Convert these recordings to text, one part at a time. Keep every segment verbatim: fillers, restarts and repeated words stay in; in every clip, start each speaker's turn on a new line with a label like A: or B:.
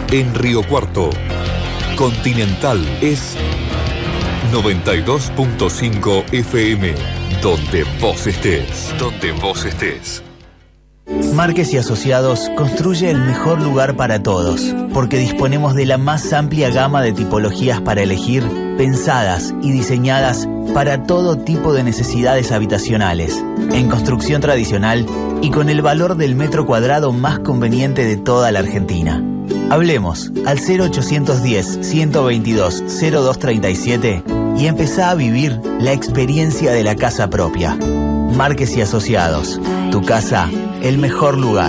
A: en Río Cuarto. Continental es noventa y dos punto cinco F M, donde vos estés, donde vos estés.
B: Márquez y Asociados construye el mejor lugar para todos, porque disponemos de la más amplia gama de tipologías para elegir, pensadas y diseñadas para todo tipo de necesidades habitacionales, en construcción tradicional y con el valor del metro cuadrado más conveniente de toda la Argentina. Hablemos al cero ochocientos diez, ciento veintidós, cero dos treinta y siete y empezá a vivir la experiencia de la casa propia. Márquez y Asociados, tu casa, el mejor lugar.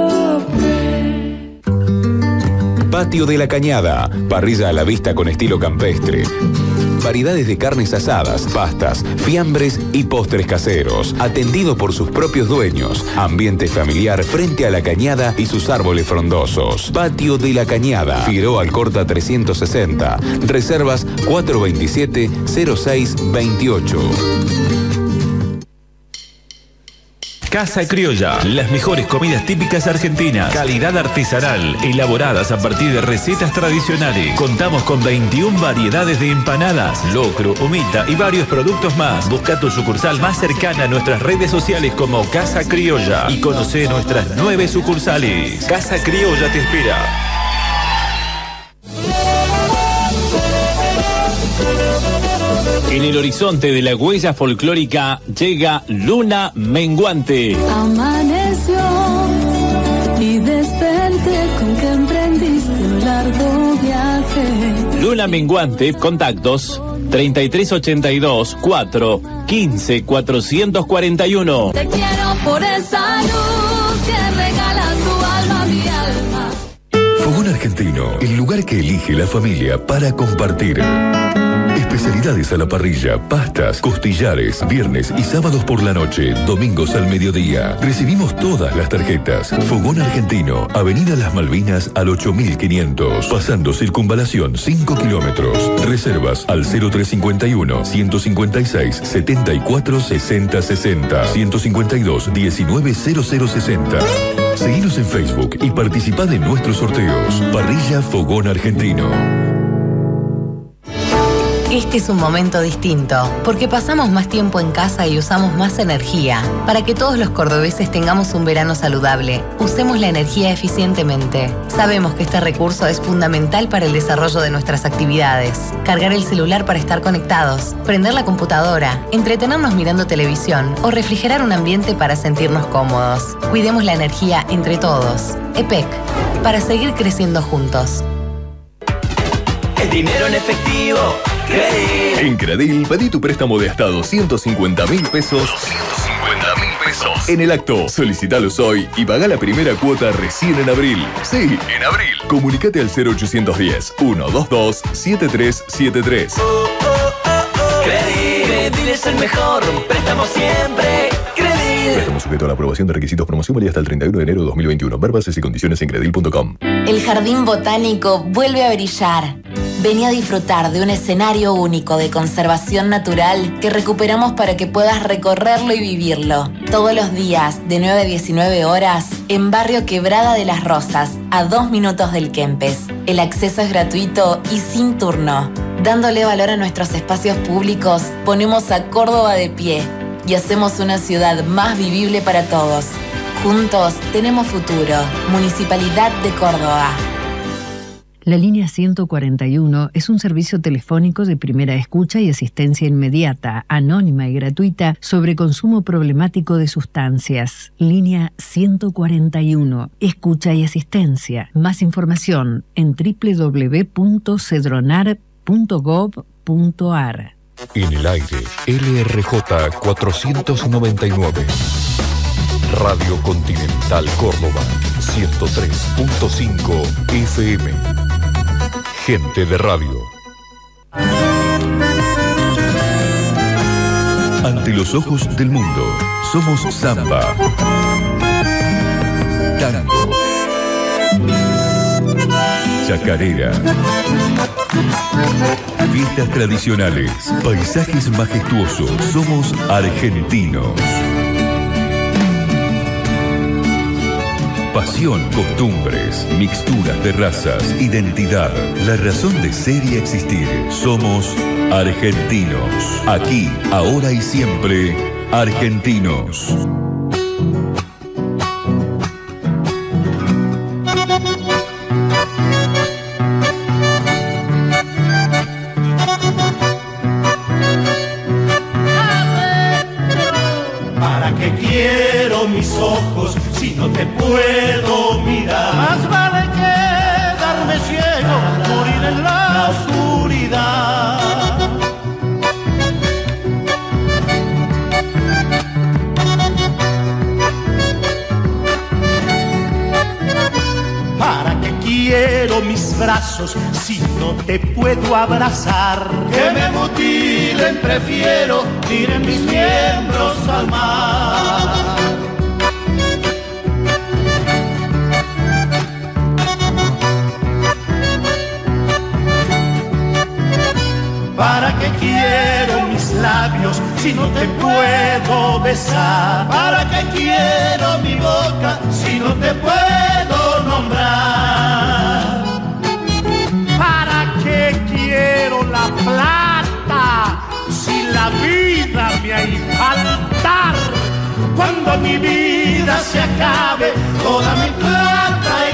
C: Patio de la Cañada, parrilla a la vista con estilo campestre. Variedades de carnes asadas, pastas, fiambres y postres caseros. Atendido por sus propios dueños. Ambiente familiar frente a la cañada y sus árboles frondosos. Patio de la Cañada, Figueroa Alcorta trescientos sesenta. Reservas cuatro veintisiete, cero seis veintiocho.
D: Casa Criolla, las mejores comidas típicas argentinas, calidad artesanal, elaboradas a partir de recetas tradicionales. Contamos con veintiuna variedades de empanadas, locro, humita y varios productos más. Busca tu sucursal más cercana a nuestras redes sociales como Casa Criolla y conoce nuestras nueve sucursales. Casa Criolla te espera. En el horizonte de la huella folclórica llega Luna Menguante.
E: Amaneció y desperté con que emprendiste un largo viaje.
D: Luna Menguante, contactos treinta y tres ochenta y dos, cuatro, quince, cuatrocientos cuarenta y uno.
E: Te quiero por esa luz que regala tu alma, mi alma.
A: Fogón Argentino, el lugar que elige la familia para compartir. Especialidades a la parrilla, pastas, costillares, viernes y sábados por la noche, domingos al mediodía. Recibimos todas las tarjetas. Fogón Argentino, Avenida Las Malvinas al ocho mil quinientos, pasando circunvalación cinco kilómetros. Reservas al cero tres cinco uno, ciento cincuenta y seis, setenta y cuatro, sesenta, sesenta, ciento cincuenta y dos, diecinueve, cero cero sesenta. Seguinos en Facebook y participá de nuestros sorteos. Parrilla Fogón Argentino.
F: Este es un momento distinto, porque pasamos más tiempo en casa y usamos más energía. Para que todos los cordobeses tengamos un verano saludable, usemos la energía eficientemente. Sabemos que este recurso es fundamental para el desarrollo de nuestras actividades. Cargar el celular para estar conectados, prender la computadora, entretenernos mirando televisión o refrigerar un ambiente para sentirnos cómodos. Cuidemos la energía entre todos. E P E C, para seguir creciendo juntos.
G: Es dinero en efectivo. Credil.
H: En Credil, pedí tu préstamo de hasta doscientos cincuenta mil pesos.
G: doscientos cincuenta mil pesos.
H: En el acto, solicitalos hoy y pagá la primera cuota recién en abril. Sí, en abril. Comunicate al cero ochocientos diez, ciento veintidós, setenta y tres setenta y tres.
G: Oh, oh, oh, oh. Credil. Credil es el mejor. Préstamo siempre. Credil.
H: Préstamo sujeto a la aprobación de requisitos. Promoción válida hasta el treinta y uno de enero de dos mil veintiuno. Ver bases y condiciones en credil punto com.
F: El Jardín Botánico vuelve a brillar. Vení a disfrutar de un escenario único de conservación natural que recuperamos para que puedas recorrerlo y vivirlo. Todos los días, de nueve a diecinueve horas, en Barrio Quebrada de las Rosas, a dos minutos del Kempes. El acceso es gratuito y sin turno. Dándole valor a nuestros espacios públicos, ponemos a Córdoba de pie y hacemos una ciudad más vivible para todos. Juntos tenemos futuro. Municipalidad de Córdoba.
I: La línea ciento cuarenta y uno es un servicio telefónico de primera escucha y asistencia inmediata, anónima y gratuita sobre consumo problemático de sustancias. Línea ciento cuarenta y uno. Escucha y asistencia. Más información en doble u doble u doble u punto cedronar punto gov punto ar.
A: En el aire, L R J cuatrocientos noventa y nueve. Radio Continental Córdoba, ciento tres punto cinco F M. Gente de radio. Ante los ojos del mundo, somos samba, tango, chacarera, fiestas tradicionales, paisajes majestuosos. Somos argentinos. pasión, costumbres, mixturas de razas, identidad. La razón de ser y existir. Somos argentinos. Aquí, ahora y siempre, argentinos.
J: ¿Para qué quiero mis ojos si no te puedo mirar? Más vale quedarme ciego, morir en la oscuridad. ¿Para qué quiero mis brazos si no te puedo abrazar? Que me mutilen, prefiero, tiren mis miembros al mar. ¿Para qué quiero mis labios si no te puedo besar? ¿Para qué quiero mi boca si no te puedo nombrar? ¿Para qué quiero la plata si la vida me hay faltar? Cuando mi vida se acabe, toda mi plata y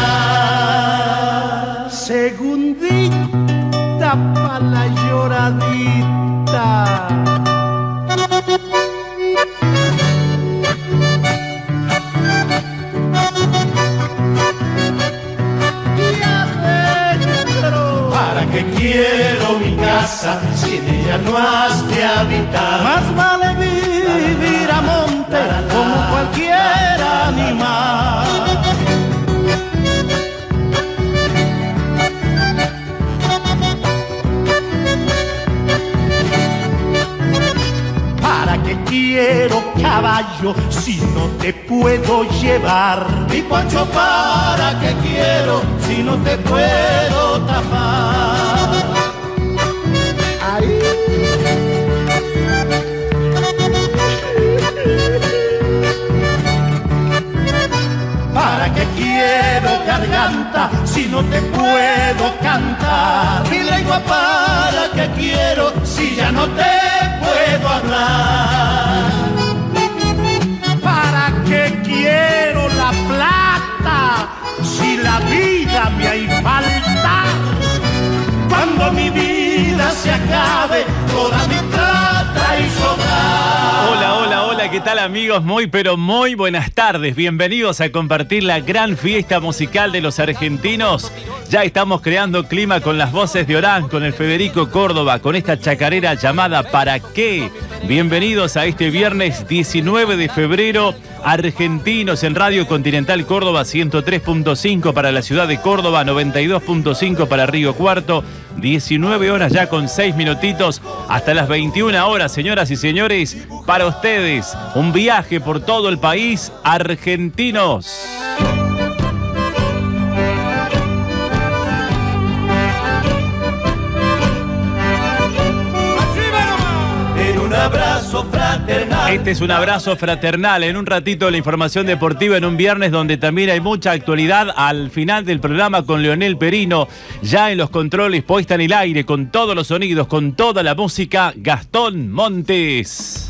J: sobrar. Segundita pa' la lloradita. ¿Para qué quiero mi casa si en ella no has de habitar? Más vale vivir a monte como cualquier animal. ¿Para qué quiero caballo si no te puedo llevar? Mi poncho, ¿para qué quiero si no te puedo tapar? Ahí. ¿Para qué quiero garganta si no te puedo cantar? Mi lengua, ¿para qué quiero si ya no te puedo hablar? ¿Para qué quiero la plata si la vida me hay faltar? Cuando mi vida se acabe, toda mi plata y sobrar.
K: Hola, hola, hola, ¿qué tal amigos? Muy pero muy buenas tardes. Bienvenidos a compartir la gran fiesta musical de los argentinos. Ya estamos creando clima con las voces de Orán, con el Federico Córdoba, con esta chacarera llamada ¿Para qué? Bienvenidos a este viernes diecinueve de febrero. Argentinos en Radio Continental Córdoba, ciento tres punto cinco para la ciudad de Córdoba, noventa y dos punto cinco para Río Cuarto, diecinueve horas ya con seis minutitos, hasta las veintiuna horas, señoras y señores, para ustedes, un viaje por todo el país, argentinos.
J: Un abrazo fraternal.
K: Este es un abrazo fraternal. En un ratito la información deportiva en un viernes donde también hay mucha actualidad. Al final del programa con Leonel Perino, ya en los controles, puesta en el aire, con todos los sonidos, con toda la música, Gastón Montes.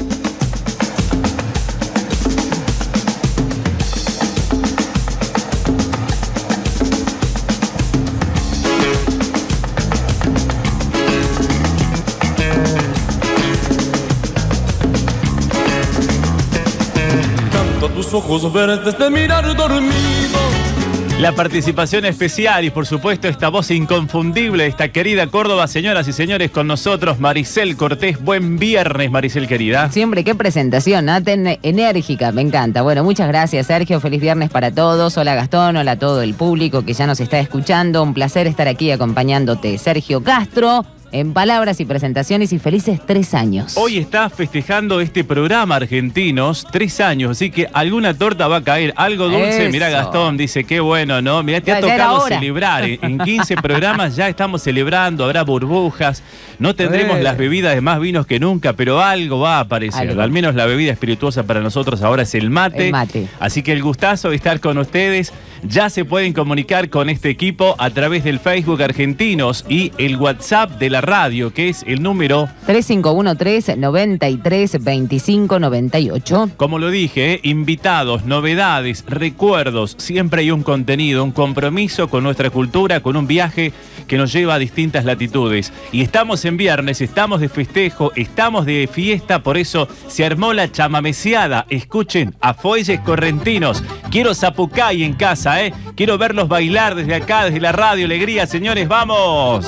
J: Tus ojos verdes de mirar dormido.
K: La participación especial y por supuesto esta voz inconfundible, esta querida Córdoba, señoras y señores, con nosotros Maricel Cortés. Buen viernes, Maricel querida.
L: Siempre, qué presentación, ¿no? Ten, enérgica, me encanta. Bueno, muchas gracias, Sergio. Feliz viernes para todos. Hola, Gastón. Hola a todo el público que ya nos está escuchando. Un placer estar aquí acompañándote. Sergio Castro, en palabras y presentaciones y felices tres años.
K: Hoy está festejando este programa Argentinos, tres años, así que alguna torta va a caer, algo dulce.
L: Eso.
K: Mirá, Gastón, dice, qué bueno, ¿no? Mirá, te
L: Ya,
K: ha
L: ya era
K: tocado
L: hora.
K: celebrar. En quince programas ya estamos celebrando, habrá burbujas, no tendremos
L: Eh.
K: las bebidas de más vinos que nunca, pero algo va a aparecer.
L: Algo.
K: Al menos la bebida espirituosa para nosotros ahora es el mate.
L: El mate.
K: Así que el gustazo de estar con ustedes. Ya se pueden comunicar con este equipo a través del Facebook Argentinos y el WhatsApp de la radio, que es el número
L: tres cinco uno tres, noventa y tres, veinticinco, noventa y ocho.
K: Como lo dije, ¿eh? Invitados, novedades, recuerdos, siempre hay un contenido, un compromiso con nuestra cultura, con un viaje que nos lleva a distintas latitudes. Y estamos en viernes, estamos de festejo, estamos de fiesta, por eso se armó la chamameceada. Escuchen a Fuelles Correntinos. Quiero Zapucay en casa, ¿eh? Quiero verlos bailar desde acá, desde la radio. Alegría, señores, ¡vamos!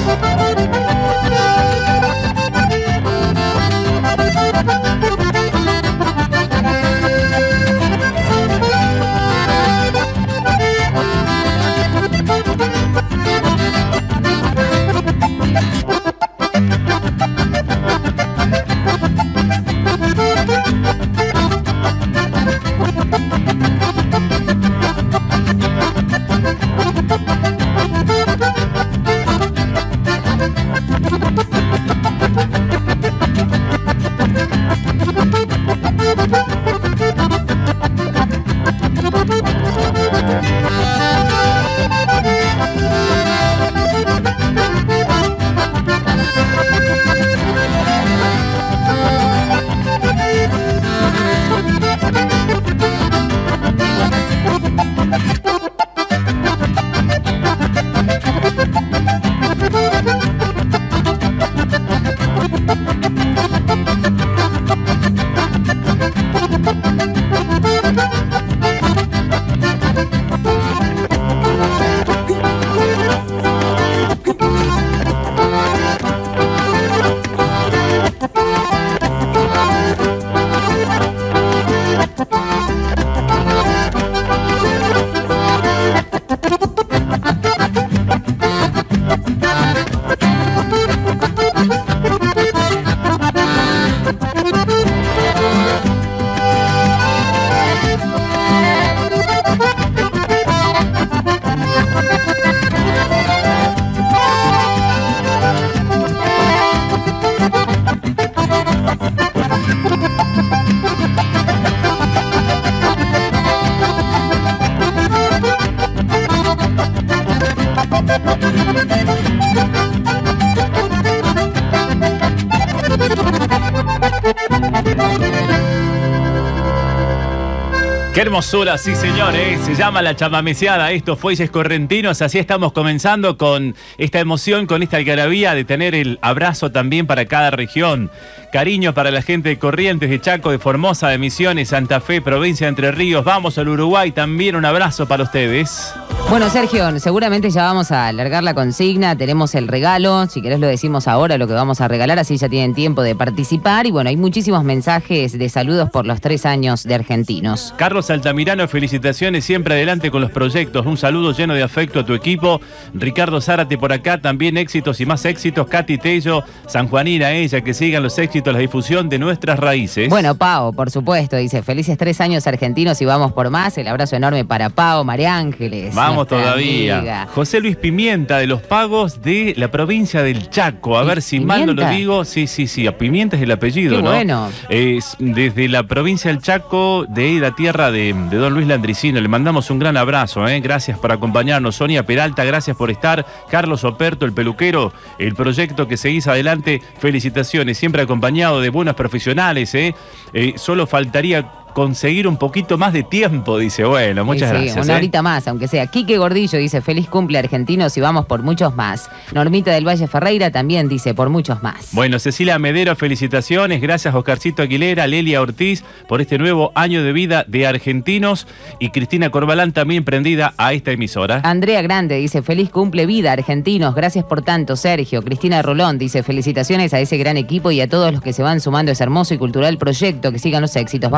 K: Qué hermosura, sí señores, se llama la chamameceada, esto Fuelles Correntinos, así estamos comenzando con esta emoción, con esta algarabía de tener el abrazo también para cada región. Cariño para la gente de Corrientes, de Chaco, de Formosa, de Misiones, Santa Fe, provincia de Entre Ríos, vamos al Uruguay, también un abrazo para ustedes.
L: Bueno, Sergio, seguramente ya vamos a alargar la consigna, tenemos el regalo, si querés lo decimos ahora, lo que vamos a regalar, así ya tienen tiempo de participar. Y bueno, hay muchísimos mensajes de saludos por los tres años de Argentinos.
K: Carlos Altamirano, felicitaciones, siempre adelante con los proyectos, un saludo lleno de afecto a tu equipo. Ricardo Zárate por acá, también éxitos y más éxitos. Katy Tello, sanjuanina ella, que sigan los éxitos, la difusión de nuestras raíces.
L: Bueno, Pao, por supuesto, dice, felices tres años Argentinos y vamos por más. El abrazo enorme para Pao, María Ángeles.
K: Vamos todavía.
L: Amiga.
K: José Luis Pimienta, de Los Pagos, de la provincia del Chaco. A ver si mal no lo digo. Sí, sí, sí. A Pimienta es el apellido,
L: Qué
K: ¿no?
L: bueno.
K: Es desde la provincia del Chaco, de la tierra de, de don Luis Landricino. Le mandamos un gran abrazo, ¿eh? Gracias por acompañarnos. Sonia Peralta, gracias por estar. Carlos Operto, el peluquero, el proyecto que seguís adelante. Felicitaciones. Siempre acompañado de buenos profesionales, ¿eh? Eh, solo faltaría conseguir un poquito más de tiempo, dice. Bueno, muchas
L: sí, sí,
K: gracias.
L: Una
K: ¿eh?
L: horita más, aunque sea. Quique Gordillo dice, feliz cumple Argentinos y vamos por muchos más. Normita del Valle Ferreira también dice, por muchos más.
K: Bueno, Cecilia Medero, felicitaciones. Gracias, Oscarcito Aguilera, Lelia Ortiz, por este nuevo año de vida de Argentinos. Y Cristina Corbalán también prendida a esta emisora.
L: Andrea Grande dice, feliz cumple vida Argentinos, gracias por tanto, Sergio. Cristina Rolón dice, felicitaciones a ese gran equipo y a todos los que se van sumando a ese hermoso y cultural proyecto, que sigan los éxitos, vamos por muchos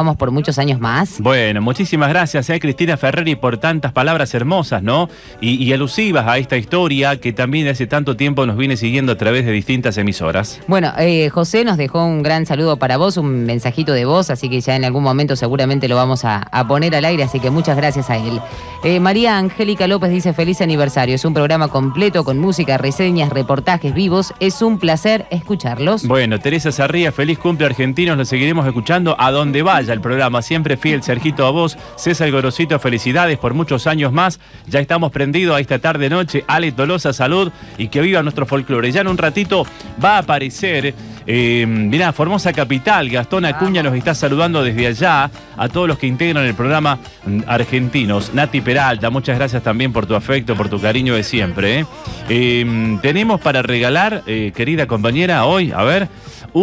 L: muchos años más.
K: Bueno, muchísimas gracias, eh, Cristina Ferreri, por tantas palabras hermosas, ¿no? Y, y alusivas a esta historia que también hace tanto tiempo nos viene siguiendo a través de distintas emisoras.
L: Bueno, eh, José nos dejó un gran saludo para vos, un mensajito de voz, así que ya en algún momento seguramente lo vamos a, a poner al aire, así que muchas gracias a él. Eh, María Angélica López dice: feliz aniversario, es un programa completo con música, reseñas, reportajes vivos, es un placer escucharlos.
K: Bueno, Teresa Sarría, feliz cumple argentinos, lo seguiremos escuchando a donde vaya el programa, siempre fiel. Sergito a vos, César Gorosito, felicidades por muchos años más, ya estamos prendidos a esta tarde noche. Alex Tolosa, salud y que viva nuestro folclore. Ya en un ratito va a aparecer, eh, mirá, Formosa Capital, Gastón Acuña nos está saludando desde allá, a todos los que integran el programa Argentinos. Nati Peralta, muchas gracias también por tu afecto, por tu cariño de siempre. Eh. Eh, tenemos para regalar, eh, querida compañera, hoy, a ver,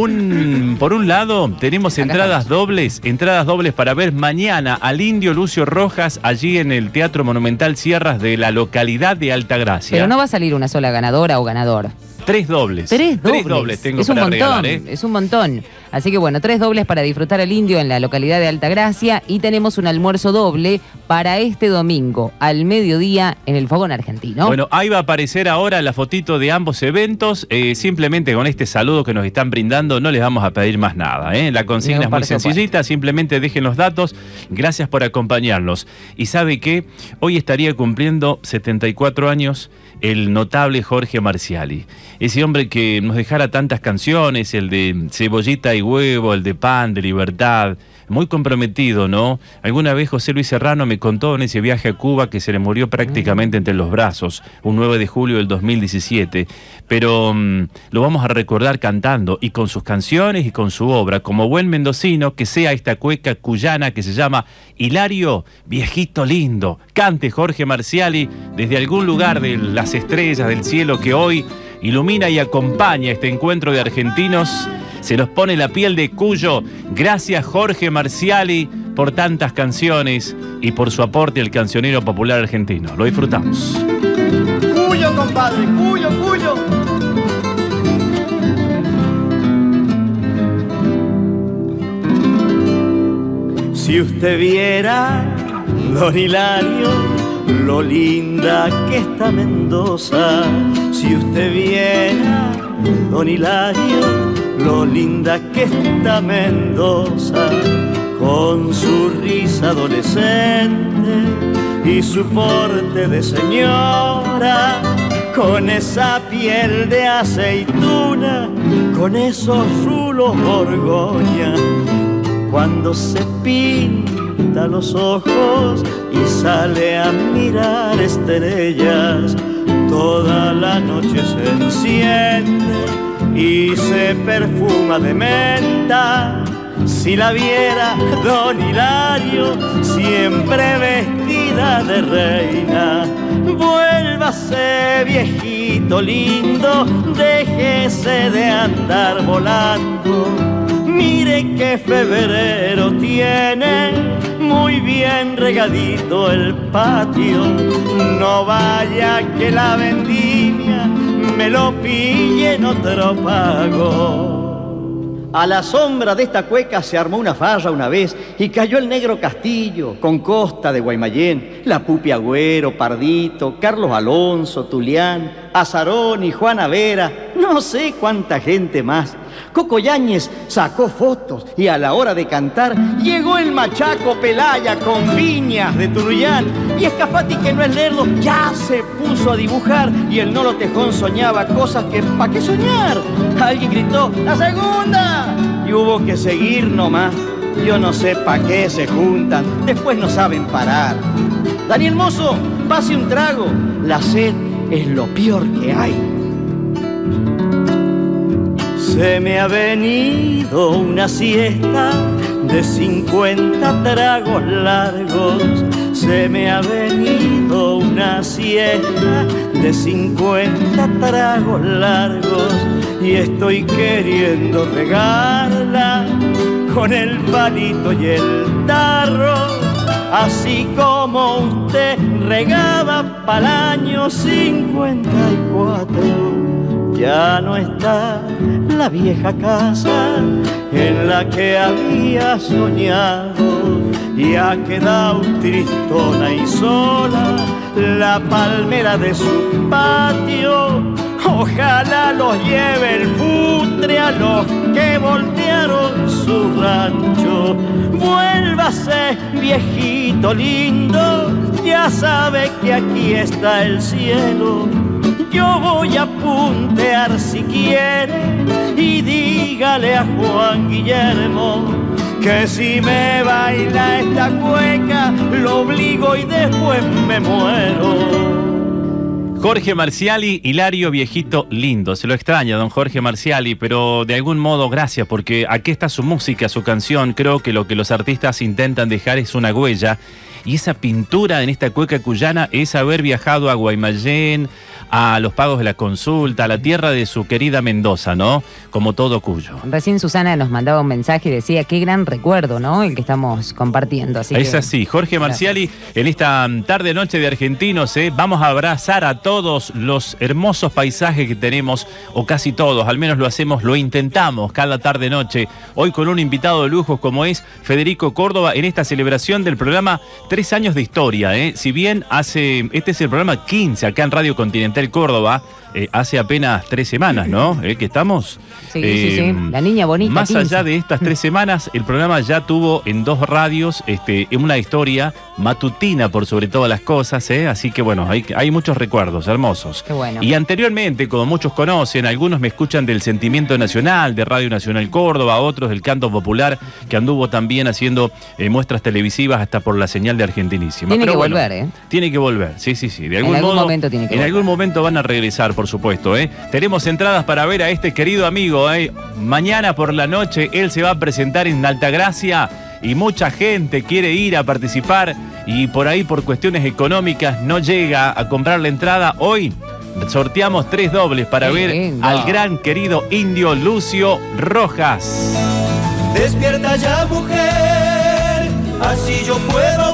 K: un, por un lado tenemos entradas dobles, entradas dobles para ver mañana al Indio Lucio Rojas allí en el Teatro Monumental Sierras de la localidad de Altagracia.
L: Pero no va a salir una sola ganadora o ganador.
K: Tres dobles.
L: Tres dobles.
K: Tres dobles tengo
L: es un
K: para
L: montón,
K: regalar, ¿eh?
L: Es un montón. Así que bueno, tres dobles para disfrutar al Indio en la localidad de Altagracia y tenemos un almuerzo doble para este domingo al mediodía en el Fogón Argentino.
K: Bueno, ahí va a aparecer ahora la fotito de ambos eventos. Eh, simplemente con este saludo que nos están brindando no les vamos a pedir más nada, ¿eh? La consigna
L: No,
K: es muy
L: por
K: sencillita, simplemente dejen los datos. Gracias por acompañarnos. Y sabe que hoy estaría cumpliendo setenta y cuatro años el notable Jorge Marciali. Ese hombre que nos dejara tantas canciones, el de Cebollita y Huevo, el de Pan, de Libertad, muy comprometido, ¿no? Alguna vez José Luis Serrano me contó en ese viaje a Cuba que se le murió prácticamente entre los brazos, un nueve de julio del dos mil diecisiete, pero um, lo vamos a recordar cantando y con sus canciones y con su obra, como buen mendocino, que sea esta cueca cuyana que se llama Hilario, viejito lindo. Cante Jorge Marciali desde algún lugar de las estrellas del cielo que hoy ilumina y acompaña este encuentro de argentinos. Se nos pone la piel de Cuyo. Gracias Jorge Marciali por tantas canciones y por su aporte al cancionero popular argentino. Lo disfrutamos.
J: Cuyo, compadre, Cuyo, Cuyo. Si usted viera, don Hilario, lo linda que está Mendoza. Si usted viera, don Hilario, lo linda que está Mendoza, con su risa adolescente y su porte de señora, con esa piel de aceituna, con esos rulos Borgoña, cuando se pinta los ojos y sale a mirar estrellas, toda la noche se enciende y se perfuma de menta. Si la viera don Hilario, siempre vestida de reina, vuélvase viejito lindo, déjese de andar volando. Mire que febrero tiene muy bien regadito el patio, no vaya que la vendimia me lo pille en otro pago. A la sombra de esta cueca se armó una farra una vez y cayó el Negro Castillo con Costa de Guaymallén, la Pupi Agüero, Pardito, Carlos Alonso, Tulián, Azarón y Juana Vera, no sé cuánta gente más. Coco Yáñez sacó fotos y a la hora de cantar llegó el machaco Pelaya con viñas de Turuyán, y Escafati, que no es lerdo, ya se puso a dibujar, y el Nolo Tejón soñaba cosas que ¿pa' qué soñar? Alguien gritó ¡la segunda! Y hubo que seguir nomás. Yo no sé pa' qué se juntan, después no saben parar. Daniel Mozo, pase un trago, la sed es lo peor que hay. Se me ha venido una siesta de cincuenta tragos largos. Se me ha venido una siesta de cincuenta tragos largos, y estoy queriendo regarla con el palito y el tarro, así como usted regaba pa'l año cincuenta y cuatro. Ya no está la vieja casa en la que había soñado, y ha quedado tristona y sola la palmera de su patio. Ojalá los lleve el futre a los que voltearon su rancho. Vuélvase, viejito lindo, ya sabe que aquí está el cielo. Yo voy a puntear si quiere y dígale a Juan Guillermo que si me baila esta cueca lo obligo y después me muero.
K: Jorge Marciali, Hilario Viejito Lindo. Se lo extraña, don Jorge Marciali, pero de algún modo gracias, porque aquí está su música, su canción. Creo que lo que los artistas intentan dejar es una huella. Y esa pintura en esta cueca cuyana es haber viajado a Guaymallén, a los pagos de la consulta, a la tierra de su querida Mendoza, ¿no? Como todo Cuyo.
L: Recién Susana nos mandaba un mensaje y decía, qué gran recuerdo, ¿no? El que estamos compartiendo. Así
K: es
L: que...
K: así, Jorge Marciali, gracias. En esta tarde-noche de Argentinos, ¿eh? Vamos a abrazar a todos los hermosos paisajes que tenemos, o casi todos, al menos lo hacemos, lo intentamos cada tarde-noche. Hoy con un invitado de lujo como es Federico Córdoba, en esta celebración del programa Tres Años de Historia, ¿eh? Si bien hace, este es el programa quince acá en Radio Continental Córdoba, eh, hace apenas tres semanas, ¿no? ¿Eh? Que estamos.
L: Sí,
K: eh,
L: sí, sí. La niña bonita.
K: Más
L: quince.
K: allá de estas tres semanas, el programa ya tuvo en dos radios este, una historia matutina por sobre todas las cosas, ¿eh? Así que bueno, hay, hay muchos recuerdos hermosos.
L: Qué bueno.
K: Y anteriormente, como muchos conocen, algunos me escuchan del Sentimiento Nacional, de Radio Nacional Córdoba, otros del Canto Popular, que anduvo también haciendo eh, muestras televisivas hasta por la señal de Argentinísima.
L: Tiene
K: Pero
L: que
K: bueno,
L: volver, ¿eh?
K: Tiene que volver, sí, sí, sí. De algún
L: en algún
K: modo,
L: momento tiene que
K: En
L: volver.
K: algún momento van a regresar, por supuesto, ¿eh? Tenemos entradas para ver a este querido amigo, ¿eh? Mañana por la noche él se va a presentar en Altagracia y mucha gente quiere ir a participar y por ahí por cuestiones económicas no llega a comprar la entrada. Hoy sorteamos tres dobles para
L: Qué
K: ver
L: lindo.
K: al gran querido indio Lucio Rojas.
G: Despierta ya, mujer, así yo puedo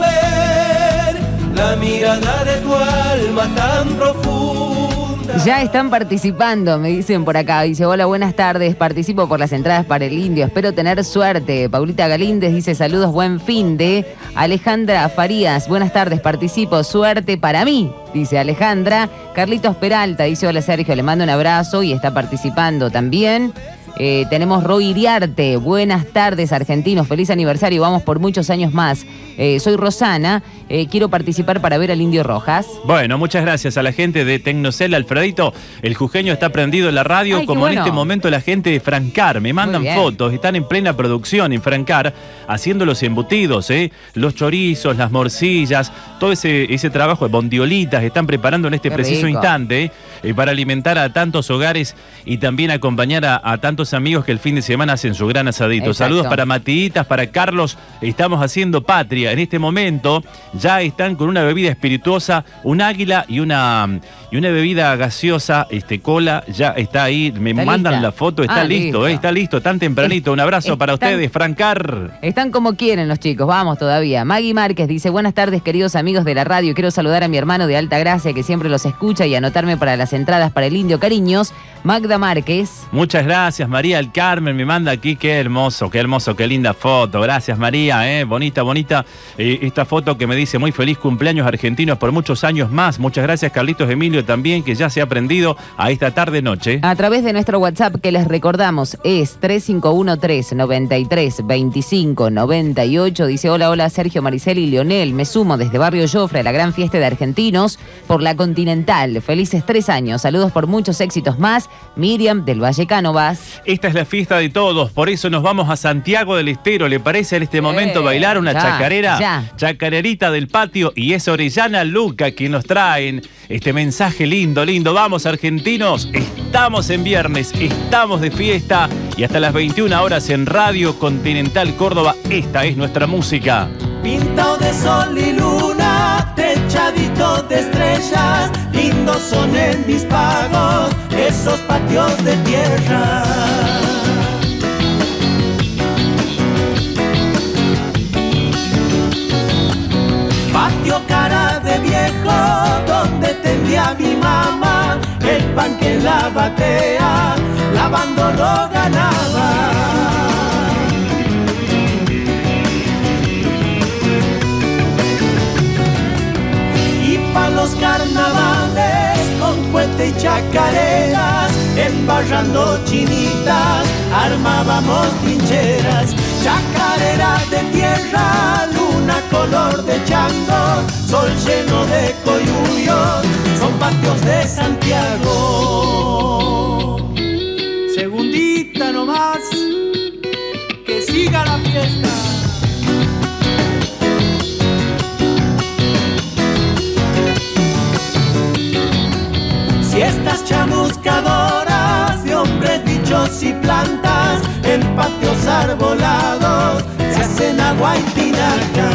G: ver la mirada de tu alma tan profunda.
L: Ya están participando, me dicen por acá. Dice, hola, buenas tardes, participo por las entradas para el indio, espero tener suerte. Paulita Galíndez dice, saludos, buen fin de. Alejandra Farías, buenas tardes, participo, suerte para mí, dice Alejandra. Carlitos Peralta dice, hola Sergio, le mando un abrazo y está participando también. Eh, tenemos Roy Iriarte, buenas tardes argentinos, feliz aniversario, vamos por muchos años más. Eh, soy Rosana, eh, quiero participar para ver al Indio Rojas.
K: Bueno, muchas gracias a la gente de Tecnocel, Alfredito, el jujeño está prendido en la radio.
L: Ay,
K: como
L: bueno.
K: En este momento la gente de Francar, me mandan fotos, están en plena producción en Francar, haciendo los embutidos, ¿eh? Los chorizos, las morcillas, todo ese, ese trabajo de bondiolitas, están preparando en este
L: Qué
K: preciso
L: rico.
K: instante eh, para alimentar a tantos hogares y también acompañar a, a tantos amigos que el fin de semana hacen su gran asadito.
L: Exacto.
K: Saludos para Matiditas, para Carlos, estamos haciendo patria. En este momento ya están con una bebida espirituosa, un águila y una, y una bebida gaseosa, este cola, ya está ahí, me
L: Está
K: mandan
L: lista.
K: la foto, está
L: Ah,
K: listo,
L: listo.
K: eh, está listo, tan tempranito. Un abrazo
L: Es-
K: para
L: están-
K: ustedes, Francar.
L: Están como quieren los chicos, vamos todavía. Maggie Márquez dice, buenas tardes queridos amigos de la radio, quiero saludar a mi hermano de Altagracia que siempre los escucha y anotarme para las entradas para el Indio, cariños. Magda Márquez.
K: Muchas gracias, María del Carmen, me manda aquí, qué hermoso, qué hermoso, qué linda foto. Gracias, María, eh, bonita, bonita. Eh, esta foto que me dice muy feliz cumpleaños argentinos por muchos años más. Muchas gracias, Carlitos Emilio, también, que ya se ha prendido a esta tarde-noche.
L: A través de nuestro WhatsApp que les recordamos es tres cinco uno tres, noventa y tres, veinticinco, noventa y ocho. Dice, hola, hola Sergio, Maricel y Leonel. Me sumo desde Barrio Jofre a la gran fiesta de argentinos por la Continental. Felices tres años. Saludos por muchos éxitos más. Miriam del Valle Cánovas.
K: Esta es la fiesta de todos, por eso nos vamos a Santiago del Estero. ¿Le parece en este momento
L: Eh,
K: bailar una
L: ya,
K: chacarera?
L: ya.
K: Chacarerita del patio, y es Orellana Luca quien nos traen este mensaje lindo, lindo. Vamos, argentinos, estamos en viernes, estamos de fiesta y hasta las veintiuna horas en Radio Continental Córdoba. Esta es nuestra música.
G: Pintado de sol y luna, techadito de estrellas, lindos son en mis pagos esos patios de tierra. Patio cara de viejo, donde tendía mi mamá el pan que la batea todo lo ganaba. Y pa' los carnavales con cohete y chacareras, embarrando chinitas, armábamos trincheras. Chacarera de tierra, luna color de chango, sol lleno de coyuyos, son patios de Santiago. Segundita nomás, que siga la fiesta. Fiestas chamuscadoras de hombres, bichos y plantas, en patios arbolados se hacen agua y tinaja.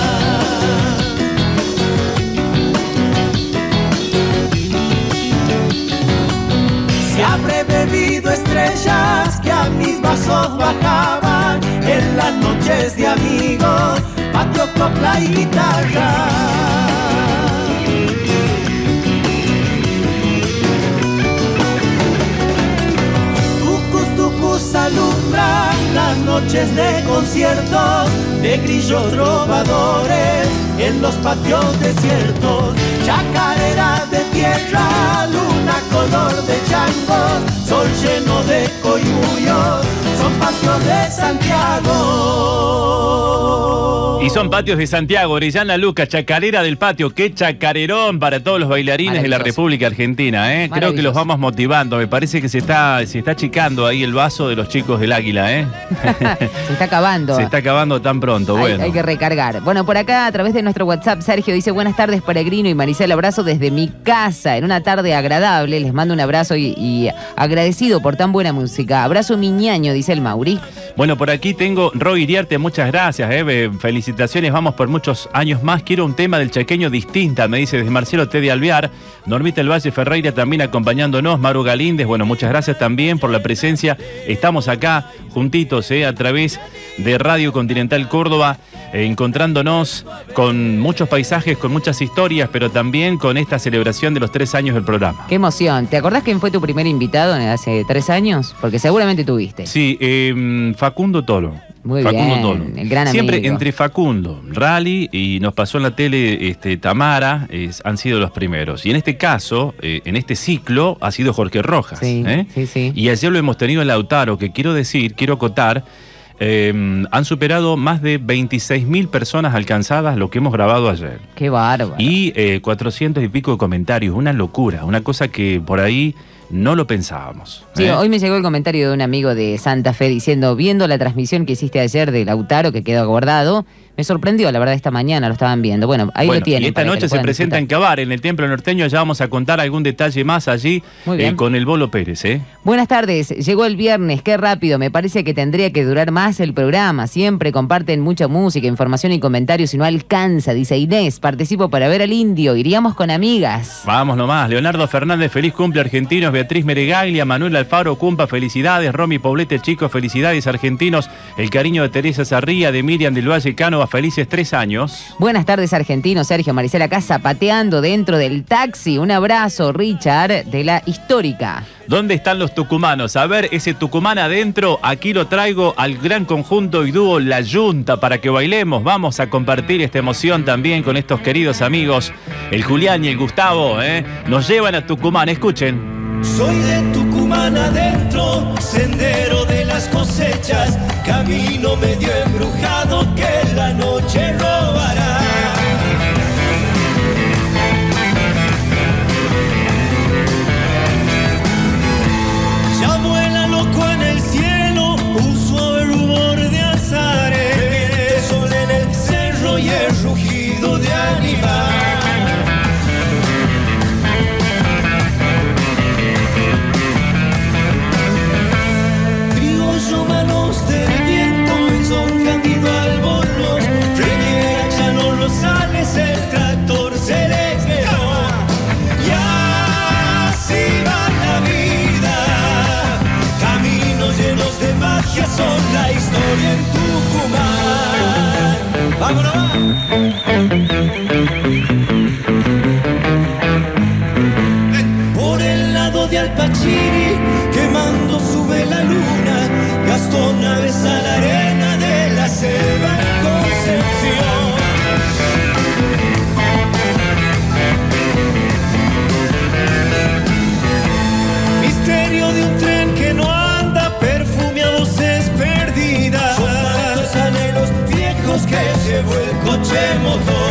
G: Se habré bebido estrellas que a mis vasos bajaban en las noches de amigos, patio, copla y guitarra. Alumbran las noches de conciertos de grillos trovadores en los patios desiertos. Chacarera de tierra, luna color de chango, sol lleno de coyuyos, son patios de Santiago.
K: Y son patios de Santiago, Orellana Luca, chacarera del patio. Qué chacarerón para todos los bailarines de la República Argentina, ¿eh? Creo que los vamos motivando. Me parece que se está, se está achicando ahí el vaso de los chicos del Águila, ¿eh?
L: Se está acabando.
K: Se está acabando tan pronto,
L: hay,
K: bueno.
L: Hay que recargar. Bueno, por acá, a través de nuestro WhatsApp, Sergio dice: buenas tardes, Peregrino y Maricel, abrazo desde mi casa, en una tarde agradable. Les mando un abrazo y, y agradecido por tan buena música. Abrazo miñaño, dice el Mauri.
K: Bueno, por aquí tengo Roy Iriarte, muchas gracias, eh. Felicitaciones, vamos por muchos años más. Quiero un tema del chaqueño distinta, me dice desde Marcelo T. de Alvear. Normita El Valle Ferreira también acompañándonos. Maru Galíndez, bueno, muchas gracias también por la presencia. Estamos acá juntitos, eh, a través de Radio Continental Córdoba, eh, encontrándonos con muchos paisajes, con muchas historias, pero también con esta celebración de los tres años del programa.
L: Qué emoción. ¿Te acordás quién fue tu primer invitado hace tres años? Porque seguramente tuviste.
K: Sí, eh, Facundo Tolo.
L: Muy
K: Facundo
L: bien,
K: Tolo.
L: El gran
K: Siempre
L: amigo.
K: Entre Facundo, Rally y nos pasó en la tele este, Tamara, es, han sido los primeros. Y en este caso, eh, en este ciclo, ha sido Jorge Rojas.
L: Sí,
K: ¿eh?
L: sí, sí.
K: Y ayer lo hemos tenido en Lautaro, que quiero decir, quiero acotar, eh, han superado más de veintiséis mil personas alcanzadas lo que hemos grabado ayer.
L: Qué bárbaro.
K: Y eh, cuatrocientos y pico de comentarios, una locura, una cosa que por ahí no lo pensábamos.
L: Sí,
K: ¿eh?
L: hoy me llegó el comentario de un amigo de Santa Fe diciendo: viendo la transmisión que hiciste ayer de Lautaro, que quedó guardado, me sorprendió, la verdad, esta mañana lo estaban viendo. Bueno, ahí
K: bueno,
L: lo tienen.
K: Y esta noche se presenta en Cabar, en el Templo Norteño. Ya vamos a contar algún detalle más allí eh, con el Bolo Pérez. ¿eh?
L: Buenas tardes, llegó el viernes, qué rápido, me parece que tendría que durar más el programa. Siempre comparten mucha música, información y comentarios y no alcanza, dice Inés. Participo para ver al Indio, iríamos con amigas.
K: Vamos nomás. Leonardo Fernández, feliz cumple argentinos. Beatriz Meregaglia, Manuel Alfaro, Cumpa, felicidades. Romy Poblete, chicos, felicidades argentinos. El cariño de Teresa Sarría, de Miriam del Valle Cánova, felices tres años.
L: Buenas tardes, argentinos. Sergio, Maricela acá zapateando dentro del taxi. Un abrazo, Richard, de la Histórica.
K: ¿Dónde están los tucumanos? A ver, ese tucumán adentro, aquí lo traigo al gran conjunto y dúo La Yunta para que bailemos. Vamos a compartir esta emoción también con estos queridos amigos, el Julián y el Gustavo, ¿eh? Nos llevan a Tucumán, escuchen.
J: Soy de Tucumán adentro, sendero de las cosechas, camino medio embrujado que la noche robará. Ya vuela loco en el cielo un suave rumor de azares, el sol en el cerro y el rugido de animal. Manos del viento, son candido al bolón, Riviera, Chano, Rosales, el tractor se le quedó. Y así va la vida, caminos llenos de magia son la historia en Tucumán. ¡Vámonos! Por el lado de Alpachiri, quema
G: cuando sube la luna, Gastón naves a la arena de la selva en Concepción. Misterio de un tren que no anda, perfume a voces perdidas. Son tantos anhelos viejos que llevó el coche motor.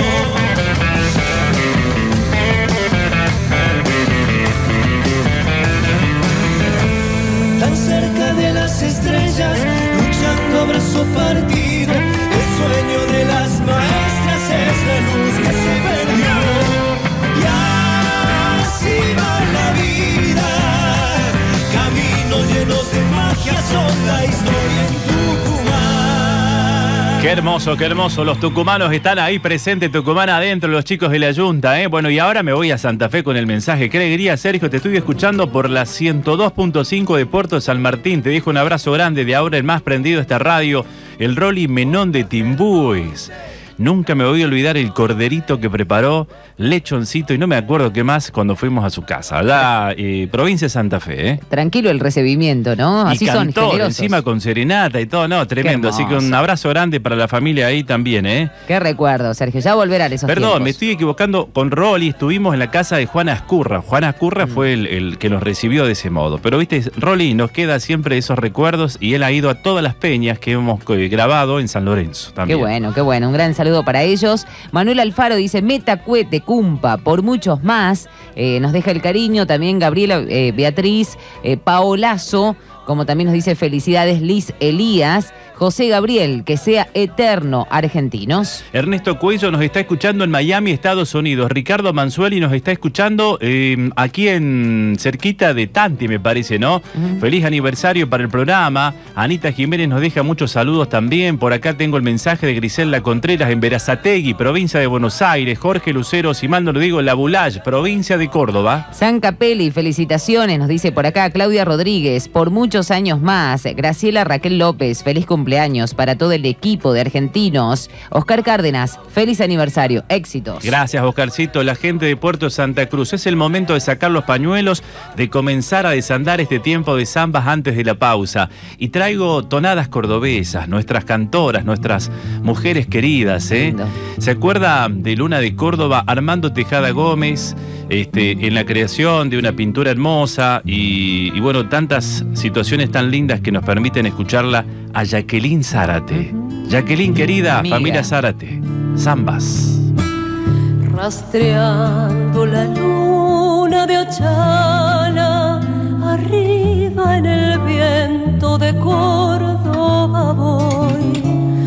G: Tan cerca de las estrellas, luchando a brazo partido. El sueño de las maestras es la luz que se perdió. Y así va la vida. Caminos llenos de magia son la historia en Tucumán.
K: Qué hermoso, qué hermoso. Los tucumanos están ahí presentes, Tucumán adentro, los chicos de la Junta, ¿eh? Bueno, y ahora me voy a Santa Fe con el mensaje. Qué alegría, Sergio, te estoy escuchando por la ciento dos punto cinco de Puerto San Martín. Te dejo un abrazo grande, de ahora el más prendido a esta radio, el Rolly Menón de Timbúes. Nunca me voy a olvidar el corderito que preparó, lechoncito y no me acuerdo qué más cuando fuimos a su casa. Allá, eh, provincia de Santa Fe, ¿eh?
L: Tranquilo el recibimiento, ¿no? Así
K: y cantó,
L: son generosos.
K: Encima con serenata y todo, no, tremendo. Así que un abrazo grande para la familia ahí también, ¿eh?
L: Qué recuerdo, Sergio, ya volverán esos
K: Perdón,
L: tiempos.
K: me estoy equivocando con Rolly, estuvimos en la casa de Juan Ascurra. Juan Ascurra mm. fue el, el que nos recibió de ese modo. Pero viste, Rolly, nos queda siempre esos recuerdos y él ha ido a todas las peñas que hemos grabado en San Lorenzo también.
L: Qué bueno, qué bueno, un gran saludo para ellos. Manuel Alfaro dice, meta cuete, cumpa, por muchos más. Eh, nos deja el cariño también Gabriela, eh, Beatriz, eh, Paolazo, como también nos dice felicidades Liz Elías. José Gabriel, que sea eterno, argentinos.
K: Ernesto Cuello nos está escuchando en Miami, Estados Unidos. Ricardo Manzueli nos está escuchando eh, aquí en cerquita de Tanti, me parece, ¿no? Uh-huh. Feliz aniversario para el programa. Anita Jiménez nos deja muchos saludos también. Por acá tengo el mensaje de Griselda Contreras en Verazategui, provincia de Buenos Aires. Jorge Lucero, si mal no lo digo, La Bulage, provincia de Córdoba.
L: San Capelli, felicitaciones, nos dice por acá Claudia Rodríguez, por muchos años más. Graciela Raquel López, feliz cumpleaños. Cumpleaños para todo el equipo de argentinos. Oscar Cárdenas, feliz aniversario, éxitos.
K: Gracias, Oscarcito. La gente de Puerto Santa Cruz. Es el momento de sacar los pañuelos, de comenzar a desandar este tiempo de zambas antes de la pausa. Y traigo tonadas cordobesas, nuestras cantoras, nuestras mujeres queridas, ¿eh? ¿Se acuerda de Luna de Córdoba? Armando Tejada Gómez, este, en la creación de una pintura hermosa y, y bueno, tantas situaciones tan lindas que nos permiten escucharla a Jacqueline Zárate. Jacqueline, querida, amiga. Familia Zárate, zambas.
E: Rastreando la luna de Ochala, arriba en el viento de Córdoba voy,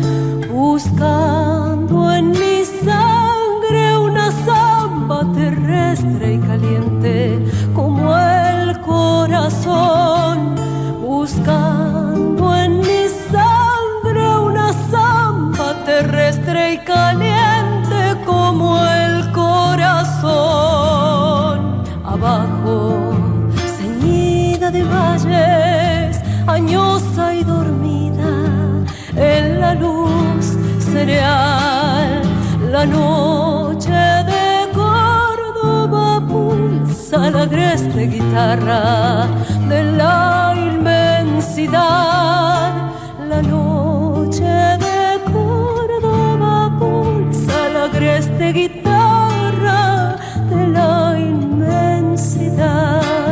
E: buscando en mi sangre una zamba terrestre y caliente como el corazón, buscando en mi sangre una zamba terrestre y caliente como el corazón. Abajo, ceñida de valles, añosa y dormida, en la luz cereal, la noche de Córdoba pulsa la agreste guitarra de la inmensidad. La noche de Córdoba pulsa la agreste guitarra de la inmensidad.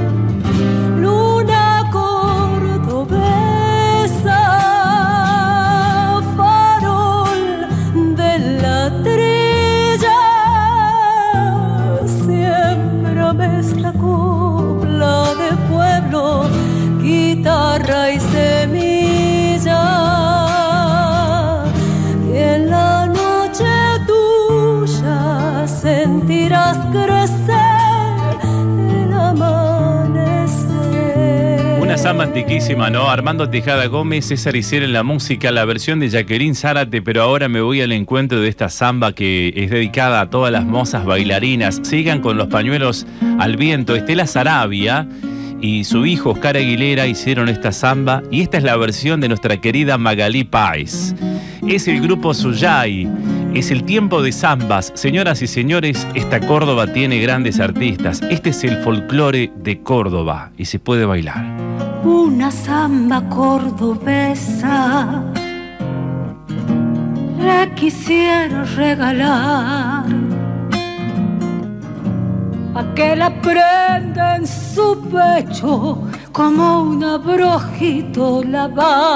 E: Luna cordobesa, farol de la trilla, siémbrame esta copla de pueblo, guitarra y semilla, y en la noche tuya sentirás crecer el amanecer.
K: Una samba antiquísima, ¿no? Armando Tejada Gómez, César Isela en la música, la versión de Jacqueline Zárate, pero ahora me voy al encuentro de esta samba que es dedicada a todas las mozas bailarinas. Sigan con los pañuelos al viento. Estela Sarabia y su hijo Oscar Aguilera hicieron esta samba y esta es la versión de nuestra querida Magalí Páez. Es el grupo Suyay, es el tiempo de zambas. Señoras y señores, esta Córdoba tiene grandes artistas. Este es el folclore de Córdoba y se puede bailar.
M: una samba cordobesa le quisiera regalar, a que la prenda en su pecho como un abrojito la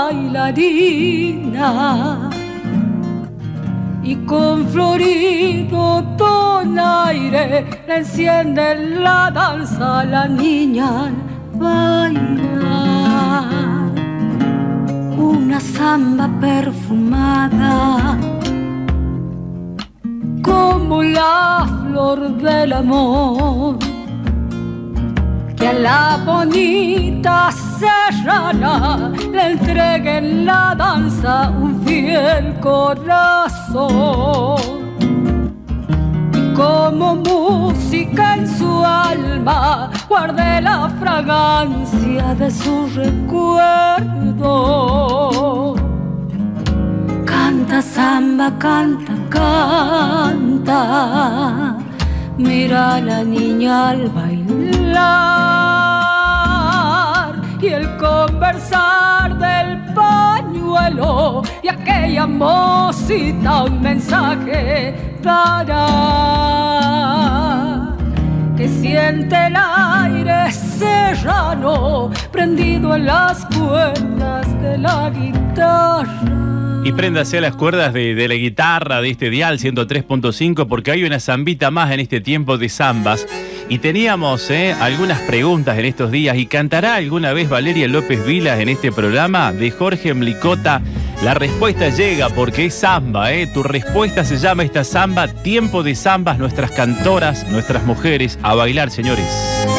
M: bailarina, y con florido donaire le enciende la danza a la niña al bailar. Una samba perfumada como la flor del amor, que a la bonita serrana le entregue en la danza un fiel corazón. Y como música en su alma guarde la fragancia de su recuerdo. Canta samba, canta, canta, mira a la niña al bailar, y el conversar del pañuelo y aquella mocita un mensaje dará, que siente el aire serrano prendido en las cuerdas de la guitarra.
K: Y préndase a las cuerdas de, de la guitarra de este dial ciento tres punto cinco, porque hay una zambita más en este tiempo de zambas. Y teníamos eh, algunas preguntas en estos días. ¿Y cantará alguna vez Valeria López Vilas en este programa? De Jorge Mlicota. La respuesta llega porque es zamba, ¿eh? Tu respuesta se llama esta zamba. Tiempo de zambas, nuestras cantoras, nuestras mujeres, a bailar, señores.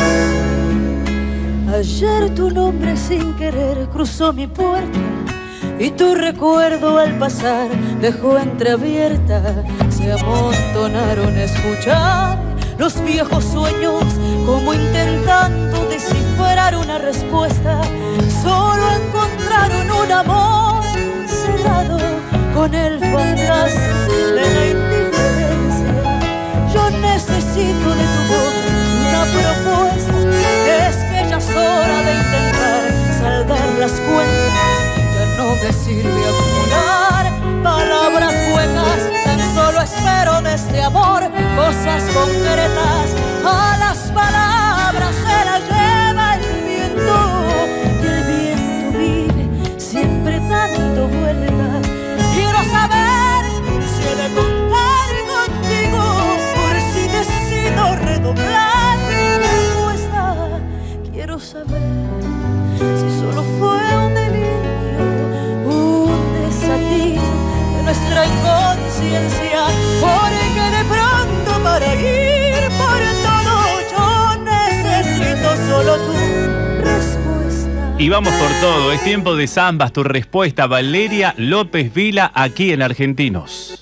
N: Ayer tu nombre sin querer cruzó mi puerta, y tu recuerdo al pasar dejó entreabierta. Se amontonaron a escuchar los viejos sueños, como intentando descifrar una respuesta. Solo encontraron un amor cerrado con el fantasma de la indiferencia. Yo necesito de tu voz una propuesta. Es que ya es hora de intentar saldar las cuentas. No me sirve acumular palabras huecas, tan solo espero de este amor cosas concretas. A las palabras se las lleva el viento, y el viento vive siempre dando vueltas. Quiero saber si he de contar contigo, por si decido redoblar mi respuesta. Quiero saber si solo fue un delirio, de nuestra inconsciencia, porque de pronto para ir por todo yo necesito solo tu respuesta.
K: Y vamos por todo, es tiempo de zambas, tu respuesta, Valeria López Vila, aquí en Argentinos.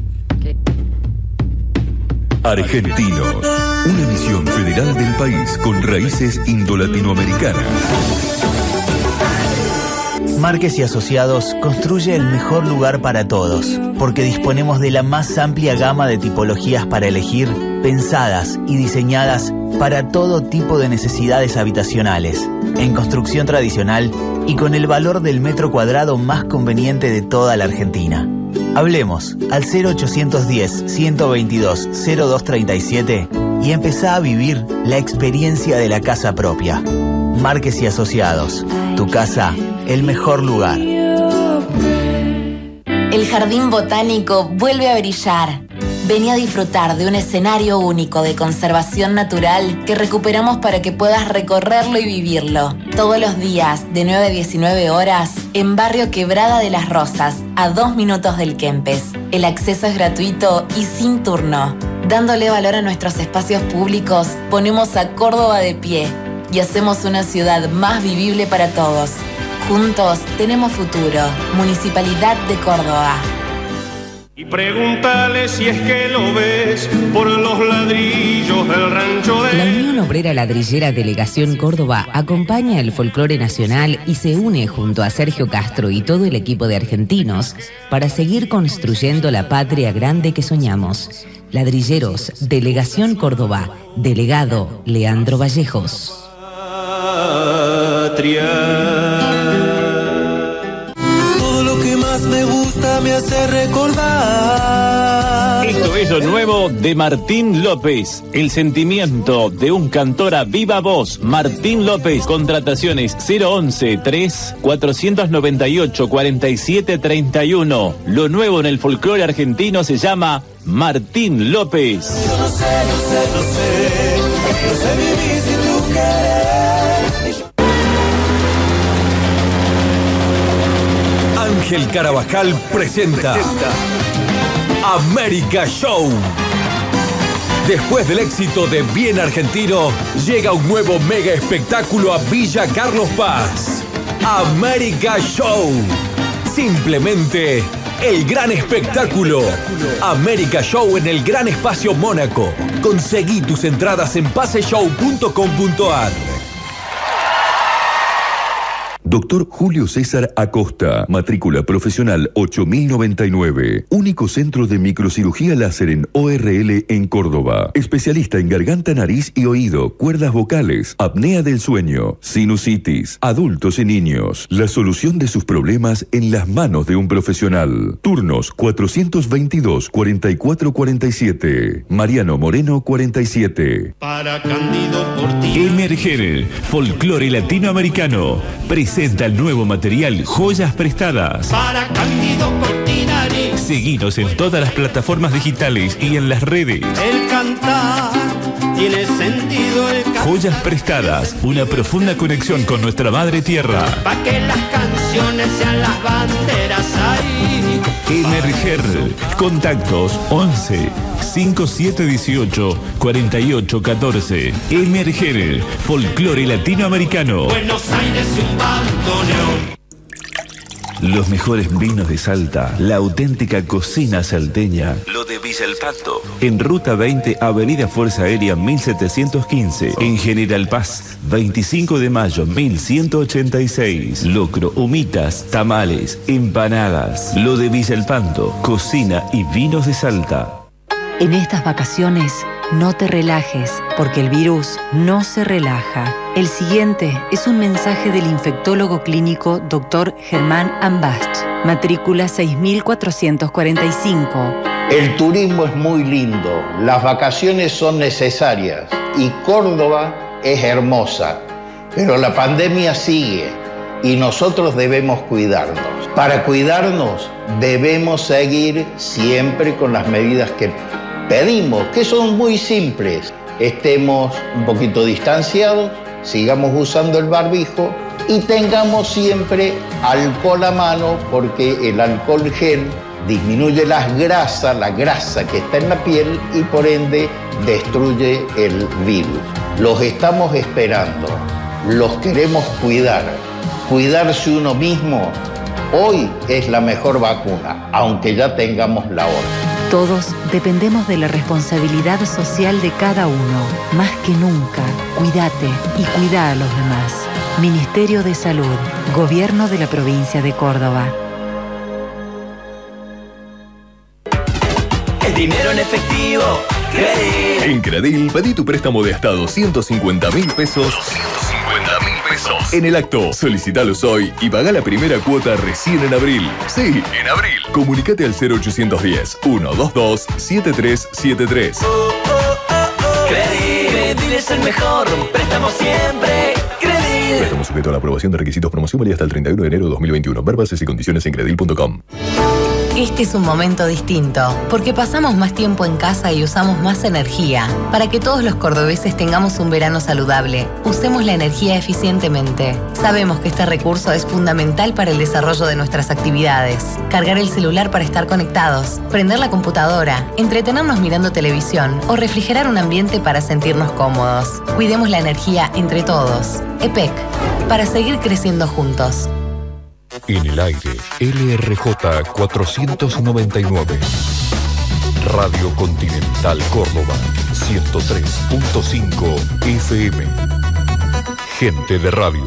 A: Argentinos, una emisión federal del país con raíces indo-latinoamericanas.
B: Márquez y Asociados construye el mejor lugar para todos, porque disponemos de la más amplia gama de tipologías para elegir, pensadas y diseñadas para todo tipo de necesidades habitacionales, en construcción tradicional y con el valor del metro cuadrado más conveniente de toda la Argentina. Hablemos al cero ochocientos diez, ciento veintidós, cero dos treinta y siete y empezá a vivir la experiencia de la casa propia. Márquez y Asociados, tu casa, el mejor lugar.
F: El Jardín Botánico vuelve a brillar. Vení a disfrutar de un escenario único de conservación natural que recuperamos para que puedas recorrerlo y vivirlo. Todos los días, de nueve a diecinueve horas, en Barrio Quebrada de las Rosas, a dos minutos del Kempes. El acceso es gratuito y sin turno. Dándole valor a nuestros espacios públicos, ponemos a Córdoba de pie y hacemos una ciudad más vivible para todos. Juntos tenemos futuro. Municipalidad de Córdoba.
J: Y pregúntale si es que lo ves por los ladrillos del rancho de...
L: La Unión Obrera Ladrillera Delegación Córdoba acompaña el folclore nacional y se une junto a Sergio Castro y todo el equipo de Argentinos para seguir construyendo la patria grande que soñamos. Ladrilleros, Delegación Córdoba, Delegado Leandro Vallejos.
O: patria.
G: Todo lo que más me gusta me hace recordar.
K: Esto es lo nuevo de Martín López, el sentimiento de un cantor a viva voz. Martín López, contrataciones cero once, tres, cuatrocientos noventa y ocho, cuarenta y siete, treinta y uno. Lo nuevo en el folclore argentino se llama Martín López.
G: Yo no sé, no sé, no sé, no sé vivir sin tu querer.
P: Ángel Carabajal presenta, presenta América Show. Después del éxito de Bien Argentino, llega un nuevo mega espectáculo a Villa Carlos Paz. América Show. Simplemente el gran espectáculo. América Show en el Gran Espacio Mónaco. Conseguí tus entradas en paseshow punto com punto ar.
A: Doctor Julio César Acosta, matrícula profesional ocho mil noventa y nueve. Único centro de microcirugía láser en O R L en Córdoba. Especialista en garganta, nariz y oído, cuerdas vocales, apnea del sueño, sinusitis, adultos y niños. La solución de sus problemas en las manos de un profesional. Turnos cuatrocientos veintidós, cuarenta y cuatro cuarenta y siete. Mariano Moreno cuarenta y siete.
J: Para Cándido Portinaris.
D: Emerger, folclore latinoamericano. Presenta el nuevo material Joyas Prestadas.
J: Para Cándido Portinaris.
D: Seguinos en todas las plataformas digitales y en las redes.
J: El cantar tiene sentido. El cantar.
D: Joyas Prestadas, una profunda conexión con nuestra madre tierra.
J: Para que las canciones sean las banderas ahí.
D: Emerger. Contactos once, cincuenta y siete dieciocho, cuarenta y ocho catorce. Emerger, folclore latinoamericano.
J: Buenos Aires y un bandoneón.
D: Los mejores vinos de Salta, la auténtica cocina salteña. Lo de Villa El Pato. En Ruta veinte, Avenida Fuerza Aérea mil setecientos quince. En General Paz, veinticinco de mayo mil ciento ochenta y seis. Locro, humitas, tamales, empanadas. Lo de Villa El Pato, cocina y vinos de Salta.
Q: En estas vacaciones, no te relajes, porque el virus no se relaja. El siguiente es un mensaje del infectólogo clínico doctor Germán Ambach, matrícula seis mil cuatrocientos cuarenta y cinco.
R: El turismo es muy lindo, las vacaciones son necesarias y Córdoba es hermosa, pero la pandemia sigue y nosotros debemos cuidarnos. Para cuidarnos debemos seguir siempre con las medidas que pedimos, que son muy simples. Estemos un poquito distanciados, sigamos usando el barbijo y tengamos siempre alcohol a mano, porque el alcohol gel disminuye las grasas, la grasa que está en la piel y por ende destruye el virus. Los estamos esperando, los queremos cuidar. Cuidarse uno mismo hoy es la mejor vacuna, aunque ya tengamos la otra.
Q: Todos dependemos de la responsabilidad social de cada uno. Más que nunca, cuídate y cuida a los demás. Ministerio de Salud, Gobierno de la Provincia de Córdoba.
G: El dinero en efectivo, Credil.
H: En Credil, pedí tu préstamo de hasta doscientos cincuenta mil pesos. doscientos cincuenta mil pesos. En el acto, solicitalos hoy y pagá la primera cuota recién en abril. Sí, en abril. Comunicate al cero ochocientos diez, ciento veintidós, setenta y tres setenta y tres.
G: Oh, oh, oh, oh. Credil. Credil es el mejor, préstamo siempre. Credil.
H: Préstamo sujeto a la aprobación de requisitos. Promoción válida hasta el treinta y uno de enero de dos mil veintiuno. Ver bases y condiciones en credil punto com.
F: Este es un momento distinto, porque pasamos más tiempo en casa y usamos más energía. Para que todos los cordobeses tengamos un verano saludable, usemos la energía eficientemente. Sabemos que este recurso es fundamental para el desarrollo de nuestras actividades. Cargar el celular para estar conectados, prender la computadora, entretenernos mirando televisión o refrigerar un ambiente para sentirnos cómodos. Cuidemos la energía entre todos. E P E C, para seguir creciendo juntos.
A: En el aire, L R J cuatrocientos noventa y nueve. Radio Continental Córdoba, ciento tres punto cinco F M. Gente de radio.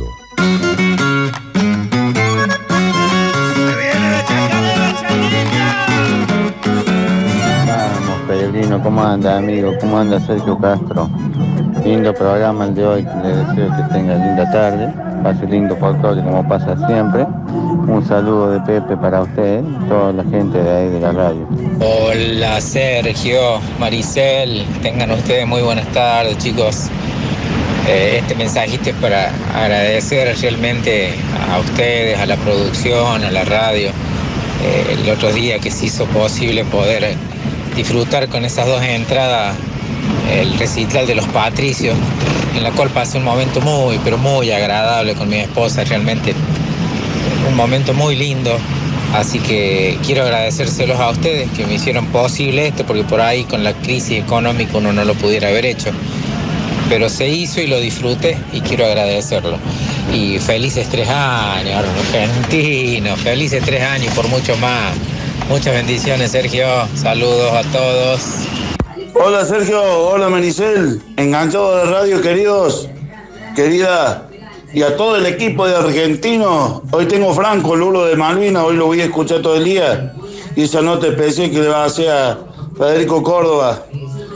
S: Vamos, Peregrino, ¿cómo anda, amigo? ¿Cómo anda Sergio Castro? Lindo programa el de hoy, le deseo que tenga linda tarde. pase lindo folclore como pasa siempre. Un saludo de Pepe para usted, toda la gente de ahí de la radio.
O: Hola Sergio, Maricel, tengan ustedes muy buenas tardes, chicos. Eh, este mensajito es para agradecer realmente a ustedes, a la producción, a la radio, eh, el otro día que se hizo posible poder disfrutar con esas dos entradas el recital de los Patricios, en la cual pasé un momento muy, pero muy agradable con mi esposa, realmente un momento muy lindo. Así que quiero agradecérselos a ustedes que me hicieron posible esto, porque por ahí con la crisis económica uno no lo pudiera haber hecho. Pero se hizo y lo disfruté y quiero agradecerlo. Y felices tres años, argentinos, felices tres años y por mucho más. Muchas bendiciones, Sergio. Saludos a todos.
T: Hola, Sergio. Hola, Maricel. Enganchado de radio, queridos. Querida. Y a todo el equipo de Argentinos. Hoy tengo Franco, Lulo de Malvinas. Hoy lo voy a escuchar todo el día. Y esa nota especial que le va a hacer a Federico Córdoba.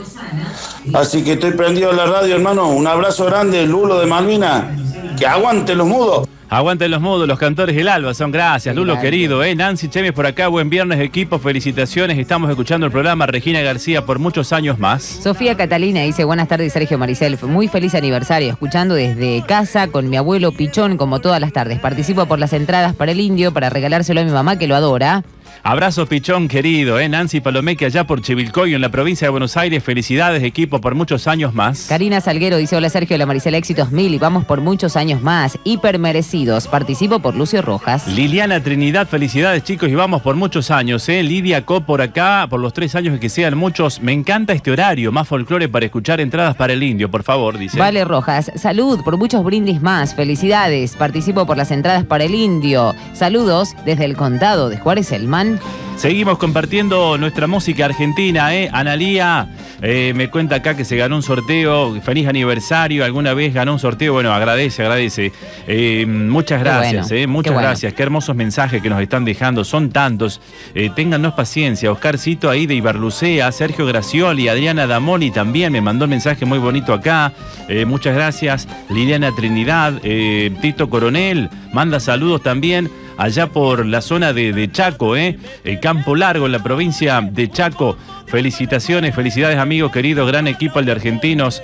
T: Así que estoy prendido a la radio, hermano. Un abrazo grande, Lulo de Malvinas. Que aguante los mudos.
K: Aguanten los mudos, los cantores del alba, son gracias, Lulo gracias. Querido, ¿eh? Nancy Chemes por acá, buen viernes equipo, felicitaciones, estamos escuchando el programa, Regina García por muchos años más.
L: Sofía Catalina dice, buenas tardes Sergio Maricel, muy feliz aniversario, escuchando desde casa con mi abuelo Pichón como todas las tardes, participo por las entradas para el Indio para regalárselo a mi mamá que lo adora.
K: Abrazo Pichón querido, ¿eh? Nancy Palomeque allá por Chivilcoy en la provincia de Buenos Aires, felicidades equipo por muchos años más.
L: Karina Salguero dice, hola Sergio, la Maricel, éxitos mil y vamos por muchos años más, hiper merecidos, participo por Lucio Rojas.
K: Liliana Trinidad, felicidades chicos y vamos por muchos años, ¿eh? Lidia Co por acá, por los tres años que sean muchos, me encanta este horario, más folclore para escuchar entradas para el Indio, por favor, dice.
L: Vale Rojas, salud por muchos brindis más, felicidades, participo por las entradas para el Indio, saludos desde el condado de Juárez Elman.
K: Seguimos compartiendo nuestra música argentina, ¿eh? Analía eh, me cuenta acá que se ganó un sorteo, feliz aniversario, alguna vez ganó un sorteo, bueno, agradece, agradece. Eh, muchas gracias, bueno, eh, muchas qué gracias, bueno. Qué hermosos mensajes que nos están dejando, son tantos. Eh, téngannos paciencia, Oscarcito ahí de Ibarlucea, Sergio Gracioli, Adriana Damoni también me mandó un mensaje muy bonito acá, eh, muchas gracias. Liliana Trinidad, eh, Tito Coronel, manda saludos también. Allá por la zona de, de Chaco, ¿eh? El Campo Largo, en la provincia de Chaco. Felicitaciones, felicidades amigos queridos, gran equipo el de Argentinos.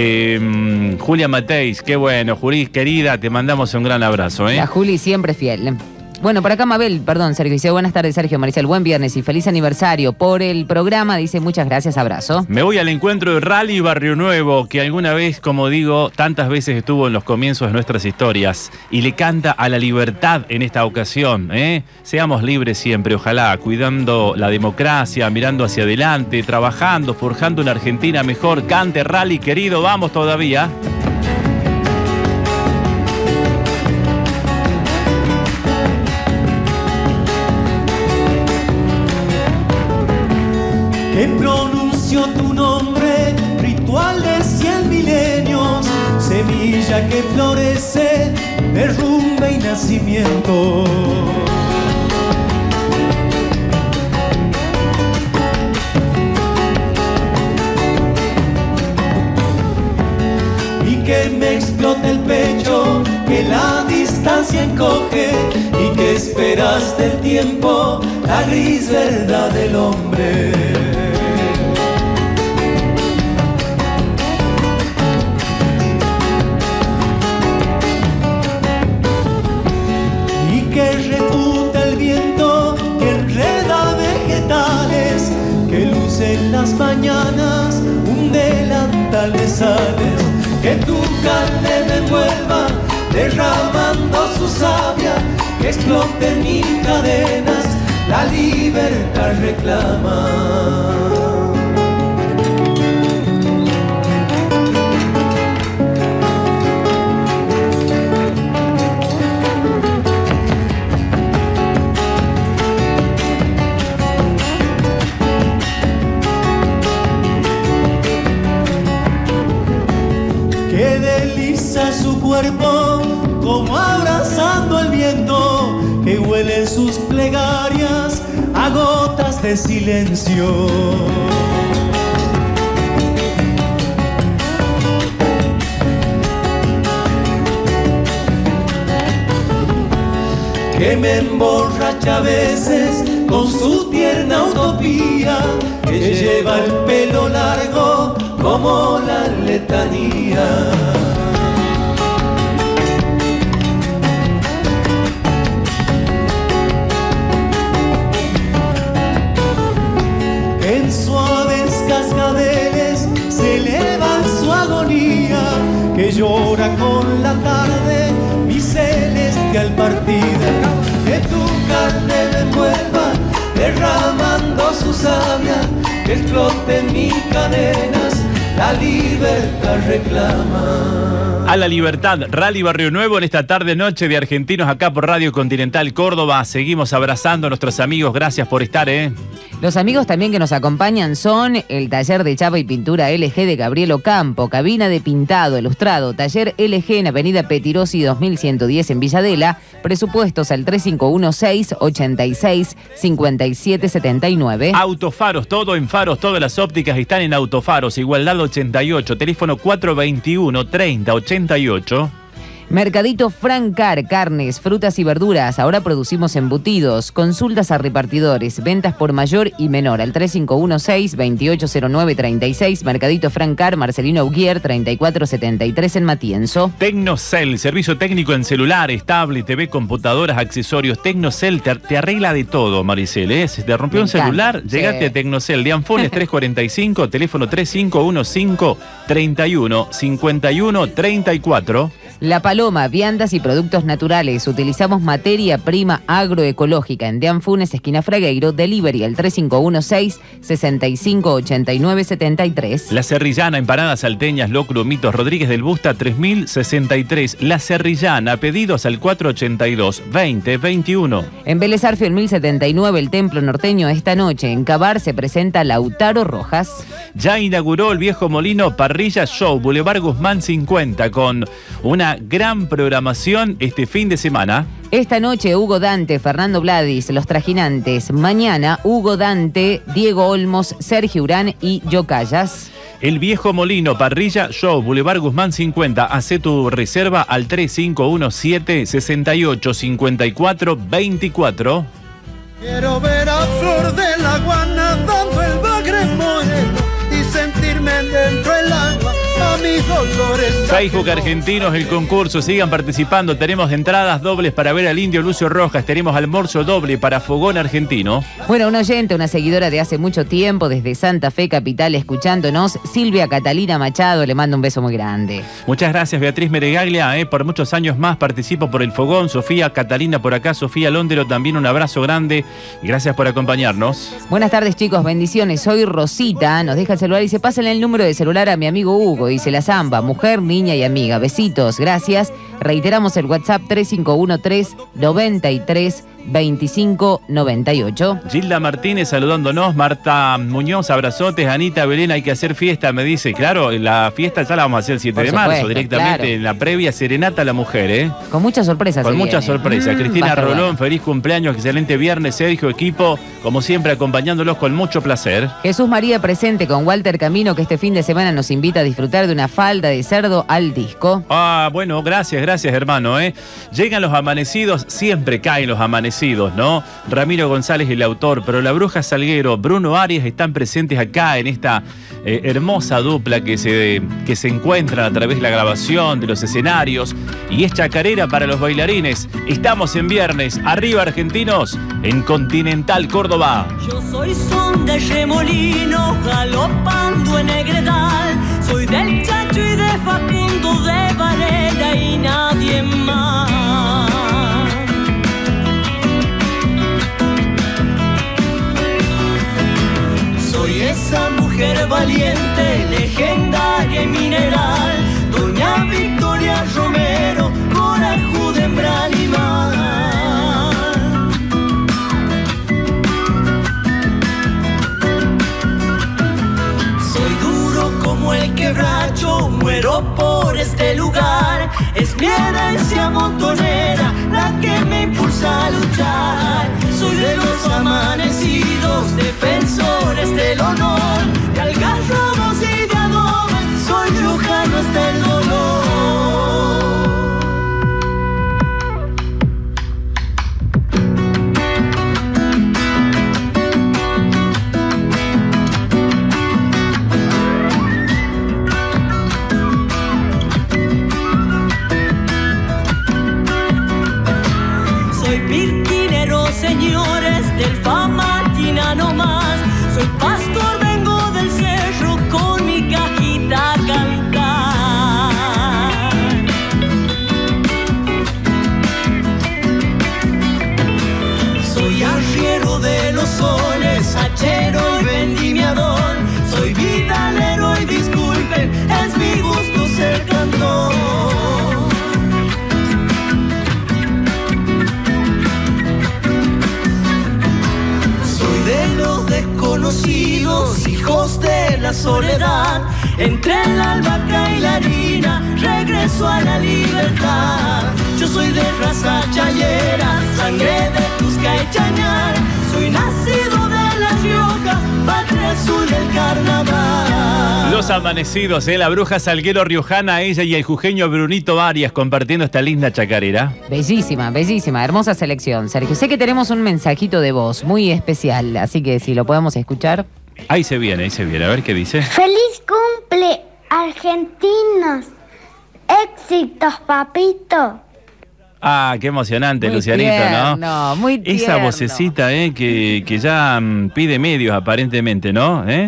K: Eh, Julia Mateis, qué bueno, Juli, querida, te mandamos un gran abrazo, ¿eh?
L: La Juli siempre fiel. Bueno, por acá Mabel, perdón, Sergio, dice buenas tardes, Sergio Maricel, buen viernes y feliz aniversario por el programa, dice muchas gracias, abrazo.
K: Me voy al encuentro de Rally Barrio Nuevo, que alguna vez, como digo, tantas veces estuvo en los comienzos de nuestras historias y le canta a la libertad en esta ocasión, ¿eh? Seamos libres siempre, ojalá, cuidando la democracia, mirando hacia adelante, trabajando, forjando una Argentina mejor. Cante Rally, querido, vamos todavía.
G: Que pronunció tu nombre, ritual de cien milenios, semilla que florece, derrumbe y nacimiento. Y que me explota el pecho, que la distancia encoge, y que esperas del tiempo la gris verdad del hombre. Que refuta el viento, que enreda vegetales, que luce en las mañanas un delantal de sales, que tu carne me envuelva derramando su savia, que exploten mil cadenas, la libertad reclama. Su cuerpo como abrazando el viento, que huele sus plegarias a gotas de silencio. que me emborracha a veces con su tierna utopía, que lleva el pelo largo como la letanía. En suaves cascabeles se eleva su agonía, que llora con la tarde mi celestial partida. Que tu carne me envuelva derramando su savia, que exploten mis cadenas, la libertad reclama.
K: A la libertad, Rally Barrio Nuevo en esta tarde noche de Argentinos acá por Radio Continental Córdoba. Seguimos abrazando a nuestros amigos, gracias por estar, ¿eh?
L: Los amigos también que nos acompañan son el Taller de Chapa y Pintura L G de Gabriel Ocampo, Cabina de Pintado Ilustrado, Taller L G en Avenida Petirosi dos mil ciento diez en Villadela, presupuestos al tres cinco uno seis, ochenta y seis, cincuenta y siete setenta y nueve.
K: Autofaros, todo en faros, todas las ópticas están en Autofaros, Igualdad ochenta y ocho, teléfono cuatro veintiuno, treinta, ochenta y ocho.
L: Mercadito Francar, carnes, frutas y verduras. Ahora producimos embutidos. Consultas a repartidores. Ventas por mayor y menor. Al tres cinco uno seis, veintiocho cero nueve, treinta y seis. Mercadito Francar, Marcelino Auguier, treinta y cuatro setenta y tres en Matienzo.
K: Tecnocel, servicio técnico en celulares, tablet, T V, computadoras, accesorios. Tecnocel te, te arregla de todo, Maricel, ¿eh? Si te rompió
L: Me
K: un
L: encanta.
K: celular,
L: Sí.
K: llegate a Tecnocel. De Anfones tres cuarenta y cinco, teléfono tres cinco uno cinco, treinta y uno, cincuenta y uno, treinta y cuatro.
L: La Paloma, viandas y productos naturales. Utilizamos materia prima agroecológica. En Dean Funes, esquina Fragueiro, delivery al tres cinco uno seis, sesenta y cinco, ochenta y nueve setenta y tres.
K: La Serrillana, empanadas salteñas, locro, mitos, Rodríguez del Busta, tres mil sesenta y tres. La Serrillana, pedidos al cuatro ochenta y dos, veinte, veintiuno.
L: En Vélez Arfio, en mil setenta y nueve, el Templo Norteño. Esta noche en Cabar se presenta Lautaro Rojas.
K: Ya inauguró el viejo molino Parrilla Show, Boulevard Guzmán cincuenta, con una gran programación este fin de semana.
L: Esta noche Hugo Dante, Fernando Vladis, Los Trajinantes. Mañana Hugo Dante, Diego Olmos, Sergio Urán y Yocayas.
K: El viejo molino Parrilla Show, Boulevard Guzmán cincuenta. Hacé tu reserva al tres cinco uno siete, sesenta y ocho, cincuenta y cuatro, veinticuatro.
J: Quiero ver a Flor de la Guana dando el bagre moreno y sentirme dentro del agua a mis dolores.
K: Facebook Argentinos, el concurso, sigan participando. Tenemos entradas dobles para ver al Indio Lucio Rojas. Tenemos almuerzo doble para Fogón Argentino.
L: Bueno, una oyente, una seguidora de hace mucho tiempo, desde Santa Fe Capital, escuchándonos, Silvia Catalina Machado, le mando un beso muy grande.
K: Muchas gracias, Beatriz Meregaglia, eh, por muchos años más participo por el Fogón. Sofía Catalina por acá, Sofía Londero también, un abrazo grande. Gracias por acompañarnos.
L: Buenas tardes, chicos, bendiciones. Soy Rosita, nos deja el celular y se pásenle el número de celular a mi amigo Hugo. Dice la Zamba, mujer, niña y amiga. Besitos, gracias. Reiteramos el WhatsApp tres cinco uno tres, noventa y tres, veinticinco noventa y ocho.
K: Gilda Martínez saludándonos, Marta Muñoz, abrazotes, Anita Belén, hay que hacer fiesta, me dice. Claro, la fiesta ya la vamos a hacer el siete
L: Por
K: de marzo,
L: supuesto,
K: directamente
L: claro.
K: en la previa serenata a la mujer, ¿eh?
L: Con muchas sorpresas.
K: Con
L: se
K: muchas
L: viene.
K: sorpresas.
L: Mm,
K: Cristina
L: va a estar
K: Rolón,
L: bueno.
K: feliz cumpleaños, excelente viernes, Sergio, equipo, como siempre acompañándolos con mucho placer.
L: Jesús María presente con Walter Camino, que este fin de semana nos invita a disfrutar de una falda de cerdo al disco.
K: Ah, bueno, gracias, gracias hermano, ¿eh? Llegan los amanecidos, siempre caen los amanecidos, ¿no? Ramiro González, el autor, pero la Bruja Salguero, Bruno Arias están presentes acá en esta eh, hermosa dupla que se, que se encuentran a través de la grabación, de los escenarios, y es chacarera para los bailarines. Estamos en viernes, arriba Argentinos, en Continental Córdoba.
M: Yo soy son de remolino, galopando en Negredal. Soy del Chacho y de Facundo, de Varela y nadie más. Soy esa mujer valiente, legendaria y mineral, doña Victoria Romero, corajuda de hembra animal. Soy duro como el quebracho, muero por este lugar. Es mi herencia montonera la que me impulsa a luchar. Soy de los amanecidos, defensores del honor, de algarrobos y de adobes, soy rujano hasta el dolor. soles, hachero y vendimiador. Soy vidalero y disculpen, es mi gusto ser cantor. Soy de los desconocidos, hijos de la soledad. Entre la albahaca y la harina, regreso a la libertad. Yo soy de raza chayera, sangre de Cusca y Chañar. Soy nacido de La Rioja, patria azul del carnaval.
K: Los amanecidos, ¿eh? La bruja salguero riojana, ella y el jujeño Brunito Arias compartiendo esta linda chacarera.
L: Bellísima, bellísima, hermosa selección, Sergio. Sé que tenemos un mensajito de voz muy especial, así que si lo podemos escuchar.
K: Ahí se viene, ahí se viene. A ver qué dice.
U: ¡Feliz cumple, argentinos! ¡Éxitos, papito!
K: Ah, qué emocionante,
L: Muy
K: Lucianito,
L: tierno,
K: ¿no?
L: muy tierno.
K: Esa vocecita, ¿eh? Que, que ya mm, pide medios aparentemente, ¿no? ¿Eh?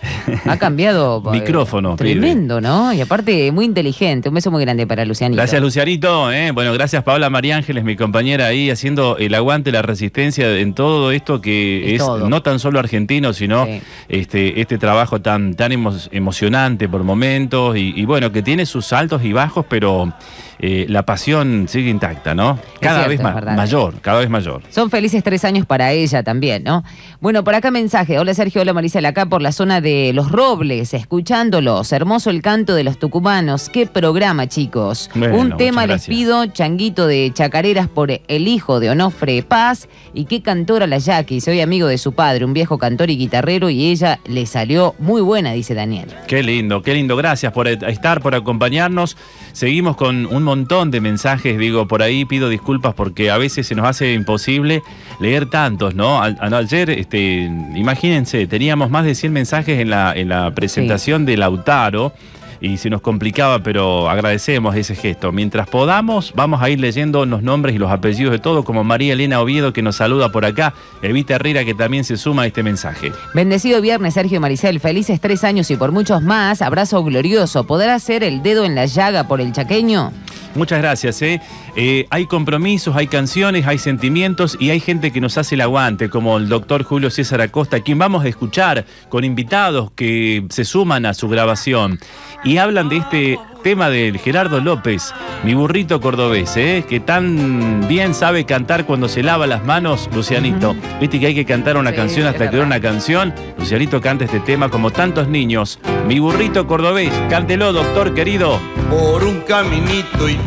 L: Ha cambiado.
K: Micrófono.
L: Tremendo, pide. ¿No? Y aparte, muy inteligente. Un beso muy grande para Lucianito.
K: Gracias, Lucianito. ¿eh? Bueno, gracias, Paola María Ángeles, mi compañera ahí, haciendo el aguante, la resistencia en todo esto que es, es no tan solo argentino, sino sí. este, este trabajo tan, tan emo emocionante por momentos y, y bueno, que tiene sus altos y bajos, pero eh, la pasión sigue intacta, ¿no? Cada
L: cierto,
K: vez ma mayor, cada vez mayor.
L: Son felices tres años para ella también, ¿no? Bueno, por acá mensaje. Hola, Sergio. Hola, Maricela. Acá por la zona de Los Robles, escuchándolos. Hermoso el canto de los tucumanos. Qué programa, chicos. Bueno, un tema les pido, Changuito de Chacareras por el hijo de Onofre Paz. Y qué cantora la Jackie. Soy amigo de su padre, un viejo cantor y guitarrero, y ella le salió muy buena, dice Daniel.
K: Qué lindo, qué lindo. Gracias por estar, por acompañarnos. Seguimos con un montón de mensajes. Digo, por ahí pido disculpas porque a veces se nos hace imposible leer tantos, ¿no? A, a, ayer, este, imagínense, teníamos más de cien mensajes en la, en la presentación sí. de Lautaro y se nos complicaba, pero agradecemos ese gesto. Mientras podamos, vamos a ir leyendo los nombres y los apellidos de todos, como María Elena Oviedo, que nos saluda por acá, Evita Herrera, que también se suma a este mensaje.
L: Bendecido viernes, Sergio Maricel, felices tres años y por muchos más, abrazo glorioso. ¿Podrá hacer el dedo en la llaga por el chaqueño?
K: Muchas gracias, ¿eh? Eh, hay compromisos, hay canciones, hay sentimientos y hay gente que nos hace el aguante, como el doctor Julio César Acosta, quien vamos a escuchar con invitados que se suman a su grabación y hablan de este tema del Gerardo López, mi burrito cordobés, ¿eh? Que tan bien sabe cantar cuando se lava las manos, Lucianito. Uh-huh. Viste que hay que cantar una sí, canción hasta que dé una canción. Lucianito canta este tema como tantos niños. Mi burrito cordobés, cántelo, doctor querido.
J: Por un caminito y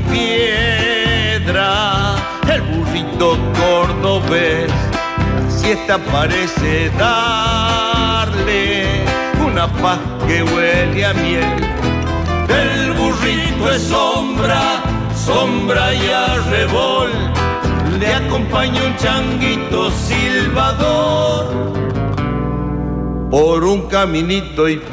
J: piedra, el burrito cordobés, la siesta parece darle una paz que huele a miel. El burrito es sombra, sombra y arrebol, le acompaña un changuito silbador. Por un caminito y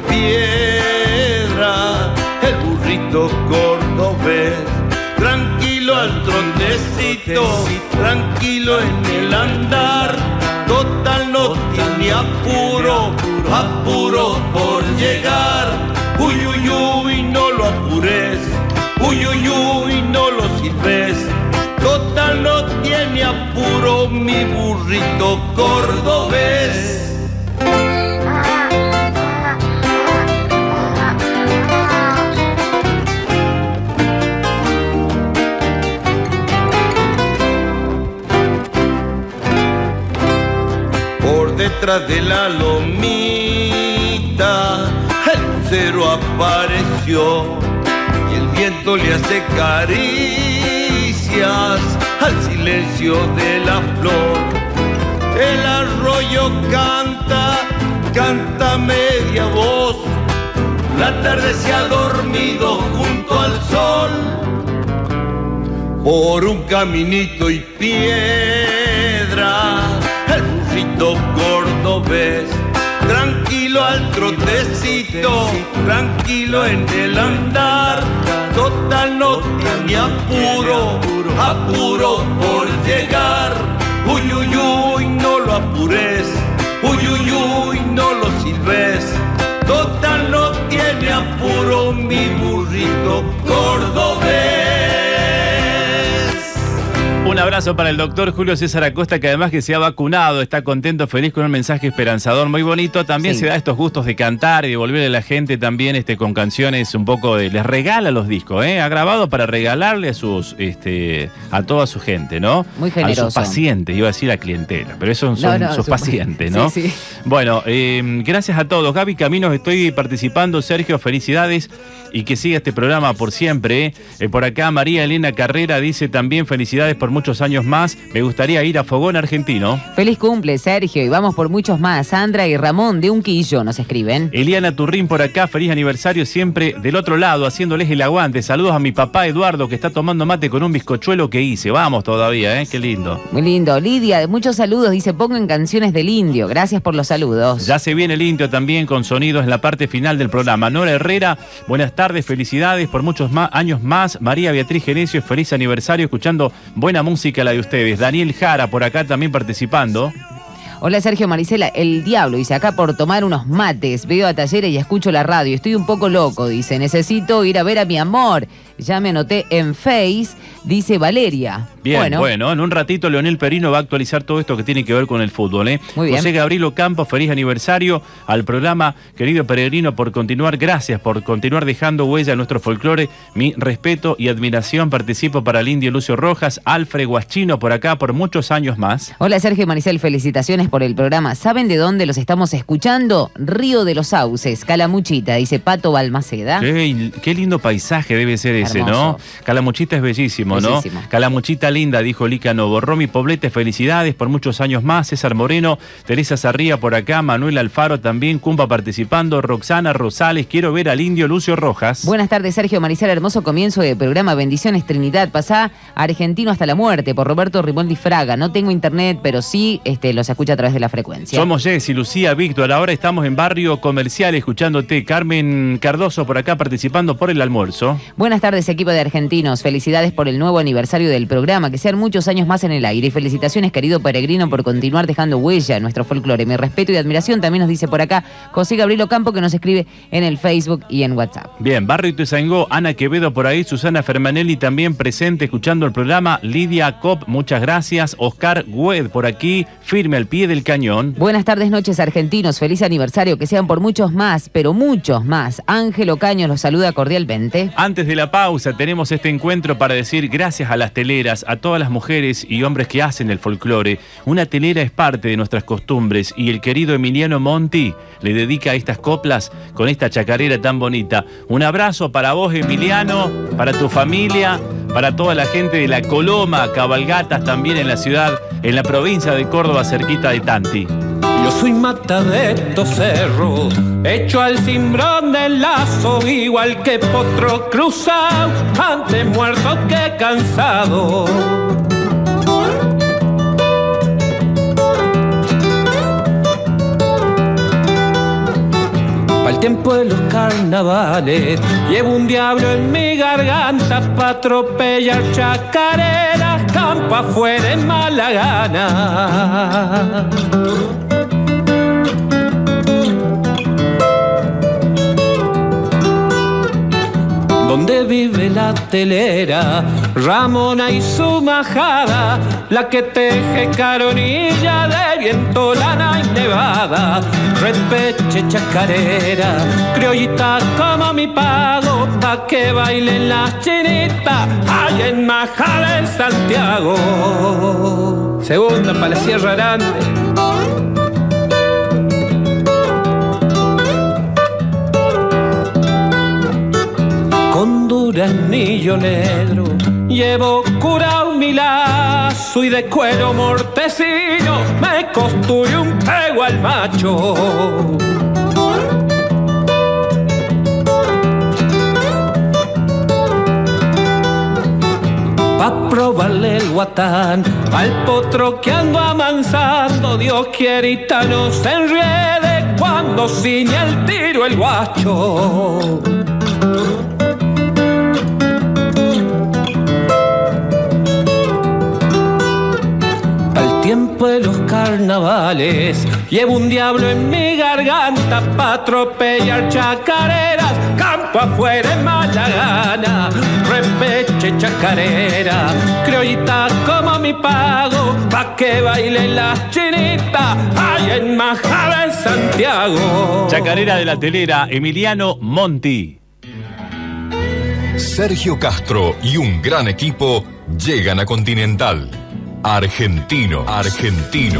J: piedra, el burrito cordobés, tranquilo al trotecito, tranquilo en el andar, total no tiene apuro, apuro por llegar. Uy, uy, uy, no lo apures, uy, uy, uy, no lo sirves, total no tiene apuro mi burrito cordobés. Por detrás de la lomita el lucero apareció y el viento le hace caricias al silencio de la flor. El arroyo canta, canta media voz, la tarde se ha dormido junto al sol. Por un caminito y piedra, el burrito cordobés, tranquilo al trotecito, tranquilo en el andar, total no tiene apuro, apuro por llegar. Uy, uy, uy, no lo apures, uy, uy, uy, no lo sirves, total no tiene apuro mi burrito cordobés.
K: Un abrazo para el doctor Julio César Acosta, que además que se ha vacunado, está contento, feliz, con un mensaje esperanzador muy bonito. También sí. se da estos gustos de cantar y de volverle a la gente también este, con canciones un poco de... Les regala los discos, ¿eh? Ha grabado para regalarle a sus este, a toda su gente, ¿no?
L: Muy generoso.
K: A sus pacientes, iba a decir a clientela, pero esos son
L: no, no,
K: sus
L: su...
K: pacientes, ¿no?
L: Sí, sí.
K: Bueno, eh, gracias a todos. Gaby Caminos, estoy participando. Sergio, felicidades. Y que siga este programa por siempre. ¿eh? Eh, por acá María Elena Carrera dice también felicidades por muchos años más. Me gustaría ir a Fogón Argentino.
L: Feliz cumple, Sergio, y vamos por muchos más. Sandra y Ramón de Unquillo nos escriben.
K: Eliana Turrín por acá, feliz aniversario siempre del otro lado, haciéndoles el aguante. Saludos a mi papá Eduardo, que está tomando mate con un bizcochuelo que hice. Vamos todavía, ¿eh? Qué lindo.
L: Muy lindo. Lidia, muchos saludos, dice, pongan canciones del Indio. Gracias por los saludos.
K: Ya se viene el Indio también con sonidos en la parte final del programa. Nora Herrera, buenas tardes, felicidades por muchos más, años más. María Beatriz Genesio, feliz aniversario, escuchando buena música la de ustedes. Daniel Jara por acá también participando.
L: Hola Sergio, Marisela, el diablo, dice, acá por tomar unos mates, veo a Talleres y escucho la radio, estoy un poco loco, dice, necesito ir a ver a mi amor, ya me anoté en Face, dice Valeria.
K: Bien,
L: bueno.
K: bueno, en un ratito Leonel Perino va a actualizar todo esto que tiene que ver con el fútbol, ¿eh?
L: Muy bien.
K: José Gabriel Ocampo, feliz aniversario al programa, querido peregrino, por continuar, gracias por continuar dejando huella a nuestro folclore, mi respeto y admiración, participo para el Indio Lucio Rojas, Alfred Guachino por acá por muchos años más.
L: Hola Sergio y Maricel, felicitaciones por el programa. ¿Saben de dónde los estamos escuchando? Río de los Sauces, Calamuchita, dice Pato Balmaceda.
K: Qué, qué lindo paisaje debe ser ese,
L: hermoso.
K: ¿no? Calamuchita es bellísimo,
L: bellísimo.
K: ¿no? Calamuchita linda, dijo Lica Novo. Romy Poblete, felicidades por muchos años más. César Moreno, Teresa Sarría por acá, Manuel Alfaro también, Cumpa participando, Roxana Rosales, quiero ver al Indio Lucio Rojas.
L: Buenas tardes Sergio, Maricel, hermoso comienzo de programa, bendiciones Trinidad, pasá Argentino hasta la muerte, por Roberto Riboldi Fraga. No tengo internet, pero sí este, los escucha a través de la frecuencia.
K: Somos Jessy, Lucía, Víctor, ahora estamos en Barrio Comercial escuchándote. Carmen Cardoso por acá participando por el almuerzo.
L: Buenas tardes equipo de Argentinos, felicidades por el nuevo aniversario del programa, que sean muchos años más en el aire y felicitaciones querido peregrino por continuar dejando huella en nuestro folclore. Mi respeto y admiración también nos dice por acá José Gabriel Ocampo, que nos escribe en el Facebook y en WhatsApp.
K: Bien, Barrio Ituzaingó, Ana Quevedo por ahí, Susana Fermanelli también presente escuchando el programa, Lidia Cop, muchas gracias, Oscar Güed por aquí, firme al pie del cañón.
L: Buenas tardes, noches argentinos, feliz aniversario, que sean por muchos más, pero muchos más. Ángel Ocaño los saluda cordialmente.
K: Antes de la pausa tenemos este encuentro para decir gracias a las teleras, a todas las mujeres y hombres que hacen el folclore. Una telera es parte de nuestras costumbres y el querido Emiliano Monti le dedica estas coplas con esta chacarera tan bonita. Un abrazo para vos, Emiliano, para tu familia, para toda la gente de La Coloma, cabalgatas también en la ciudad, en la provincia de Córdoba, cerquita de Tanti.
C: Yo soy mata de estos cerros, hecho al cimbrón del lazo, igual que potro cruzado, antes muerto que cansado. Pa'l tiempo de los carnavales, llevo un diablo en mi garganta pa' atropellar chacareras, campo afuera en mala gana. Donde vive la telera, Ramona y su majada, la que teje caronilla de viento, lana y nevada, repeche chacarera, criollita como mi pago, pa' que bailen las chinitas, allá en Majada en Santiago. Segunda para la Sierra Grande. Anillo negro, llevo curado mi lazo y de cuero mortecino me construyo un pego al macho. Pa' probarle el guatán al potro que ando amansando, Dios quiera no se enrede cuando ciñe el tiro el guacho. Tiempo de los carnavales, llevo un diablo en mi garganta pa' atropellar chacareras, campo afuera en mala gana, repeche chacarera, criollita como mi pago, pa' que bailen las chinitas, ay, en Majada de Santiago.
K: Chacarera de la telera, Emiliano Monti.
A: Sergio Castro y un gran equipo llegan a Continental. Argentino, argentino.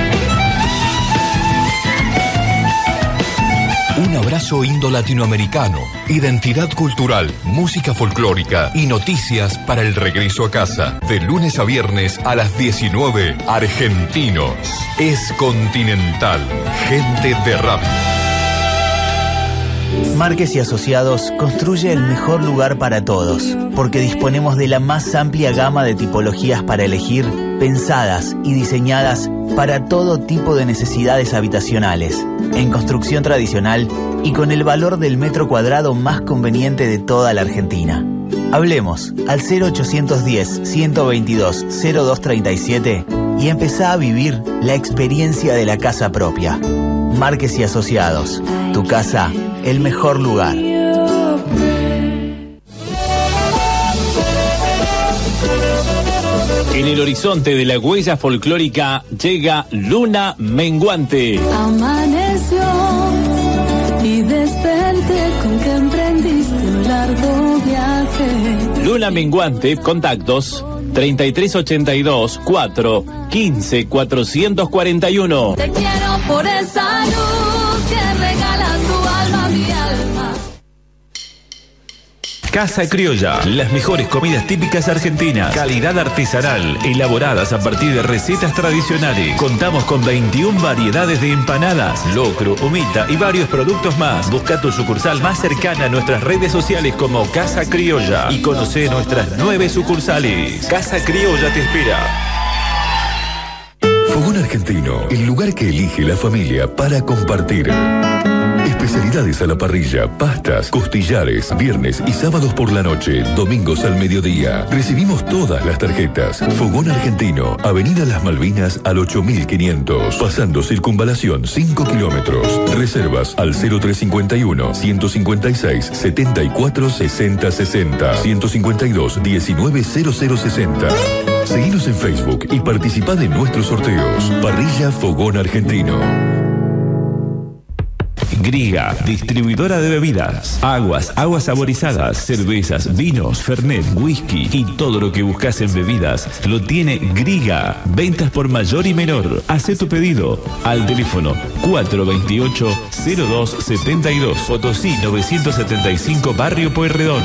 A: Un abrazo indo-latinoamericano, identidad cultural, música folclórica y noticias para el regreso a casa. De lunes a viernes a las diecinueve, Argentinos. Es Continental, gente de radio.
B: Márquez y Asociados construye el mejor lugar para todos, porque disponemos de la más amplia gama de tipologías para elegir, pensadas y diseñadas para todo tipo de necesidades habitacionales, en construcción tradicional y con el valor del metro cuadrado más conveniente de toda la Argentina. Hablemos al cero ochocientos diez, ciento veintidós, cero dos treinta y siete y empezá a vivir la experiencia de la casa propia. Márquez y Asociados, tu casa, el mejor lugar.
K: En el horizonte de la huella folclórica llega Luna Menguante.
E: Amaneció y desperté con que emprendiste un largo viaje.
K: Luna Menguante, contactos treinta y tres ochenta y dos, cuatro, quince, cuatrocientos cuarenta y uno.
E: Te quiero por esa luz que regala tu alma a mi alma.
D: Casa Criolla, las mejores comidas típicas argentinas, calidad artesanal, elaboradas a partir de recetas tradicionales. Contamos con veintiuna variedades de empanadas, locro, humita y varios productos más. Busca tu sucursal más cercana a nuestras redes sociales como Casa Criolla y conoce nuestras nueve sucursales. Casa Criolla te espera.
A: Fogón Argentino, el lugar que elige la familia para compartir. Especialidades a la parrilla, pastas, costillares, viernes y sábados por la noche, domingos al mediodía. Recibimos todas las tarjetas. Fogón Argentino, Avenida Las Malvinas al ocho mil quinientos, pasando circunvalación cinco kilómetros. Reservas al cero tres cincuenta y uno, ciento cincuenta y seis, setenta y cuatro, sesenta, sesenta, ciento cincuenta y dos, diecinueve, cero cero sesenta. Seguinos en Facebook y participá de nuestros sorteos. Parrilla Fogón Argentino.
D: Griga, distribuidora de bebidas, aguas, aguas saborizadas, cervezas, vinos, fernet, whisky y todo lo que buscas en bebidas lo tiene Griga. Ventas por mayor y menor. Hacé tu pedido al teléfono cuatro veintiocho, cero dos setenta y dos, Potosí novecientos setenta y cinco, Barrio Pueyrredón.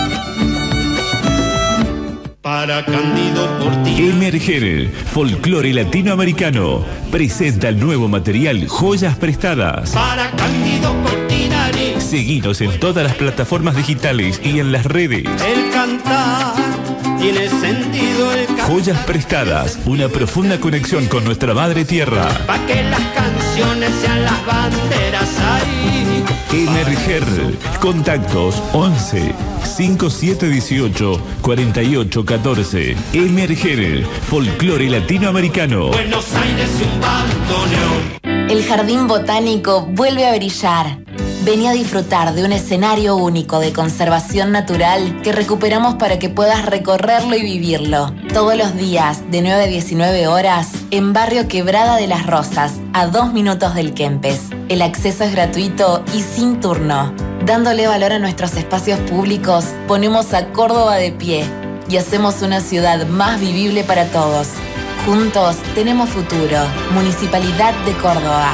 J: Para Cándido Portillo.
D: Emerger, folclore latinoamericano, presenta el nuevo material Joyas Prestadas.
J: Para Cándido Portinari.
D: Seguinos en todas las plataformas digitales y en las redes.
J: El cantar tiene sentido, el cantar.
D: Joyas Prestadas, una profunda conexión con nuestra madre tierra.
J: Pa' que las canciones sean las banderas ahí.
D: Emerger, contactos once, cincuenta y siete dieciocho, cuarenta y ocho catorce. Emerger, folclore latinoamericano.
J: Buenos Aires y un bandoneón.
F: El jardín botánico vuelve a brillar. Vení a disfrutar de un escenario único de conservación natural que recuperamos para que puedas recorrerlo y vivirlo. Todos los días, de nueve a diecinueve horas, en Barrio Quebrada de las Rosas, a dos minutos del Kempes. El acceso es gratuito y sin turno. Dándole valor a nuestros espacios públicos, ponemos a Córdoba de pie y hacemos una ciudad más vivible para todos. Juntos tenemos futuro. Municipalidad de Córdoba.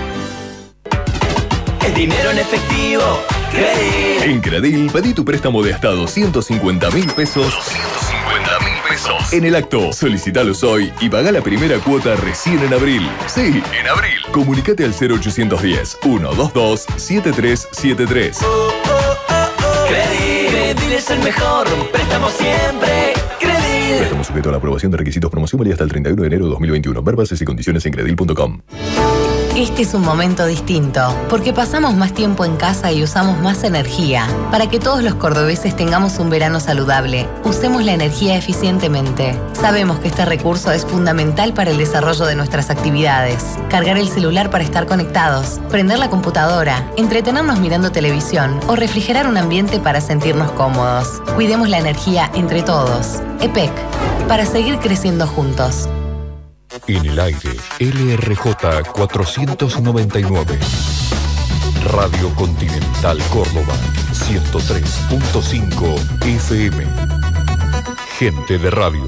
M: Es dinero en efectivo, Credil.
H: En Credil, pedí tu préstamo de hasta doscientos cincuenta mil pesos. doscientos cincuenta mil pesos. En el acto, solicitalos hoy y pagá la primera cuota recién en abril. Sí, en abril. Comunicate al cero ochocientos diez, ciento veintidós, setenta y tres setenta y tres.
M: Oh, oh, oh, oh. Credil. Credil es el mejor, préstamo siempre. Credil.
H: Préstamo sujeto a la aprobación de requisitos. Promoción válida hasta el treinta y uno de enero de dos mil veintiuno. Ver bases y condiciones en credil punto com.
F: Este es un momento distinto, porque pasamos más tiempo en casa y usamos más energía. Para que todos los cordobeses tengamos un verano saludable, usemos la energía eficientemente. Sabemos que este recurso es fundamental para el desarrollo de nuestras actividades. Cargar el celular para estar conectados, prender la computadora, entretenernos mirando televisión o refrigerar un ambiente para sentirnos cómodos. Cuidemos la energía entre todos. E P E C, para seguir creciendo juntos.
A: En el aire, L R J cuatrocientos noventa y nueve. Radio Continental Córdoba, ciento tres punto cinco F M. Gente de radio.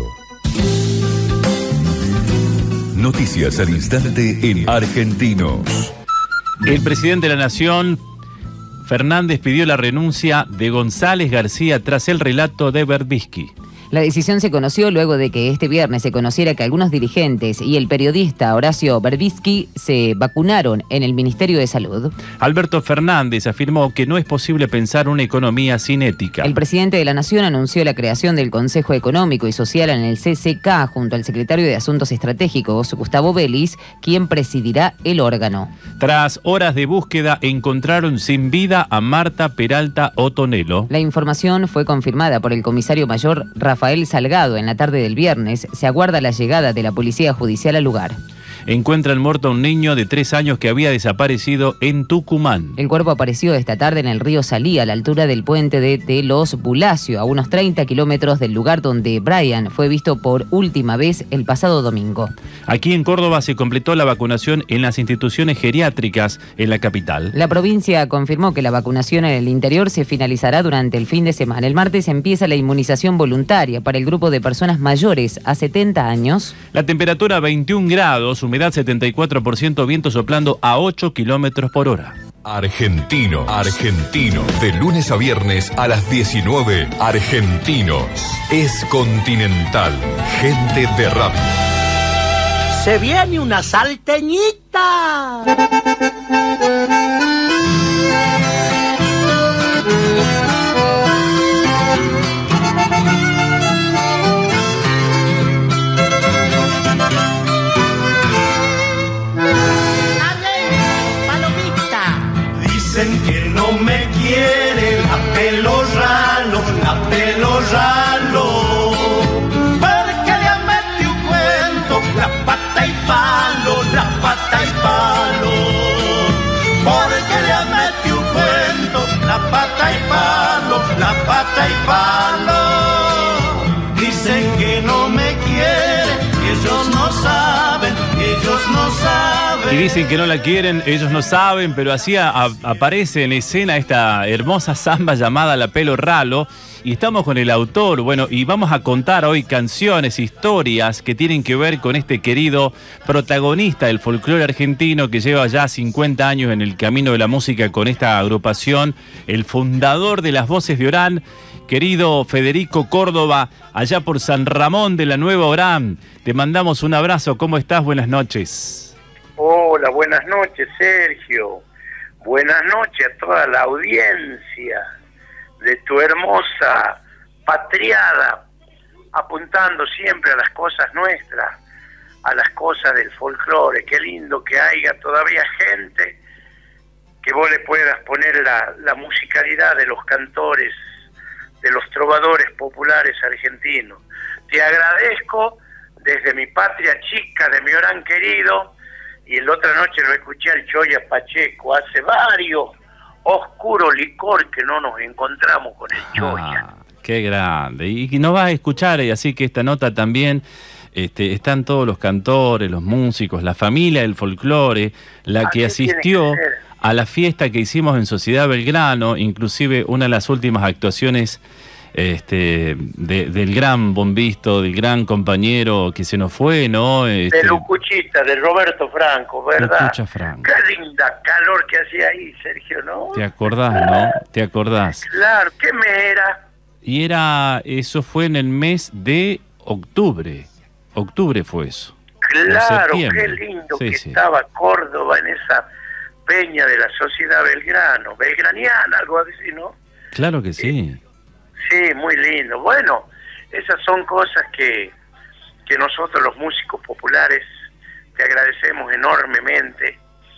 A: Noticias al instante en Argentinos.
K: El presidente de la Nación, Fernández, pidió la renuncia de González García tras el relato de Berbisky.
L: La decisión se conoció luego de que este viernes se conociera que algunos dirigentes y el periodista Horacio Berbisky se vacunaron en el Ministerio de Salud.
K: Alberto Fernández afirmó que no es posible pensar una economía sin ética.
L: El presidente de la Nación anunció la creación del Consejo Económico y Social en el C C K junto al secretario de Asuntos Estratégicos, Gustavo Vélez, quien presidirá el órgano.
K: Tras horas de búsqueda, encontraron sin vida a Marta Peralta Otonelo.
L: La información fue confirmada por el comisario mayor Rafael Rafael Salgado en la tarde del viernes. Se aguarda la llegada de la policía judicial al lugar.
K: Encuentran muerto a un niño de tres años que había desaparecido en Tucumán.
L: El cuerpo apareció esta tarde en el río Salí, a la altura del puente de, de Los Bulacio, a unos treinta kilómetros del lugar donde Brian fue visto por última vez el pasado domingo.
K: Aquí en Córdoba se completó la vacunación en las instituciones geriátricas en la capital.
L: La provincia confirmó que la vacunación en el interior se finalizará durante el fin de semana. El martes empieza la inmunización voluntaria para el grupo de personas mayores a setenta años.
K: La temperatura veintiún grados, humedad setenta y cuatro por ciento, viento soplando a ocho kilómetros por hora.
A: Argentino, argentino. De lunes a viernes a las diecinueve, Argentinos. Es Continental. Gente de radio.
J: Se viene una salteñita.
M: Dicen que no me quiere la pelo ralo, la pelo ralo. Porque le han metido un cuento, la pata y palo, la pata y palo. Porque le han metido un cuento, la pata y palo, la pata y palo. Dicen que no me quiere, ellos no saben, ellos no saben.
K: Y dicen que no la quieren, ellos no saben, pero así a, a, aparece en escena esta hermosa samba llamada La Pelo Ralo. Y estamos con el autor, bueno, y vamos a contar hoy canciones, historias que tienen que ver con este querido protagonista del folclore argentino que lleva ya cincuenta años en el camino de la música con esta agrupación, el fundador de Las Voces de Orán, querido Federico Córdoba, allá por San Ramón de la Nueva Orán. Te mandamos un abrazo, ¿cómo estás? Buenas noches.
I: Hola, buenas noches, Sergio. Buenas noches a toda la audiencia de tu hermosa patriada, apuntando siempre a las cosas nuestras, a las cosas del folclore. Qué lindo que haya todavía gente que vos le puedas poner la, la musicalidad de los cantores, de los trovadores populares argentinos. Te agradezco desde mi patria chica, de mi Orán querido. Y la otra noche lo escuché al Choya Pacheco, hace varios oscuro licor que no nos encontramos con el Choya.
K: Ah, qué grande. Y no vas a escuchar, y así que esta nota también, este, están todos los cantores, los músicos, la familia del folclore, la que asistió que a la fiesta que hicimos en Sociedad Belgrano, inclusive una de las últimas actuaciones Este, de, del gran bombisto, del gran compañero que se nos fue, ¿no? Este,
I: de Lucuchita, de Roberto Franco, ¿verdad?
K: Lucucha Franco.
I: Qué linda calor que hacía ahí, Sergio, ¿no?
K: ¿Te acordás, no? ¿Te acordás?
I: Claro, ¿qué mes era?
K: Y era, eso fue en el mes de octubre. Octubre fue eso.
I: Claro, qué lindo sí, que sí. estaba Córdoba en esa peña de la Sociedad Belgrano, belgraniana, algo así, ¿no?
K: Claro que sí.
I: Eh, Sí, muy lindo. Bueno, esas son cosas que, que nosotros los músicos populares te agradecemos enormemente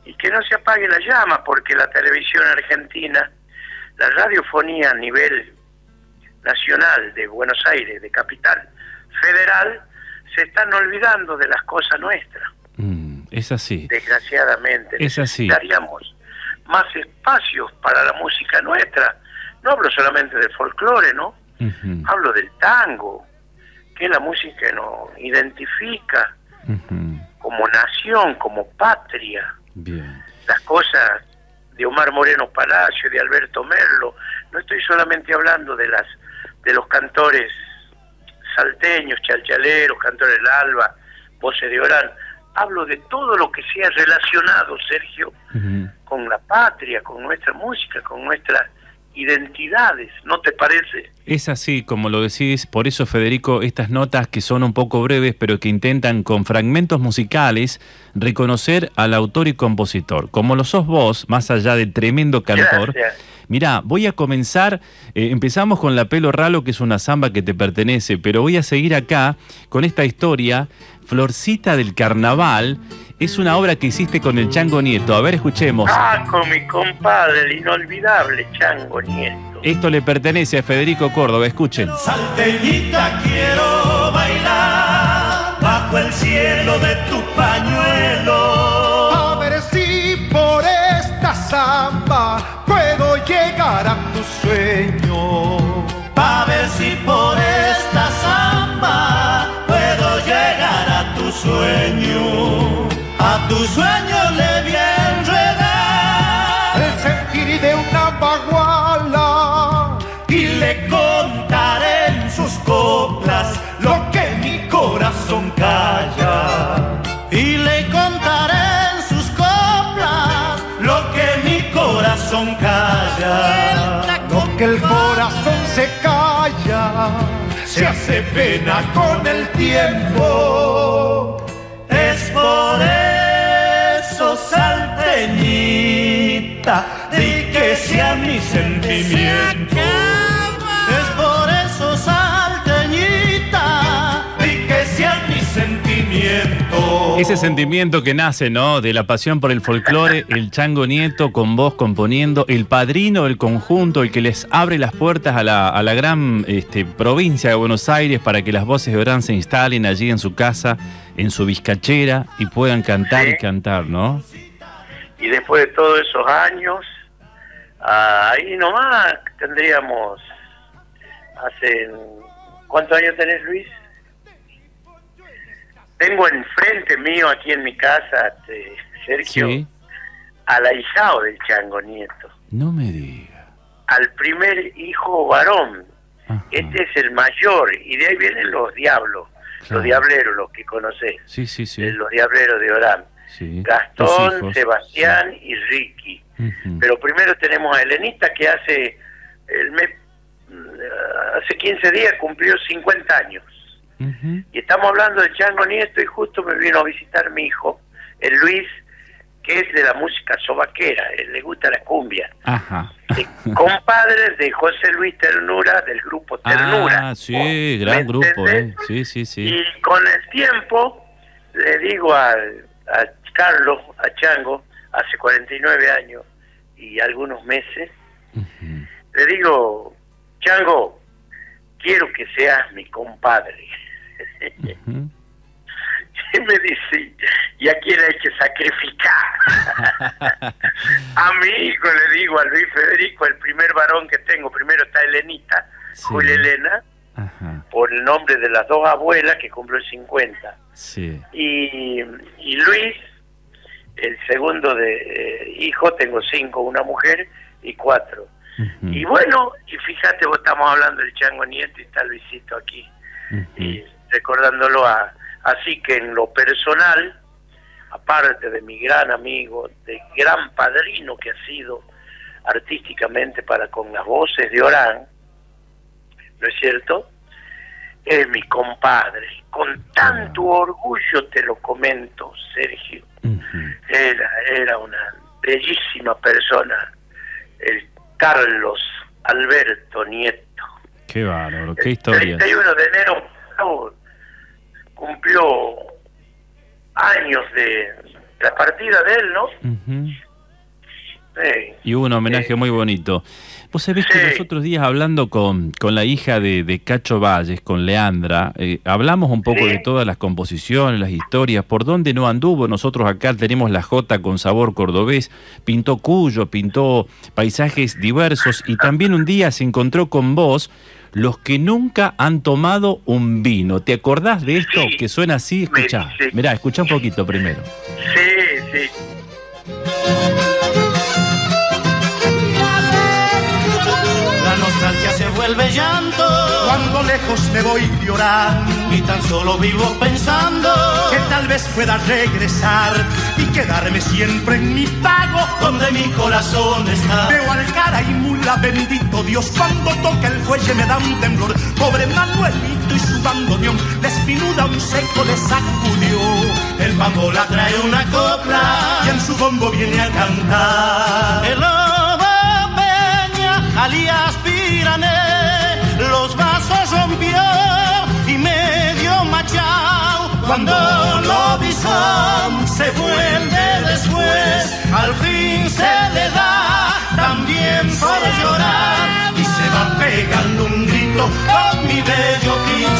I: y que no se apague la llama, porque la televisión argentina, la radiofonía a nivel nacional de Buenos Aires, de capital federal, se están olvidando de las cosas nuestras.
K: Mm, es así.
I: Desgraciadamente.
K: Es así.
I: Necesitaríamos más espacios para la música nuestra. No hablo solamente del folclore, ¿no?
K: Uh-huh.
I: Hablo del tango, que es la música que nos identifica
K: uh-huh.
I: como nación, como patria.
K: Bien.
I: Las cosas de Omar Moreno Palacio, de Alberto Merlo. No estoy solamente hablando de las de los cantores salteños, chalchaleros, cantores del Alba, voces de Orán. Hablo de todo lo que sea relacionado, Sergio,
K: uh-huh.
I: con la patria, con nuestra música, con nuestras identidades, ¿no te parece?
K: Es así, como lo decís, por eso, Federico, estas notas que son un poco breves, pero que intentan con fragmentos musicales reconocer al autor y compositor. Como lo sos vos, más allá de tremendo cantor.
I: Gracias.
K: Mirá, voy a comenzar, eh, empezamos con La Pelo Ralo, que es una samba que te pertenece, pero voy a seguir acá con esta historia, Florcita del Carnaval. Es una obra que hiciste con el Chango Nieto. A ver, escuchemos.
I: Ah, con mi compadre, el inolvidable Chango Nieto.
K: Esto le pertenece a Federico Córdoba, escuchen.
J: Salteñita, quiero bailar bajo el cielo de tu pañuelo.
G: A ver si por esta samba puedo llegar a tu sueño.
J: A ver si por esta samba puedo llegar a tu sueño. A tu sueño le voy a enredar
G: el sentir de una baguala
J: y le contaré en sus coplas lo que mi corazón calla. Y le contaré en sus coplas lo que mi corazón calla.
G: Lo que el corazón se calla se hace pena con el tiempo.
J: Es por eso, salteñita, di que sea mi sentimiento. Es por eso, salteñita, di que sea mi sentimiento.
K: Ese sentimiento que nace, ¿no?, de la pasión por el folclore, el Chango Nieto con vos componiendo, el padrino del conjunto, el que les abre las puertas a la, a la gran este, provincia de Buenos Aires para que las voces de Orán se instalen allí en su casa, en su vizcachera, y puedan cantar sí. y cantar, ¿no?
I: Y después de todos esos años, ahí nomás tendríamos, hace, ¿cuántos años tenés, Luis? Tengo enfrente mío, aquí en mi casa, este, Sergio, sí. al ahijado del Chango Nieto.
K: No me diga.
I: Al primer hijo varón. Ajá. Este es el mayor, y de ahí vienen los diablos, claro. los diableros, los que conocés.
K: Sí, sí, sí.
I: Los diableros de Orán.
K: Sí.
I: Gastón, Sebastián sí. y Ricky.
K: Uh-huh.
I: Pero primero tenemos a Elenita, que hace el mes, hace quince días cumplió cincuenta años.
K: Uh-huh.
I: Y estamos hablando del Chango Nieto, y justo me vino a visitar mi hijo, el Luis, que es de la música sobaquera, él le gusta la cumbia.
K: Ajá.
I: Compadre de José Luis Ternura, del grupo Ternura.
K: Ah, sí, gran grupo, eh. Sí, sí, sí.
I: Y con el tiempo, le digo a, a Carlos, a Chango, hace cuarenta y nueve años y algunos meses, uh-huh. le digo, Chango, quiero que seas mi compadre.
K: Uh-huh.
I: Y me dice, ¿y a quién hay que sacrificar? A mi hijo le digo, a Luis Federico, el primer varón que tengo. Primero está Elenita, sí. Julia Elena,
K: Ajá.
I: por el nombre de las dos abuelas, que cumplió cincuenta.
K: Sí.
I: Y, y Luis, el segundo de eh, hijo, tengo cinco, una mujer y cuatro. Uh-huh. Y bueno, y fíjate, vos estamos hablando del Chango Nieto y está Luisito aquí. Uh-huh. Y recordándolo a... Así que en lo personal, aparte de mi gran amigo, de gran padrino que ha sido artísticamente para con las voces de Orán, ¿no es cierto? Es mi compadre. Con tanto orgullo te lo comento, Sergio.
K: Uh-huh.
I: Era, era una bellísima persona, el Carlos Alberto Nieto.
K: Qué bárbaro, qué historia.
I: El treinta y uno de enero cumplió años de, la partida de él, ¿no?
K: Uh-huh.
I: Sí.
K: Y hubo un homenaje muy bonito. Vos sabés que los otros días hablando con, con la hija de, de Cacho Valles, con Leandra, eh, hablamos un poco
I: Sí.
K: de todas las composiciones, las historias, por dónde no anduvo. Nosotros acá tenemos la Jota con sabor cordobés, pintó Cuyo, pintó paisajes diversos y también un día se encontró con vos los que nunca han tomado un vino. ¿Te acordás de esto que suena así? Escuchá,
I: sí.
K: mirá, escuchá un poquito primero.
I: Sí, sí.
J: La nostalgia se vuelve llanto cuando lejos me voy de orar y tan solo vivo pensando que tal vez pueda regresar y quedarme siempre en mi pago donde mi corazón está. Veo al cara y mula, bendito Dios, cuando toca el fuelle me da un temblor. Pobre Manuelito y su bandoneón, la espinuda un seco le sacudió. El bambola trae una copla y en su bombo viene a cantar. El alias Pirané, los vasos rompió y medio machao. Cuando lo visó, se vuelve después, al fin se le da también por llorar y se va pegando un grito con mi bello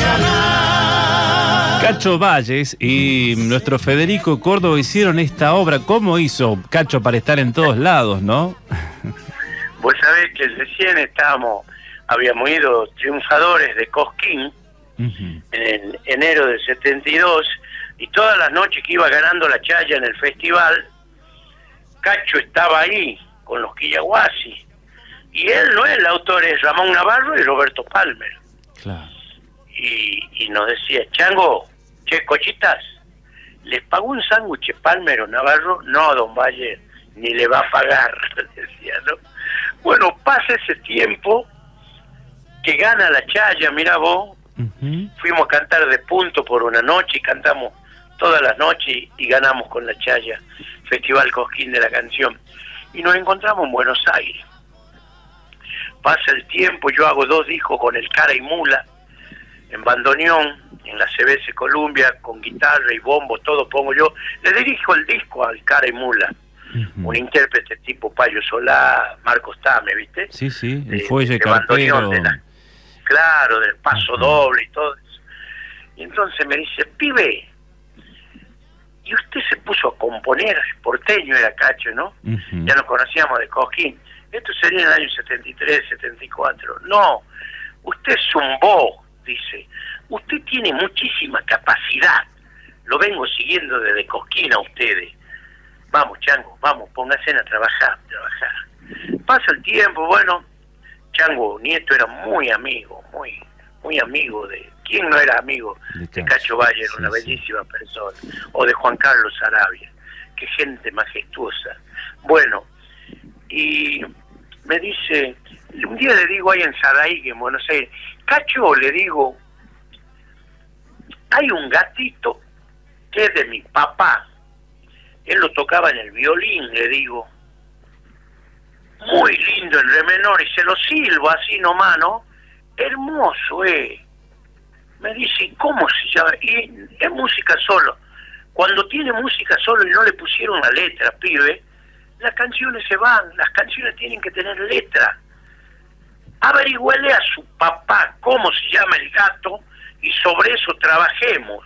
J: Pichaná.
K: Cacho Valles y nuestro Federico Córdoba hicieron esta obra. ¿Cómo hizo Cacho para estar en todos lados, no?
I: Vos sabés que recién estábamos, habíamos ido triunfadores de Cosquín uh-huh. en enero del setenta y dos, y todas las noches que iba ganando la chaya en el festival, Cacho estaba ahí con los Quillahuasi, y él no es el autor, es Ramón Navarro y Roberto Palmer.
K: Claro.
I: Y, y nos decía, Chango, che, cochitas, ¿les pagó un sándwich Palmer o Navarro? No, don Valle, ni le va a pagar, decía, ¿no? Bueno, pasa ese tiempo que gana la chaya, mira vos, uh-huh. fuimos a cantar de punto por una noche y cantamos todas las noches y ganamos con la chaya, Festival Cosquín de la Canción, y nos encontramos en Buenos Aires. Pasa el tiempo, yo hago dos discos con el Cara y Mula, en bandoneón, en la C B S Columbia, con guitarra y bombo, todo pongo yo, le dirijo el disco al Cara y Mula. Uh-huh. Un intérprete tipo Payo Solá, Marcos Tame, ¿viste?
K: Sí, sí, el
I: de,
K: fuelle
I: de
K: cartero.
I: De la, claro, del paso uh-huh. doble y todo eso. Y entonces me dice, pibe, y usted se puso a componer, porteño era Cacho, ¿no? Uh-huh. Ya nos conocíamos de Cosquín. Esto sería en el año setenta y tres, setenta y cuatro. No, usted zumbó, dice. Usted tiene muchísima capacidad. Lo vengo siguiendo desde Cosquín a ustedes. Vamos, Chango, vamos, póngase a trabajar, trabajar. Pasa el tiempo, bueno, Chango Nieto era muy amigo, muy muy amigo de... ¿Quién no era amigo de Cacho Valle? Era una bellísima persona. O de Juan Carlos Sarabia. Qué gente majestuosa. Bueno, y me dice, un día le digo ahí en Saraí, en Buenos Aires, Cacho, le digo, hay un gatito que es de mi papá. Él lo tocaba en el violín, le digo. Muy lindo en re menor, y se lo silbo así nomás, ¿no? Hermoso, eh. Me dice, ¿y cómo se llama? Y es música solo. Cuando tiene música solo y no le pusieron la letra, pibe, las canciones se van, las canciones tienen que tener letra. Averigüele a su papá cómo se llama el gato y sobre eso trabajemos.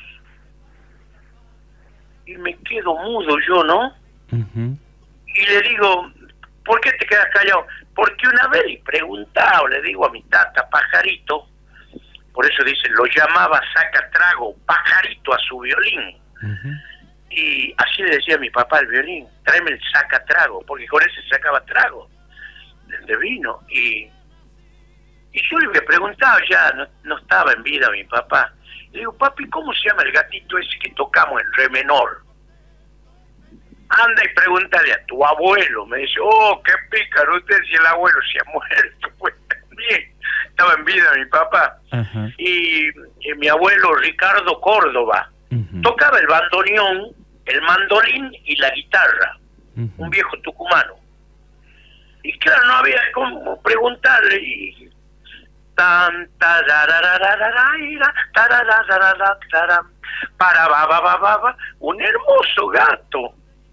I: Y me quedo mudo yo, ¿no? Uh-huh. Y le digo, ¿por qué te quedas callado? Porque una vez le preguntaba, le digo a mi tata, Pajarito, por eso dice, lo llamaba saca trago, Pajarito a su violín. Uh-huh. Y así le decía a mi papá al violín, tráeme el saca trago, porque con ese sacaba trago de vino. Y, y yo le preguntaba, ya no, no estaba en vida mi papá. Le digo, papi, ¿cómo se llama el gatito ese que tocamos en re menor? Anda y pregúntale a tu abuelo. Me dice, oh, qué pícaro usted si el abuelo se ha muerto. Pues también estaba en vida mi papá. Uh-huh. Y, y mi abuelo Ricardo Córdoba uh-huh. tocaba el bandoneón, el mandolín y la guitarra. Uh-huh. Un viejo tucumano. Y claro, no había cómo preguntarle. Y tan tarararararaira, tararararararam, para ba ba ba ba ba, un hermoso gato.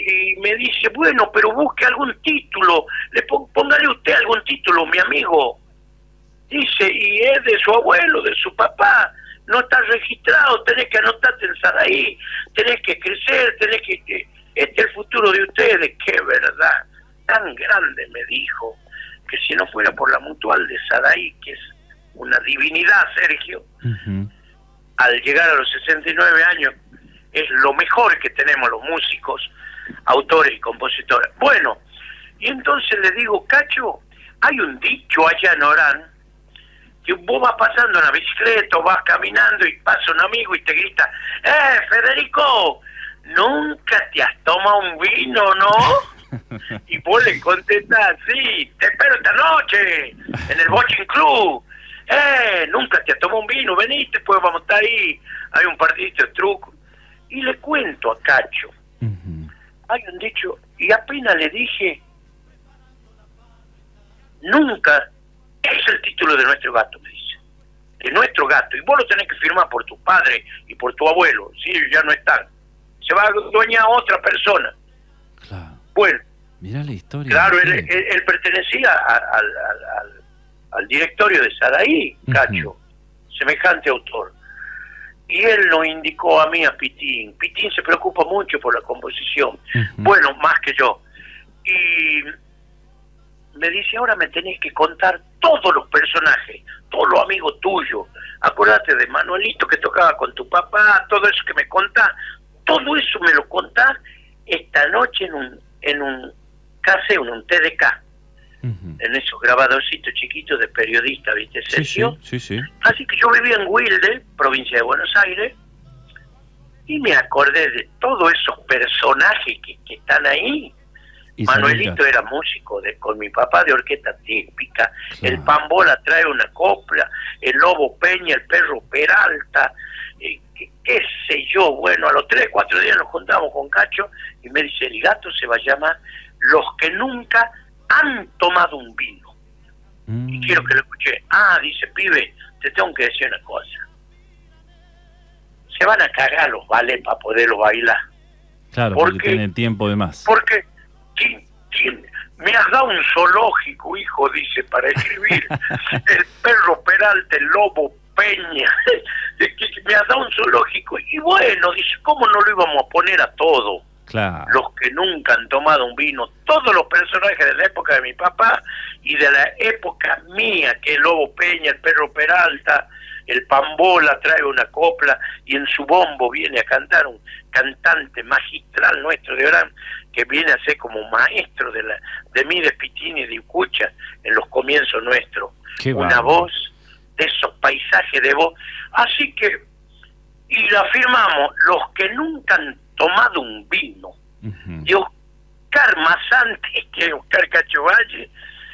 I: y me dice, bueno, pero busque algún título, le pon- póngale usted algún título, mi amigo. Dice, y es de su abuelo, de su papá, no está registrado, tenés que anotarte en Sadaí, tenés que crecer, tenés que... que este es el futuro de ustedes, qué verdad, tan grande, me dijo, que si no fuera por la Mutual de Sadaí, que es una divinidad, Sergio,
K: Uh-huh.
I: al llegar a los sesenta y nueve años, es lo mejor que tenemos los músicos, autores y compositores. Bueno, y entonces le digo, Cacho, hay un dicho allá en Orán, que vos vas pasando en la bicicleta o vas caminando y pasa un amigo y te grita, ¡eh, Federico! ¿Nunca te has tomado un vino, no? Y vos le contestás, sí, te espero esta noche en el Boching Club. Eh, nunca te has tomado un vino, veniste, pues vamos a estar ahí, hay un partidito de truco. Y le cuento a Cacho, uh-huh. hay un dicho, y apenas le dije, nunca, es el título de nuestro gato, me dice, de nuestro gato, y vos lo tenés que firmar por tu padre y por tu abuelo, si ellos ya no están, se va a dueñar a otra persona.
K: Claro.
I: Bueno,
K: mirá la historia.
I: Claro, él, él, él pertenecía a, al, al, al, al directorio de Sadaí, Cacho, uh-huh. semejante autor. Y él nos indicó a mí, a Pitín. Pitín se preocupa mucho por la composición, uh-huh. bueno, más que yo. Y me dice, ahora me tenés que contar todos los personajes, todos los amigos tuyos. Acordate de Manuelito que tocaba con tu papá, todo eso que me contás. Todo eso me lo contás esta noche en un en un caseo, en un T D K, uh-huh. en esos grabadorcitos chiquitos de periodista, ¿viste, Sergio?
K: Sí, sí, sí, sí.
I: Así que yo vivía en Wilde, provincia de Buenos Aires, y me acordé de todos esos personajes que, que están ahí. Y Manuelito salida. Era músico de, con mi papá de orquesta típica, claro. El Pambola trae una copla, el Lobo Peña, el Perro Peralta, eh, qué, qué sé yo, bueno, a los tres, cuatro días nos juntamos con Cacho y me dice, el gato se va a llamar Los que nunca han tomado un vino. Mm. Y quiero que lo escuche. Ah, dice, pibe, te tengo que decir una cosa. Se van a cagar los vales para poderlo bailar.
K: Claro, porque, porque tienen tiempo de más.
I: Porque ¿quién, quién? Me has dado un zoológico, hijo, dice, para escribir. El Perro Peralta, el Lobo Peña. Me has dado un zoológico. Y bueno, dice, ¿cómo no lo íbamos a poner a todo?
K: Claro.
I: Los que nunca han tomado un vino. Todos los personajes de la época de mi papá y de la época mía, que el Lobo Peña, el Perro Peralta, el Pambola trae una copla y en su bombo viene a cantar un cantante magistral nuestro de Orán, que viene a ser como maestro de la de mí, de Pitín y de Ucucha en los comienzos nuestros.
K: Qué
I: una
K: bueno.
I: voz de esos paisajes de voz. Así que, y la afirmamos, los que nunca han tomado un vino, uh-huh. de Oscar Mazante, que es Oscar Cachovalle,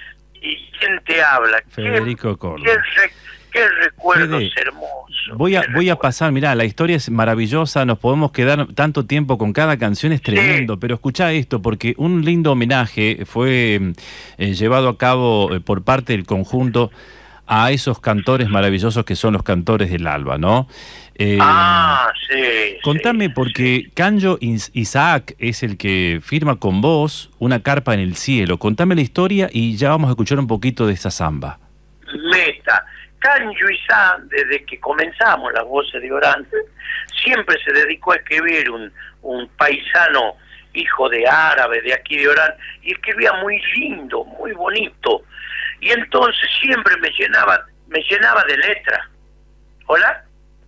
I: y ¿quién te habla?
K: Federico
I: ¿Qué,
K: Córdoba.
I: qué, re, qué recuerdos
K: Fede,
I: hermosos.
K: Voy a, voy a pasar, mirá, la historia es maravillosa, nos podemos quedar tanto tiempo con cada canción, es tremendo, sí. Pero escuchá esto, porque un lindo homenaje fue eh, llevado a cabo eh, por parte del conjunto a esos cantores maravillosos que son los cantores del Alba, ¿no? Eh,
I: ah, sí.
K: Contame,
I: sí,
K: porque
I: sí.
K: Canyo Isaac es el que firma con vos Una carpa en el cielo. Contame la historia y ya vamos a escuchar un poquito de esa samba.
I: Meta. Canyo Isaac, desde que comenzamos las voces de Orán, siempre se dedicó a escribir un, un paisano hijo de árabe de aquí de Orán, y escribía muy lindo, muy bonito. Y entonces siempre me llenaba, me llenaba de letra. ¿Hola?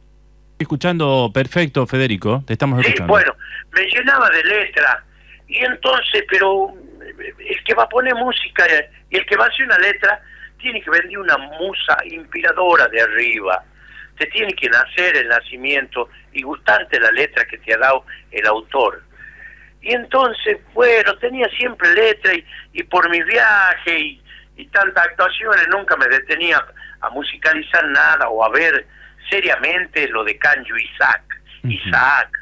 K: Escuchando perfecto, Federico, te estamos
I: sí,
K: escuchando.
I: Bueno, me llenaba de letra. Y entonces, pero el que va a poner música y el que va a hacer una letra, tiene que venir una musa inspiradora de arriba. Te tiene que nacer el nacimiento y gustarte la letra que te ha dado el autor. Y entonces, bueno, tenía siempre letra y, y por mi viaje y, y tantas actuaciones nunca me detenía a musicalizar nada o a ver seriamente lo de Canyo Isaac. Uh-huh. Isaac.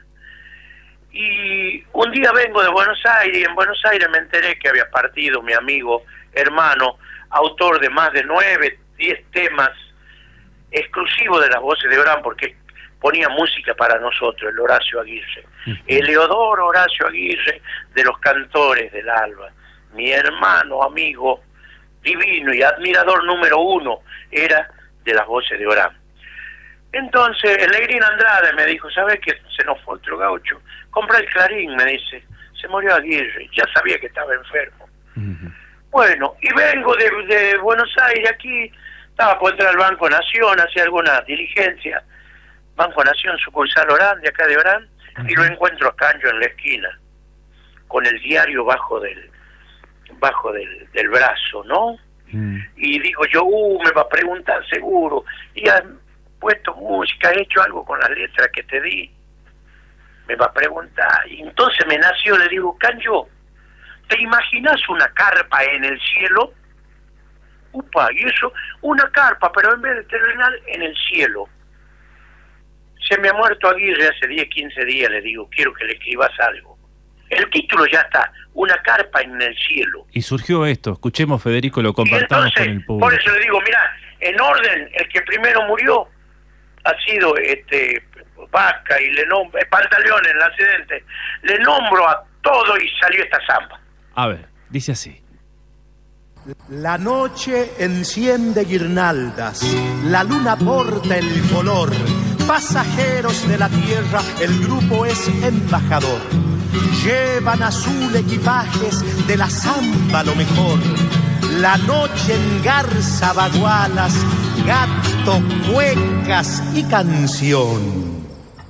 I: Y un día vengo de Buenos Aires y en Buenos Aires me enteré que había partido mi amigo, hermano, autor de más de nueve, diez temas exclusivos de las voces de Orán, porque ponía música para nosotros, el Horacio Aguirre. Eleodoro Horacio Aguirre, de los Cantores del Alba. Mi hermano, amigo, divino y admirador número uno, era de las voces de Orán. Entonces, el Negrín Andrade me dijo, ¿sabes qué? Se nos fue otro gaucho. Compra el Clarín, me dice. Se murió Aguirre, ya sabía que estaba enfermo. Uh-huh. Bueno, y vengo de, de Buenos Aires, aquí, estaba por entrar al Banco Nación, hacía alguna diligencia. Banco Nación, sucursal Orán, de acá de Orán, uh-huh. y lo encuentro a Cancho en la esquina, con el diario bajo del bajo del, del brazo, ¿no? Uh-huh. Y digo yo, uh, me va a preguntar seguro, y ha puesto música, he hecho algo con las letras que te di, me va a preguntar. Y entonces me nació, le digo, Cancho, ¿te imaginas una carpa en el cielo? Upa, y eso, una carpa, pero en vez de terrenal, en el cielo. Se me ha muerto Aguirre hace diez, quince días, le digo, quiero que le escribas algo. El título ya está, una carpa en el cielo.
K: Y surgió esto, escuchemos Federico, lo compartamos entonces, con el público.
I: Por eso le digo, mira, en orden, el que primero murió ha sido este Vaca y le nombro, Pantaleón en el accidente, le nombro a todo y salió esta zamba.
K: A ver, dice así.
J: La noche enciende guirnaldas, la luna porta el color, pasajeros de la tierra, el grupo es embajador. Llevan azul equipajes de la zamba lo mejor. La noche engarza bagualas, gato, cuecas y canción.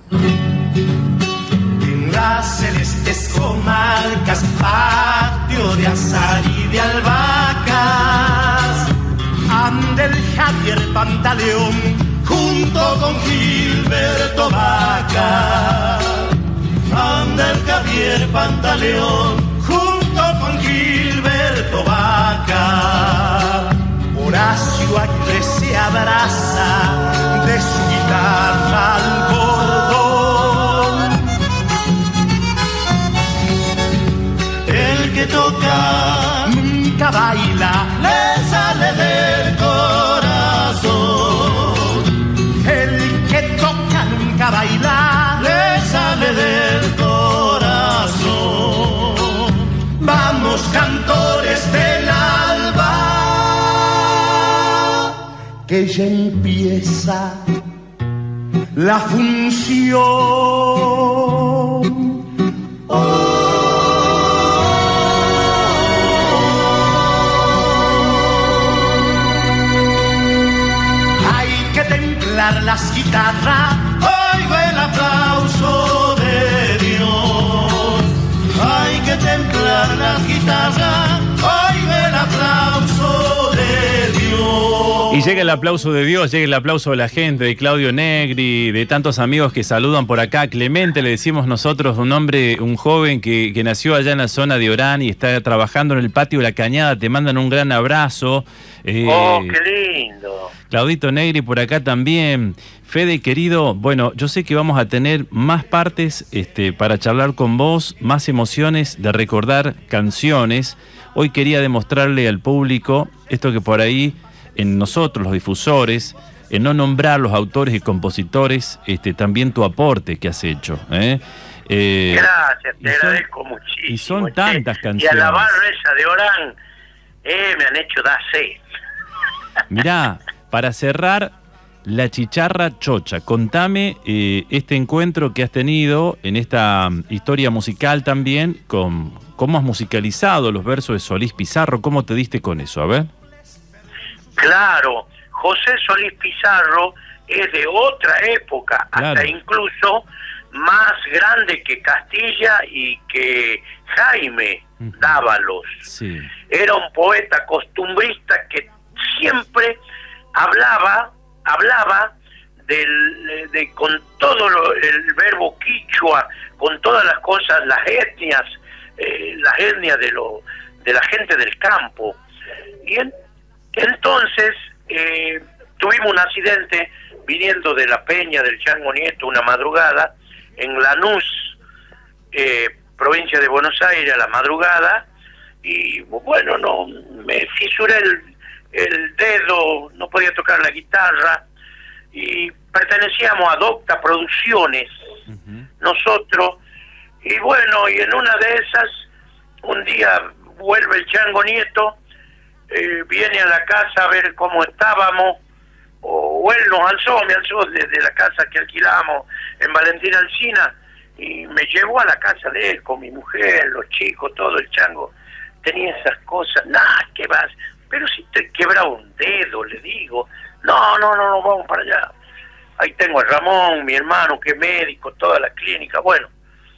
J: En las celestes comarcas, patio de azar y de albahacas, anda el Javier Pantaleón junto con Gilberto Vaca. Anda el Javier Pantaleón junto con Gilberto Vaca. Horacio Aguirre se abraza de su guitarra al cordón. El que toca nunca baila, le sale del corazón. El que toca nunca baila, le sale del corazón. Vamos, cantores del alba, que ya empieza la función. Oh. Hay que templar las guitarras, oigo el aplauso de Dios. Hay que templar las guitarras, oigo el aplauso de Dios.
K: Y llega el aplauso de Dios, llega el aplauso de la gente, de Claudio Negri, de tantos amigos que saludan por acá. Clemente, le decimos nosotros, un hombre, un joven que, que nació allá en la zona de Orán y está trabajando en el patio de La Cañada. Te mandan un gran abrazo.
I: Eh, ¡Oh, qué lindo!
K: Claudito Negri por acá también. Fede, querido, bueno, yo sé que vamos a tener más partes este, para charlar con vos, más emociones de recordar canciones. Hoy quería demostrarle al público esto que por ahí, en nosotros, los difusores, en no nombrar los autores y compositores, este, también tu aporte que has hecho. ¿eh?
I: Eh, Gracias, te agradezco muchísimo.
K: Y son tantas
I: che,
K: canciones.
I: Y a la barra esa de Orán, eh, me han hecho dar sed.
K: Mirá, para cerrar, La Chicharra Chocha, contame eh, este encuentro que has tenido en esta um, historia musical también, con cómo has musicalizado los versos de Solís Pizarro, ¿cómo te diste con eso? A ver.
I: Claro, José Solís Pizarro es de otra época, claro, hasta incluso más grande que Castilla y que Jaime uh-huh. Dávalos. Sí. Era un poeta costumbrista que siempre hablaba, hablaba del, de, con todo lo, el verbo quichua, con todas las cosas, las etnias, eh, las etnias de, lo, de la gente del campo. Y en, entonces eh, tuvimos un accidente viniendo de la Peña del Chango Nieto una madrugada en Lanús, eh, provincia de Buenos Aires, a la madrugada, y bueno, no me fisuré el, el dedo, no podía tocar la guitarra, y pertenecíamos a Docta Producciones, uh-huh. nosotros, y bueno, y en una de esas, un día vuelve el Chango Nieto, eh, viene a la casa a ver cómo estábamos, o, o él nos alzó, me alzó desde la casa que alquilamos en Valentín Alsina, y me llevó a la casa de él con mi mujer, los chicos, todo. El Chango tenía esas cosas. Nah, ¿qué vas? Pero si te quebra un dedo, le digo. No, no, no, no, vamos para allá. Ahí tengo a Ramón, mi hermano, que es médico, toda la clínica. Bueno,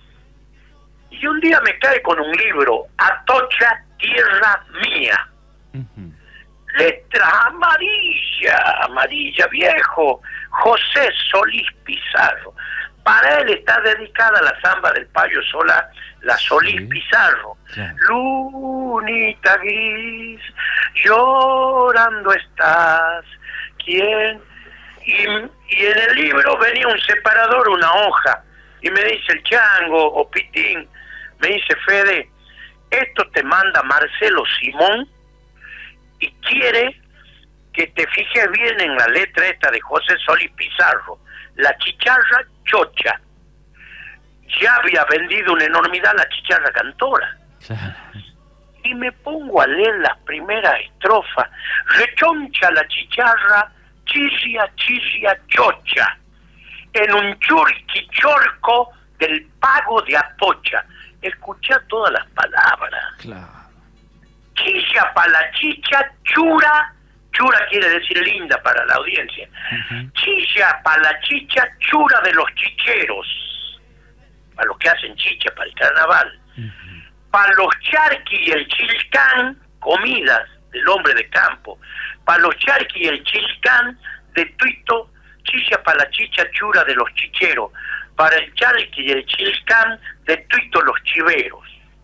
I: y un día me cae con un libro, Atocha, Tierra Mía. Uh-huh. Letra amarilla, amarilla, viejo. José Solís Pizarro. Para él está dedicada la samba del Payo Solá, la Solís sí. Pizarro. Claro. Lunita gris, llorando estás. ¿Quién? Y, y en el libro venía un separador, una hoja, y me dice el Chango o Pitín, me dice: Fede, esto te manda Marcelo Simón y quiere que te fijes bien en la letra esta de José Solís Pizarro. La chicharra chocha. Ya había vendido una enormidad la chicharra cantora. Claro. Y me pongo a leer las primeras estrofas. Rechoncha la chicharra, chisia, chisia, chocha. En un churquichorco del pago de Atocha. Escuchá todas las palabras. Claro. Chicha pa' la chicha, chura. Chura quiere decir linda para la audiencia. Uh-huh. Chicha para la chicha, chura de los chicheros. Para los que hacen chicha para el carnaval. Uh-huh. Para los charqui y el chilcán, comidas del hombre de campo. Para los charqui y el chilcán, de tuito, chicha para la chicha, chura de los chicheros. Para el charqui y el chilcán, de tuito los chiveros.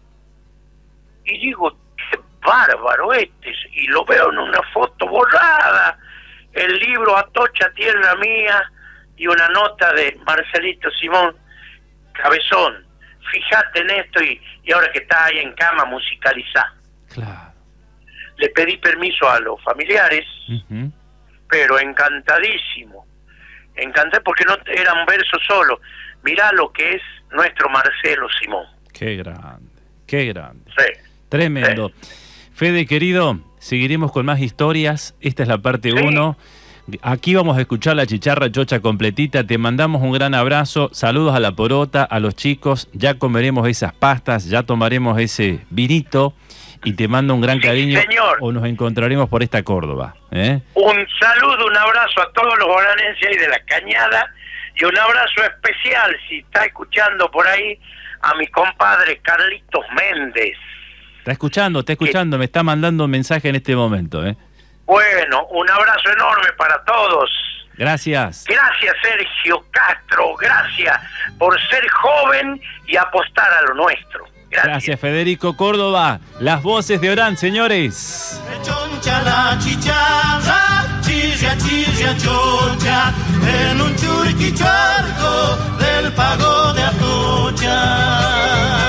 I: Y digo, qué bárbaro este, y lo veo en una foto borrada, el libro Atocha, Tierra Mía, y una nota de Marcelito Simón, cabezón, fíjate en esto, y, y ahora que está ahí en cama, musicalizá. Claro. Le pedí permiso a los familiares, uh-huh. pero encantadísimo, encanté porque no era un verso solo. Mirá lo que es nuestro Marcelo Simón.
K: Qué grande, qué grande.
I: Sí.
K: Tremendo. Sí. Fede, querido, seguiremos con más historias. Esta es la parte uno. Sí. Aquí vamos a escuchar la chicharra chocha completita. Te mandamos un gran abrazo. Saludos a la porota, a los chicos. Ya comeremos esas pastas, ya tomaremos ese vinito. Y te mando un gran sí, cariño. Señor. O nos encontraremos por esta Córdoba. ¿eh?
I: Un saludo, un abrazo a todos los bonaerenses ahí de la Cañada. Y un abrazo especial, si está escuchando por ahí, a mi compadre Carlitos Méndez.
K: Está escuchando, está escuchando, me está mandando un mensaje en este momento, ¿eh?
I: Bueno, un abrazo enorme para todos.
K: Gracias.
I: Gracias, Sergio Castro, gracias por ser joven y apostar a lo nuestro. Gracias.
K: Gracias, Federico Córdoba. Las voces de Orán, señores.
J: Choncha la chicharra, chilla, chilla, chocha, en un churquichuarco del pago de Atocha.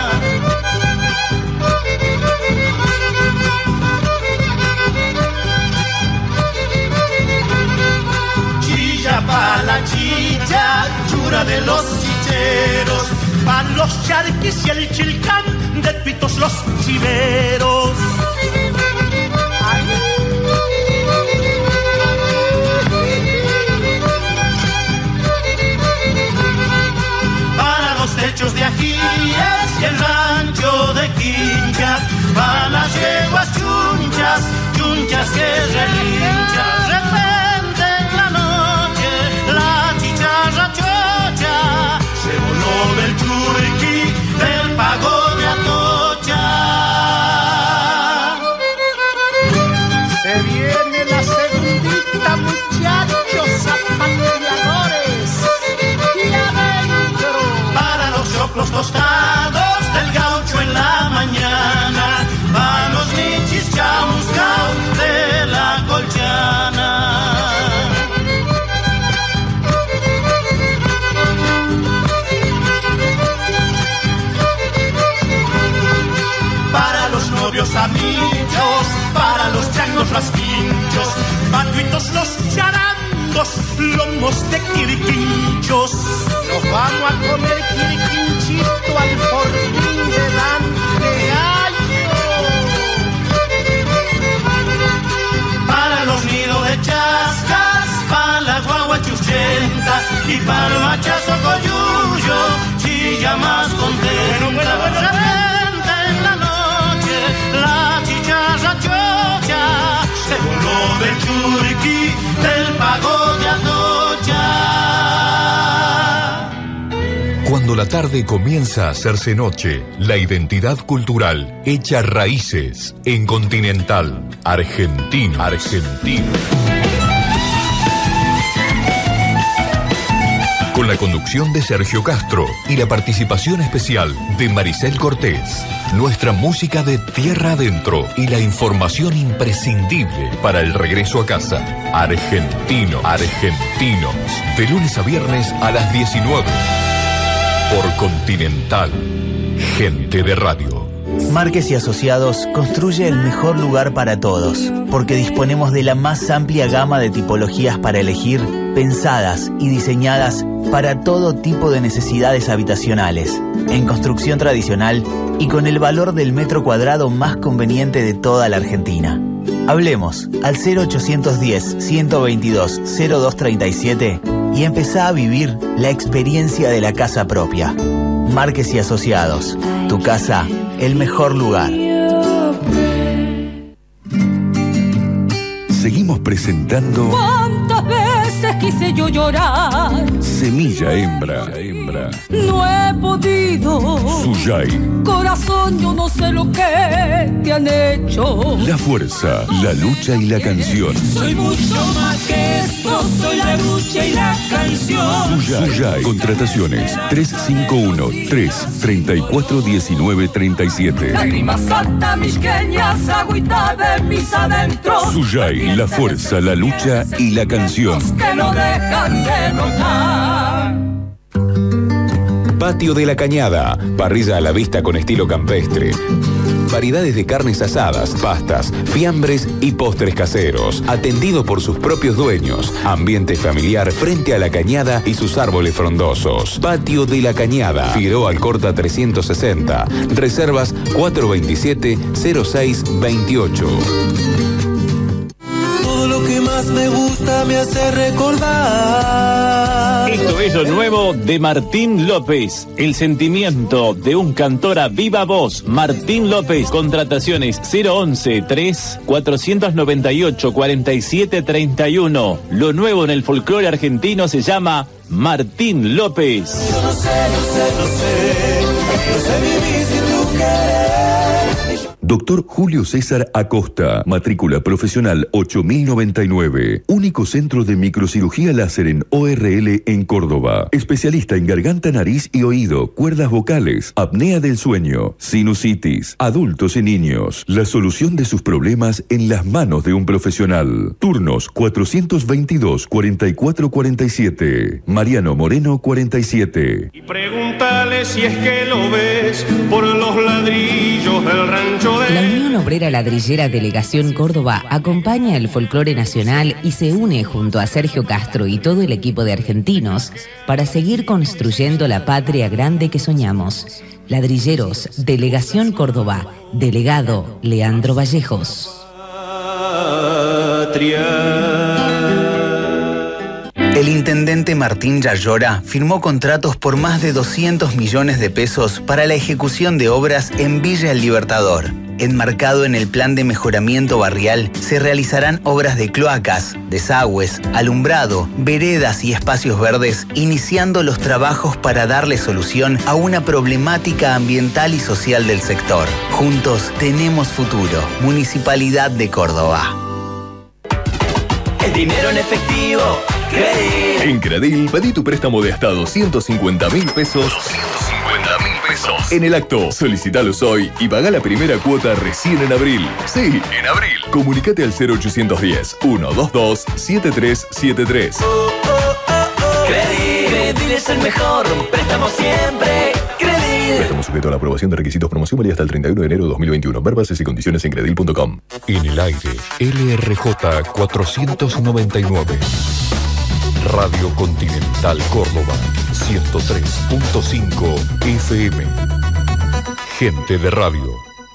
J: Pa' la chicha, chura de los chicheros, pa' los charquis y el chilcán, de tuitos los chiveros. Para los techos de ajíes y el rancho de Quincha, para las yeguas chunchas, chunchas que relinchan. Se voló del churqui, del pago de Atocha. Se viene la segundita, muchachos zapateadores. Y adentro, para los choclos tostados del gaucho en la mañana, para los michis chamuscao de la colchana. Amigos, para los changos rasquinchos, patuitos los charandos ricos lomos de quiriquinchos.
G: Nos vamos a comer quiriquinchito al fortín delante año.
J: Para los nidos de chascas, para la guagua chuchenta y para el machazo coyuyo, chilla más contenta. Bueno, bueno, bueno, en la noche, la chicharra chocha se voló del churiquí, del pago de Atocha.
A: Cuando la tarde comienza a hacerse noche, la identidad cultural echa raíces en Continental. Argentino, argentino. Con la conducción de Sergio Castro y la participación especial de Maricel Cortés. Nuestra música de tierra adentro y la información imprescindible para el regreso a casa. Argentino, argentinos. De lunes a viernes a las diecinueve. Por Continental. Gente de radio.
B: Márquez y Asociados construye el mejor lugar para todos, porque disponemos de la más amplia gama de tipologías para elegir, pensadas y diseñadas para todo tipo de necesidades habitacionales, en construcción tradicional y con el valor del metro cuadrado más conveniente de toda la Argentina. Hablemos al cero ochocientos diez, ciento veintidós, cero dos treinta y siete y empezá a vivir la experiencia de la casa propia. Márquez y Asociados, tu casa, el mejor lugar.
A: Seguimos presentando
E: ¿Cuántas veces quise yo llorar?
A: Semilla Hembra, hembra.
E: No he podido.
A: Suyay.
E: Corazón, yo no sé lo que te han hecho.
A: La fuerza, la lucha y la canción.
E: Soy mucho más que esto, soy la lucha y la canción.
A: Suyay. Suyay. Contrataciones tres cinco uno, tres, treinta y cuatro, diecinueve, treinta y siete.
E: Lágrimas santa, mis queñas, agüita de mis adentros.
A: Suyay, la fuerza, la lucha y la canción.
E: Que no dejan de notar.
N: Patio de la Cañada, parrilla a la vista con estilo campestre. Variedades de carnes asadas, pastas, fiambres y postres caseros. Atendido por sus propios dueños. Ambiente familiar frente a la cañada y sus árboles frondosos. Patio de la Cañada, Figueroa Alcorta trescientos sesenta. Reservas cuatro veintisiete, cero seis veintiocho.
M: Todo lo que más me gusta me hace recordar.
K: Esto es lo nuevo de Martín López. El sentimiento de un cantor a viva voz. Martín López. Contrataciones cero once, tres, cuatrocientos noventa y ocho, cuarenta y siete, treinta y uno. Lo nuevo en el folclore argentino se llama Martín López.
M: Yo no sé, no sé, no sé. No sé vivir sin tu querer.
A: Doctor Julio César Acosta, matrícula profesional ocho mil noventa y nueve. Único centro de microcirugía láser en O R L en Córdoba. Especialista en garganta, nariz y oído, cuerdas vocales, apnea del sueño, sinusitis, adultos y niños. La solución de sus problemas en las manos de un profesional. Turnos cuatrocientos veintidós, cuarenta y cuatro cuarenta y siete. Mariano Moreno cuarenta y siete.
C: Y pregúntale si es que lo ves por los ladrillos del rancho.
L: La Unión Obrera Ladrillera Delegación Córdoba acompaña el folclore nacional y se une junto a Sergio Castro y todo el equipo de argentinos para seguir construyendo la patria grande que soñamos. Ladrilleros, Delegación Córdoba, delegado Leandro Vallejos.
B: El intendente Martín Yayora firmó contratos por más de doscientos millones de pesos para la ejecución de obras en Villa El Libertador. Enmarcado en el plan de mejoramiento barrial, se realizarán obras de cloacas, desagües, alumbrado, veredas y espacios verdes, iniciando los trabajos para darle solución a una problemática ambiental y social del sector. Juntos tenemos futuro. Municipalidad de Córdoba.
M: El dinero en efectivo. Credil.
H: En Credil, pedí tu préstamo de hasta doscientos cincuenta mil pesos. doscientos cincuenta mil pesos. En el acto, solicitalos hoy y pagá la primera cuota recién en abril. Sí, en abril. Comunicate al cero ochocientos diez, ciento veintidós, setenta y tres setenta y tres.
M: Oh, oh, oh, oh. Credil. Credil es el mejor. Préstamo siempre. Credil.
H: Préstamo sujeto a la aprobación de requisitos. Promoción válida hasta el treinta y uno de enero de dos mil veintiuno. Ver bases y condiciones en credil punto com.
A: En el aire, L R J cuatrocientos noventa y nueve. Radio Continental Córdoba, ciento tres punto cinco F M. Gente de radio.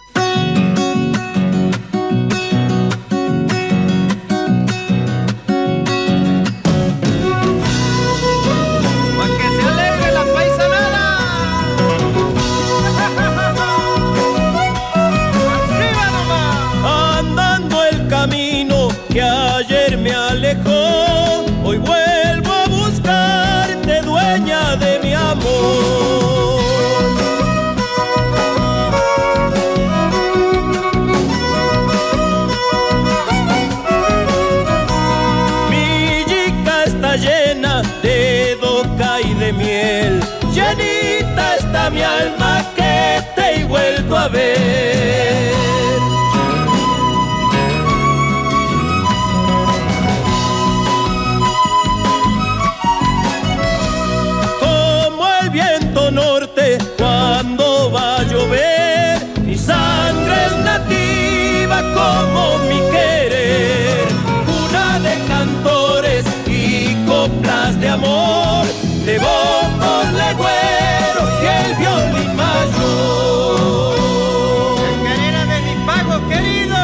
M: Que ayer me alejó, hoy vuelvo a buscarte, dueña de mi amor. Mi yica está llena de doca y de miel, llenita está mi alma que te he vuelto a ver. Norte, cuando va a llover, mi sangre es nativa como mi querer, cuna de cantores y coplas de amor, de bombos legüeros y el violín mayor. Chacarera de mi pago querido.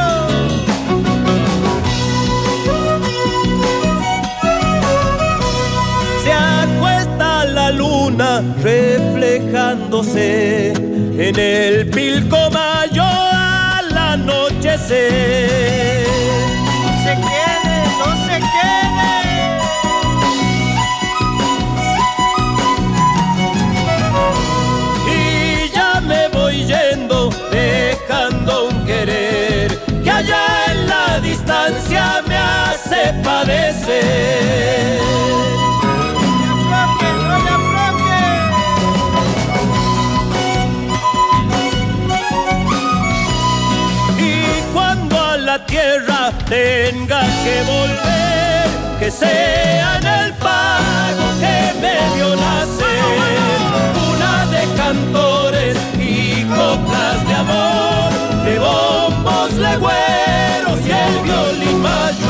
M: Se acuesta la luna reflejándose en el Pilcomayo al anochecer. No se quede, no se quede. Y ya me voy yendo, dejando un querer que allá en la distancia me hace padecer. La tierra tenga que volver, que sea en el pago que me vio nacer, cuna de cantores y coplas de amor, de bombos legüeros y el violín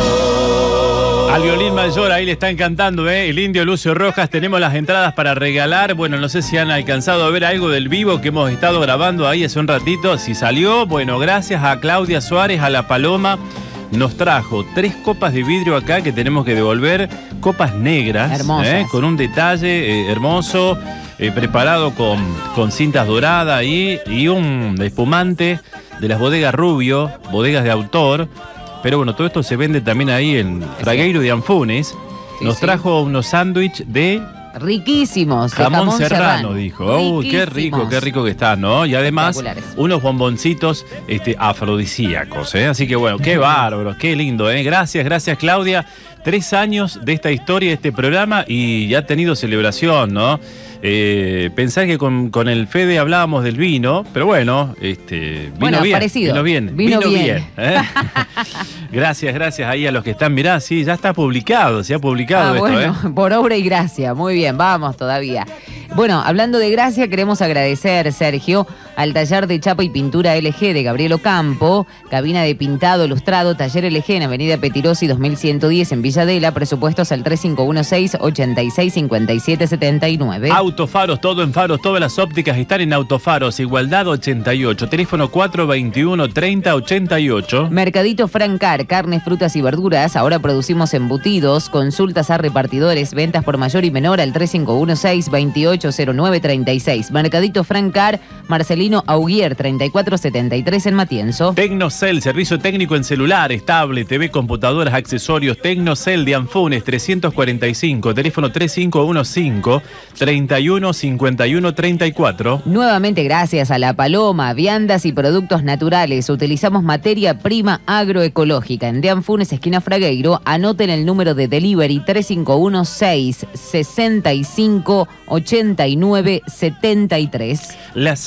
M: mayor.
K: Al violín mayor, ahí le están cantando, ¿eh? El Indio Lucio Rojas. Tenemos las entradas para regalar. Bueno, no sé si han alcanzado a ver algo del vivo que hemos estado grabando ahí hace un ratito. Si salió, bueno, gracias a Claudia Suárez, a La Paloma. Nos trajo tres copas de vidrio acá que tenemos que devolver. Copas negras.
L: Hermosas.
K: ¿eh? Con un detalle eh, hermoso, eh, preparado con, con cintas doradas ahí, y un espumante de las bodegas Rubio, bodegas de autor. Pero bueno, todo esto se vende también ahí en Fragueiro de Anfunes.
L: Sí,
K: Nos
L: sí.
K: trajo unos sándwiches de
L: riquísimos. de
K: jamón,
L: jamón
K: serrano,
L: serrano,
K: dijo. Oh, qué rico, qué rico que está, ¿no? Y además,
L: Espectaculares.
K: unos bomboncitos este, afrodisíacos, ¿eh? Así que bueno, qué bárbaro, qué lindo, ¿eh? Gracias, gracias, Claudia. Tres años de esta historia, de este programa, y ya ha tenido celebración, ¿no? Eh, pensar que con, con el Fede hablábamos del vino, pero bueno, este, vino
L: Bueno,
K: bien.
L: parecido.
K: Vino bien.
L: Vino bien.
K: ¿eh? Gracias, gracias ahí a los que están. Mirá, sí, ya está publicado, se ha publicado
L: Ah,
K: esto,
L: bueno,
K: ¿eh?
L: por obra y gracia. Muy bien, vamos todavía. Bueno, hablando de gracia, queremos agradecer, Sergio, al taller de chapa y pintura L G de Gabriel Ocampo, cabina de pintado ilustrado, taller L G en Avenida Petirosi dos mil ciento diez en Villadela, presupuestos al tres cinco uno seis, ocho seis, cinco siete siete nueve.
K: Autofaros, todo en faros, todas las ópticas están en Autofaros, Igualdad ochenta y ocho, teléfono cuatro veintiuno, treinta, ochenta y ocho.
L: Mercadito Francar, carnes, frutas y verduras, ahora producimos embutidos, consultas a repartidores, ventas por mayor y menor al tres cinco uno seis, veintiocho cero nueve treinta y seis. Mercadito Francar, Marcelino Auguier, treinta y cuatro setenta y tres en Matienzo.
K: Tecnocel, servicio técnico en celulares, tablet, T V, computadoras, accesorios. Tecnocel de Anfunes, trescientos cuarenta y cinco, teléfono tres cinco uno cinco, treinta y uno, cincuenta y uno, treinta y cuatro.
L: Nuevamente gracias a La Paloma, viandas y productos naturales. Utilizamos materia prima agroecológica. En De Anfunes, esquina Fragueiro, anoten el número de delivery tres cinco uno seis, sesenta y cinco, ochenta y nueve, setenta y tres.
K: La Serrillana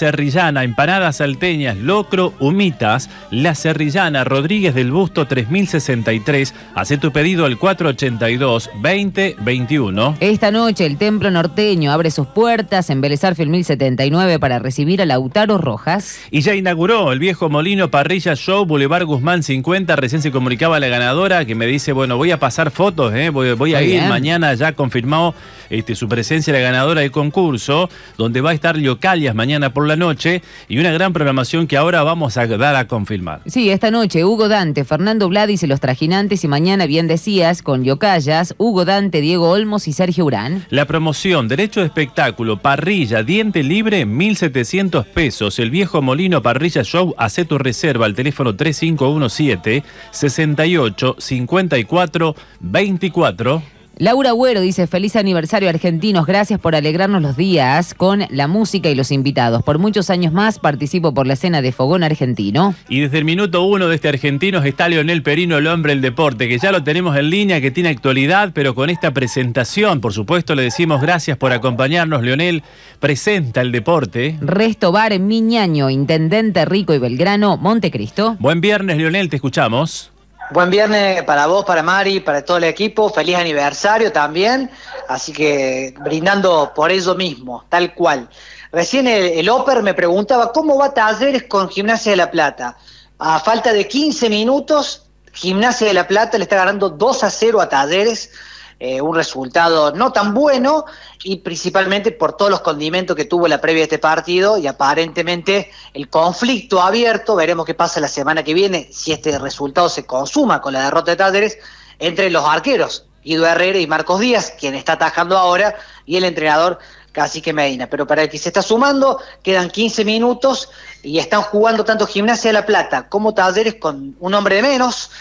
K: Serrillana, empanadas salteñas, locro, humitas, La Serrillana, Rodríguez del Busto tres mil sesenta y tres. Hacé tu pedido al cuatro ochenta y dos, veinte veintiuno.
L: Esta noche el Templo Norteño abre sus puertas en Vélez Sarsfield mil setenta y nueve para recibir a Lautaro Rojas.
K: Y ya inauguró el Viejo Molino Parrilla Show, Boulevard Guzmán cincuenta. Recién se comunicaba la ganadora que me dice, bueno, voy a pasar fotos, eh, voy, voy a
L: Muy
K: ir
L: bien.
K: mañana, ya confirmó este, su presencia la ganadora del concurso, donde va a estar Liocalias mañana por la noche y una gran programación que ahora vamos a dar a confirmar.
L: Sí, esta noche Hugo Dante, Fernando Vladis y los Trajinantes, y mañana, bien decías, con Liocallas, Hugo Dante, Diego Olmos y Sergio Urán.
K: La promoción, derecho de espectáculo, parrilla, diente libre, mil setecientos pesos. El Viejo Molino Parrilla Show, hacé tu reserva al teléfono tres cinco uno siete, sesenta y ocho, cincuenta y cuatro, veinticuatro.
L: Laura Agüero dice, feliz aniversario argentinos, gracias por alegrarnos los días con la música y los invitados. Por muchos años más participo por la escena de Fogón Argentino.
K: Y desde el minuto uno de este Argentinos está Leonel Perino, el hombre del deporte, que ya lo tenemos en línea, que tiene actualidad, pero con esta presentación, por supuesto, le decimos gracias por acompañarnos, Leonel. Presenta el deporte.
L: Resto Bar en Miñaño, Intendente Rico y Belgrano, Montecristo.
K: Buen viernes, Leonel, te escuchamos.
P: Buen viernes para vos, para Mari, para todo el equipo. Feliz aniversario también. Así que brindando por eso mismo, tal cual. Recién el, el Oper me preguntaba cómo va Talleres con Gimnasia de La Plata. A falta de quince minutos, Gimnasia de La Plata le está ganando dos a cero a Talleres. Eh, un resultado no tan bueno y principalmente por todos los condimentos que tuvo la previa de este partido y aparentemente el conflicto abierto, veremos qué pasa la semana que viene si este resultado se consuma con la derrota de Talleres entre los arqueros, Guido Herrera y Marcos Díaz, quien está atajando ahora, y el entrenador Cacique Medina. Pero para el que se está sumando, quedan quince minutos y están jugando tanto Gimnasia de La Plata como Talleres con un hombre de menos,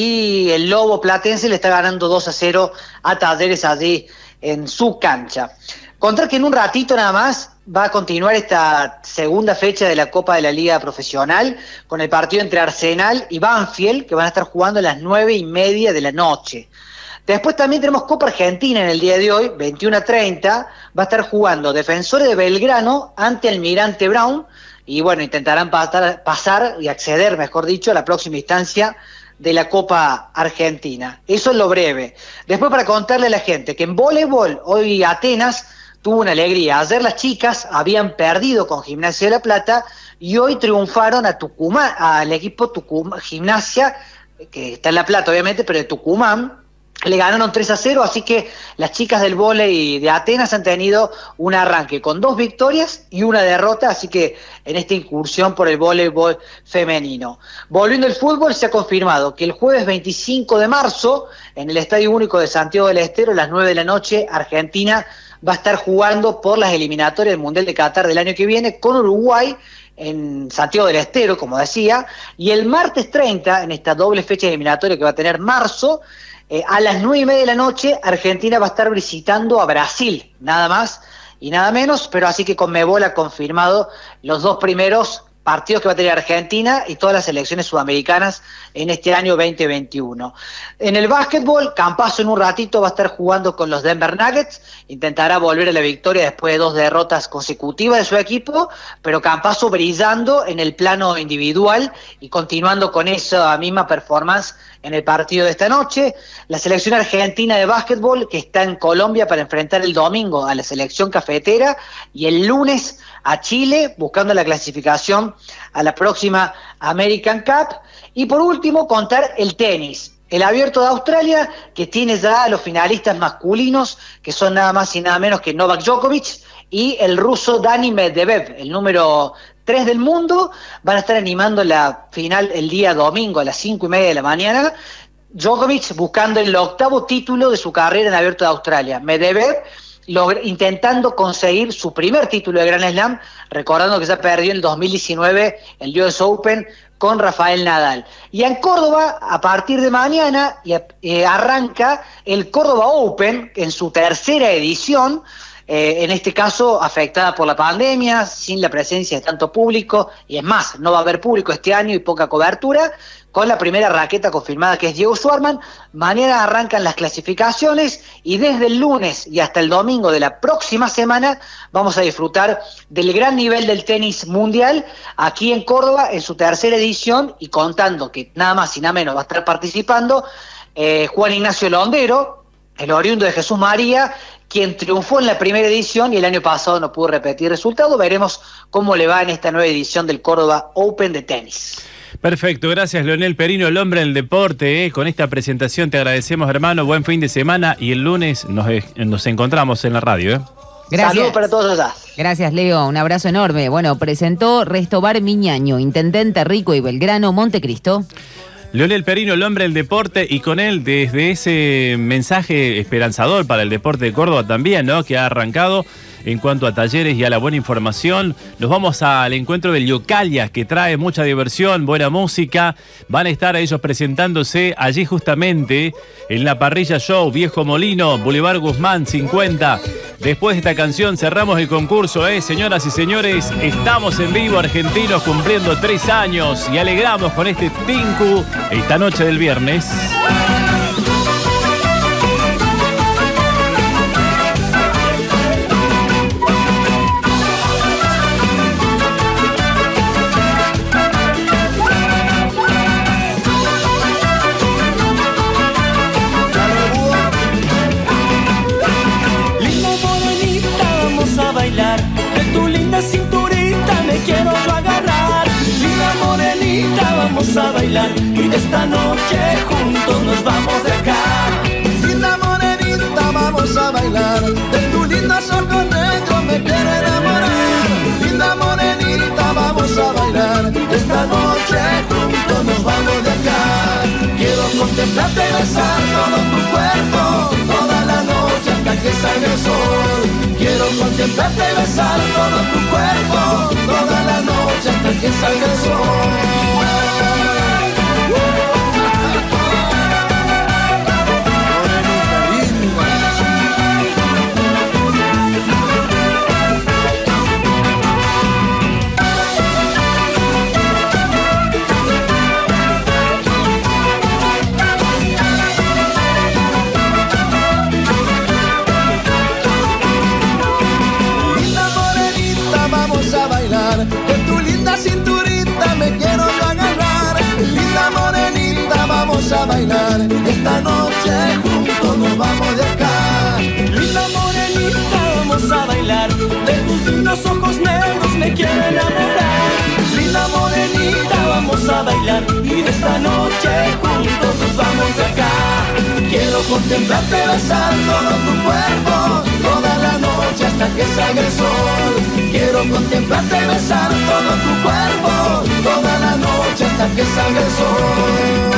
P: y el Lobo Platense le está ganando dos a cero a Talleres allí en su cancha. Contar que en un ratito nada más va a continuar esta segunda fecha de la Copa de la Liga Profesional con el partido entre Arsenal y Banfield, que van a estar jugando a las nueve y media de la noche. Después también tenemos Copa Argentina en el día de hoy, veintiuno a treinta, va a estar jugando Defensores de Belgrano ante Almirante Brown, y bueno, intentarán pasar, pasar y acceder, mejor dicho, a la próxima instancia de la Copa Argentina. Eso es lo breve. Después, para contarle a la gente que en voleibol hoy Atenas tuvo una alegría. Ayer las chicas habían perdido con Gimnasia de La Plata y hoy triunfaron a Tucumán, al equipo Tucumán, Gimnasia, que está en La Plata obviamente, pero de Tucumán. Le ganaron tres a cero, así que las chicas del vóley de Atenas han tenido un arranque con dos victorias y una derrota, así que en esta incursión por el voleibol femenino. Volviendo al fútbol, se ha confirmado que el jueves veinticinco de marzo, en el Estadio Único de Santiago del Estero, a las nueve de la noche, Argentina va a estar jugando por las eliminatorias del Mundial de Qatar del año que viene con Uruguay, en Santiago del Estero, como decía, y el martes treinta, en esta doble fecha eliminatoria que va a tener marzo, Eh, a las nueve y media de la noche, Argentina va a estar visitando a Brasil, nada más y nada menos, pero así que Conmebol ha confirmado los dos primeros partidos que va a tener Argentina y todas las selecciones sudamericanas en este año veinte veintiuno. En el básquetbol, Campazzo en un ratito va a estar jugando con los Denver Nuggets, intentará volver a la victoria después de dos derrotas consecutivas de su equipo, pero Campazzo brillando en el plano individual y continuando con esa misma performance en el partido de esta noche. La selección argentina de básquetbol, que está en Colombia para enfrentar el domingo a la selección cafetera y el lunes a Chile, buscando la clasificación a la próxima American Cup. Y por último, contar el tenis. El Abierto de Australia, que tiene ya a los finalistas masculinos, que son nada más y nada menos que Novak Djokovic y el ruso Dani Medvedev, el número tres del mundo. Van a estar animando la final el día domingo a las cinco y media de la mañana. Djokovic buscando el octavo título de su carrera en Abierto de Australia. Medvedev intentando conseguir su primer título de Grand Slam, recordando que ya perdió en el dos mil diecinueve el U S Open con Rafael Nadal. Y en Córdoba, a partir de mañana, eh, arranca el Córdoba Open en su tercera edición, eh, en este caso afectada por la pandemia, sin la presencia de tanto público, y es más, no va a haber público este año y poca cobertura, con la primera raqueta confirmada que es Diego Schwartzman. Mañana arrancan las clasificaciones y desde el lunes y hasta el domingo de la próxima semana vamos a disfrutar del gran nivel del tenis mundial aquí en Córdoba en su tercera edición, y contando que nada más y nada menos va a estar participando eh, Juan Ignacio Londero, el oriundo de Jesús María, quien triunfó en la primera edición y el año pasado no pudo repetir resultado. Veremos cómo le va en esta nueva edición del Córdoba Open de tenis.
K: Perfecto, gracias Leonel Perino, el hombre del deporte. ¿eh? Con esta presentación te agradecemos, hermano. Buen fin de semana y el lunes nos, nos encontramos en la radio. ¿eh?
L: Gracias.
P: Saludos para todos allá.
L: Gracias, Leo. Un abrazo enorme. Bueno, presentó Restobar Miñaño, intendente Rico y Belgrano, Montecristo.
K: Leonel Perino, el hombre del deporte, y con él desde ese mensaje esperanzador para el deporte de Córdoba también, ¿no? Que ha arrancado en cuanto a talleres y a la buena información. Nos vamos al encuentro del Yocalias, que trae mucha diversión, buena música. Van a estar ellos presentándose allí justamente en la Parrilla Show, Viejo Molino, Boulevard Guzmán cincuenta. Después de esta canción cerramos el concurso, ¿eh? Señoras y señores, estamos en vivo, argentinos cumpliendo tres años, y alegramos con este Tinku esta noche del viernes.
M: Cinturita me quiero yo agarrar, linda morenita, vamos a bailar y de esta noche juntos nos vamos de acá.
J: Linda morenita, vamos a bailar, de tus lindos ojos negros me quiero enamorar. Linda morenita, vamos a bailar, de esta noche juntos nos vamos de acá. Quiero contemplarte y besar todo tu cuerpo, toda la noche hasta que salga el sol. Quiero contemplarte y besar todo tu cuerpo, toda la noche hasta que salga el sol. De tu linda cinturita me quiero yo agarrar. Linda morenita, vamos a bailar, esta noche juntos nos vamos de acá.
M: Linda morenita, vamos a bailar, de tus lindos ojos negros me quiero enamorar. Linda morenita, vamos a bailar y de esta noche juntos nos vamos de acá. Quiero contemplarte, besar todo tu cuerpo, toda la noche hasta que salga el sol. Quiero contemplarte, besar todo tu cuerpo, toda la noche hasta que salga el sol.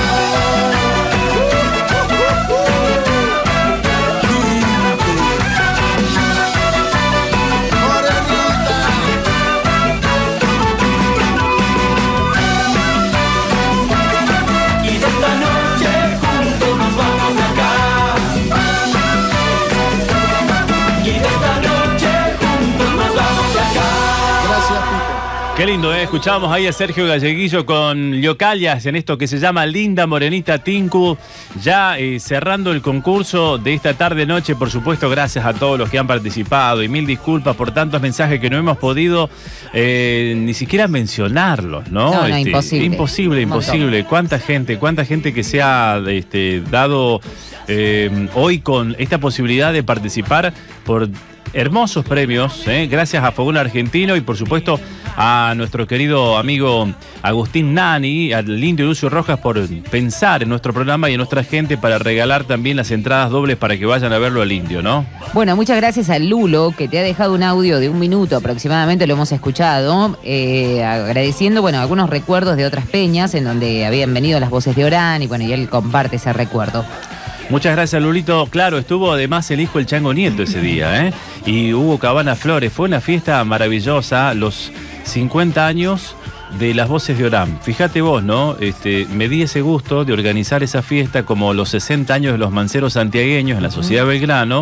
K: Qué lindo, ¿eh? Escuchábamos ahí a Sergio Galleguillo con Yocalias en esto que se llama Linda Morenita Tinku. Ya eh, cerrando el concurso de esta tarde-noche, por supuesto, gracias a todos los que han participado y mil disculpas por tantos mensajes que no hemos podido eh, ni siquiera mencionarlos, ¿no?
L: No, no,
K: este,
L: imposible.
K: Imposible, imposible. Cuánta gente, cuánta gente que se ha este, dado eh, hoy con esta posibilidad de participar por hermosos premios, ¿eh? Gracias a Fogón Argentino y por supuesto a nuestro querido amigo Agustín Nani, al Indio Lucio Rojas, por pensar en nuestro programa y en nuestra gente para regalar también las entradas dobles para que vayan a verlo al Indio, ¿no?
L: Bueno, muchas gracias a Lulo, que te ha dejado un audio de un minuto aproximadamente, lo hemos escuchado, eh, agradeciendo, bueno, algunos recuerdos de otras peñas en donde habían venido las voces de Orán y bueno, y él comparte ese recuerdo.
K: Muchas gracias, Lulito. Claro, estuvo además el hijo del Chango Nieto ese día, ¿eh? Y hubo Cabana Flores. Fue una fiesta maravillosa, los cincuenta años de las voces de Orán. Fíjate vos, ¿no? Este, me di ese gusto de organizar esa fiesta como los sesenta años de los manceros santiagueños en la Sociedad Belgrano.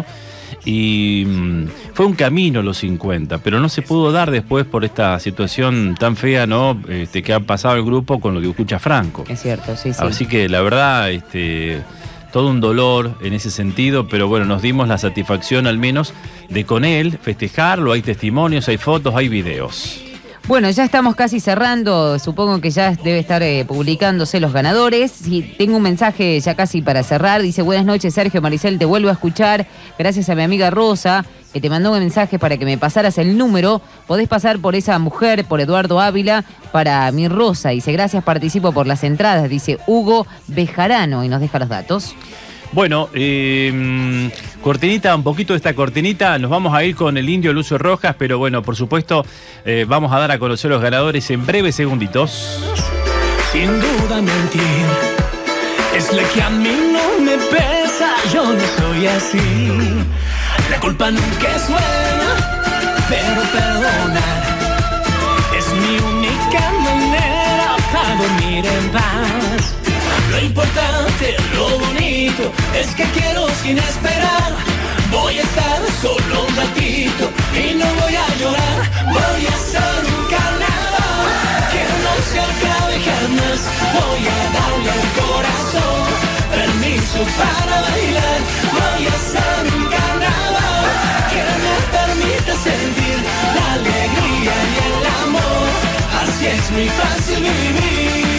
K: Y mmm, fue un camino los cincuenta, pero no se pudo dar después por esta situación tan fea, ¿no? Este, que ha pasado el grupo con lo que escucha Franco.
L: Es cierto, sí, sí.
K: Así que la verdad, este, todo un dolor en ese sentido, pero bueno, nos dimos la satisfacción al menos de con él festejarlo. Hay testimonios, hay fotos, hay videos.
L: Bueno, ya estamos casi cerrando, supongo que ya debe estar eh, publicándose los ganadores. Sí, tengo un mensaje ya casi para cerrar, dice: buenas noches Sergio, Maricel, te vuelvo a escuchar, gracias a mi amiga Rosa, que te mandó un mensaje para que me pasaras el número. Podés pasar por esa mujer, por Eduardo Ávila, para mi Rosa. Dice: gracias, participo por las entradas, dice Hugo Bejarano, y nos deja los datos.
K: Bueno, eh, cortinita, un poquito de esta cortinita, nos vamos a ir con el Indio Lucio Rojas, pero bueno, por supuesto, eh, vamos a dar a conocer los ganadores en breves segunditos.
M: Sin duda mentir es lo que a mí no me pesa, yo no soy así. La culpa nunca es buena, pero perdonar es mi única manera para dormir en paz. Lo importante, lo bonito, es que quiero sin esperar. Voy a estar solo un ratito y no voy a llorar. Voy a hacer un carnaval que no se acabe jamás. Voy a darle al corazón permiso para bailar. Voy a hacer un carnaval que me permita sentir la alegría y el amor. Así es muy fácil vivir.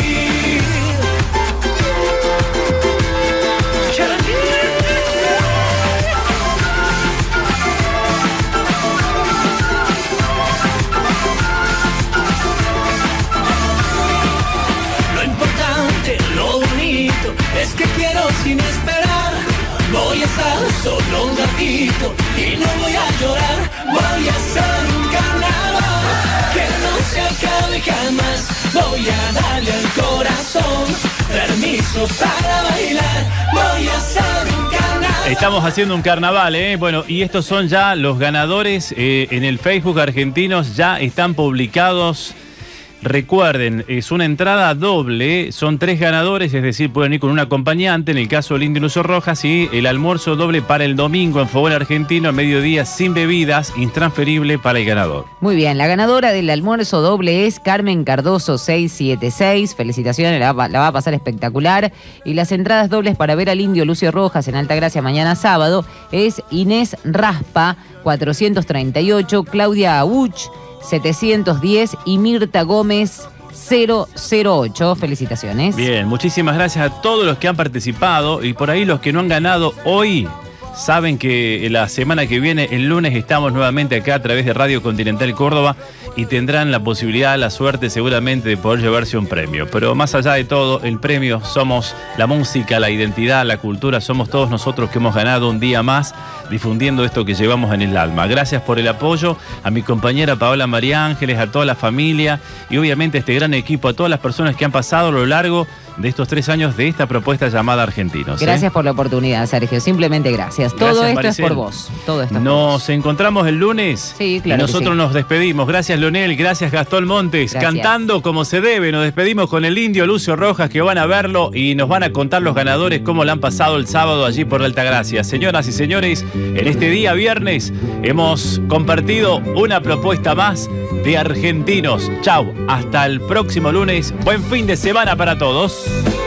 M: Es que quiero sin esperar. Voy a estar solo un ratito y no voy a llorar. Voy a hacer un carnaval que no se acabe jamás. Voy a darle al corazón permiso para bailar. Voy a hacer un carnaval.
K: Estamos haciendo un carnaval, ¿eh? Bueno, y estos son ya los ganadores eh, en el Facebook Argentinos, ya están publicados. Recuerden, es una entrada doble, son tres ganadores, es decir, pueden ir con un acompañante, en el caso del Indio Lucio Rojas, y el almuerzo doble para el domingo en Fogón Argentino, a mediodía, sin bebidas, intransferible para el ganador.
L: Muy bien, la ganadora del almuerzo doble es Carmen Cardoso seiscientos setenta y seis, felicitaciones, la va, la va a pasar espectacular. Y las entradas dobles para ver al Indio Lucio Rojas en Altagracia mañana sábado es Inés Raspa, cuatrocientos treinta y ocho, Claudia Abuch, setecientos diez y Mirta Gómez cero cero ocho. Felicitaciones.
K: Bien, muchísimas gracias a todos los que han participado y por ahí los que no han ganado hoy. Saben que la semana que viene, el lunes, estamos nuevamente acá a través de Radio Continental Córdoba y tendrán la posibilidad, la suerte seguramente de poder llevarse un premio. Pero más allá de todo, el premio somos la música, la identidad, la cultura, somos todos nosotros que hemos ganado un día más difundiendo esto que llevamos en el alma. Gracias por el apoyo a mi compañera Paola María Ángeles, a toda la familia y obviamente a este gran equipo, a todas las personas que han pasado a lo largo de estos tres años de esta propuesta llamada Argentinos.
L: Gracias
K: ¿eh?
L: por la oportunidad, Sergio. Simplemente gracias.
K: Gracias,
L: Todo esto
K: Maricel.
L: es por vos. Todo esto es
K: Nos
L: por vos.
K: encontramos el lunes.
L: Sí, claro.
K: Y nosotros
L: que sí.
K: nos despedimos. Gracias, Leonel. Gracias, Gastón Montes.
L: Gracias.
K: Cantando como se debe. Nos despedimos con el Indio Lucio Rojas, que van a verlo y nos van a contar los ganadores cómo le han pasado el sábado allí por Altagracia. Señoras y señores, en este día viernes hemos compartido una propuesta más de Argentinos. Chau. Hasta el próximo lunes. Buen fin de semana para todos.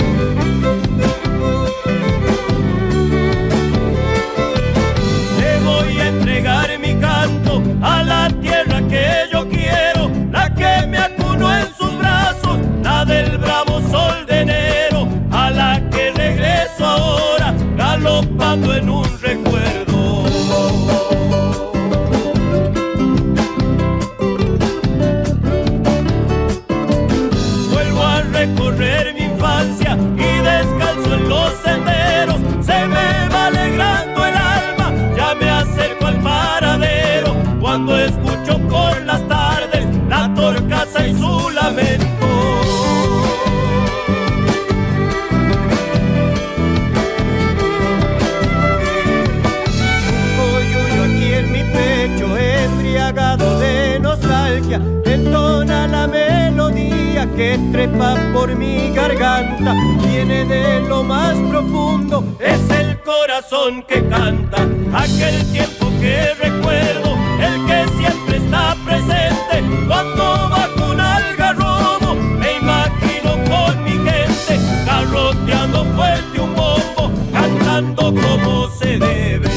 J: A la tierra que yo quiero, la que me acunó en sus brazos, la del bravo sol de enero, a la que regreso ahora, galopando en un recuerdo. Vuelvo a recorrer mi infancia y descalzo en los senderos, se me va alegrando el alma, ya me acerco al paradero. Cuando escucho por las tardes la torcaza y su lamento. Un coyuyo aquí en mi pecho, embriagado de nostalgia, entona la melodía que trepa por mi garganta, viene de lo más profundo, es el corazón que canta, aquel tiempo que recuerdo, el que siempre está presente. Cuando bajo un algarrobo, me imagino con mi gente, garroteando fuerte un bombo, cantando como se debe.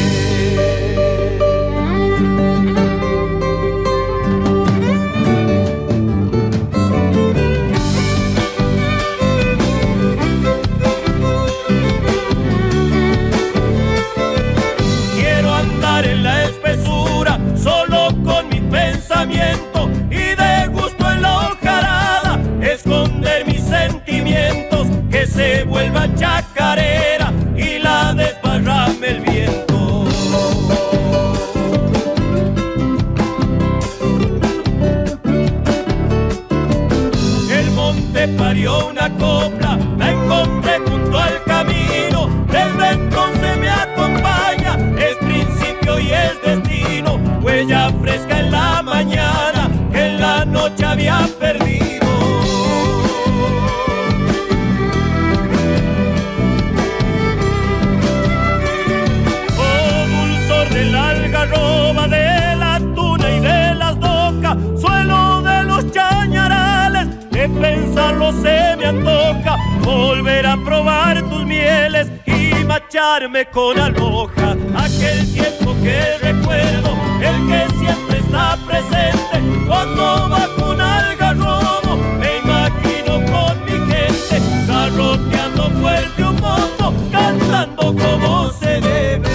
J: Solo con mi pensamiento y de gusto en la hojarada, esconder mis sentimientos, que se vuelva chacarera y la desparrame el viento. El monte parió una copla, la encontré junto al camino, desde entonces me acompaña, es principio y es destino, huella fresca en la mañana que en la noche había perdido. Oh, dulzor del algarroba, de la tuna y de las docas, suelo de los chañarales, de pensarlo se me antoja, volver a probar tus mieles y macharme con aloja, aquel tiempo que recuerdo, el que siempre está presente. Cuando bajo un algarrobo, me imagino con mi gente, garroteando fuerte un bombo, cantando como se debe.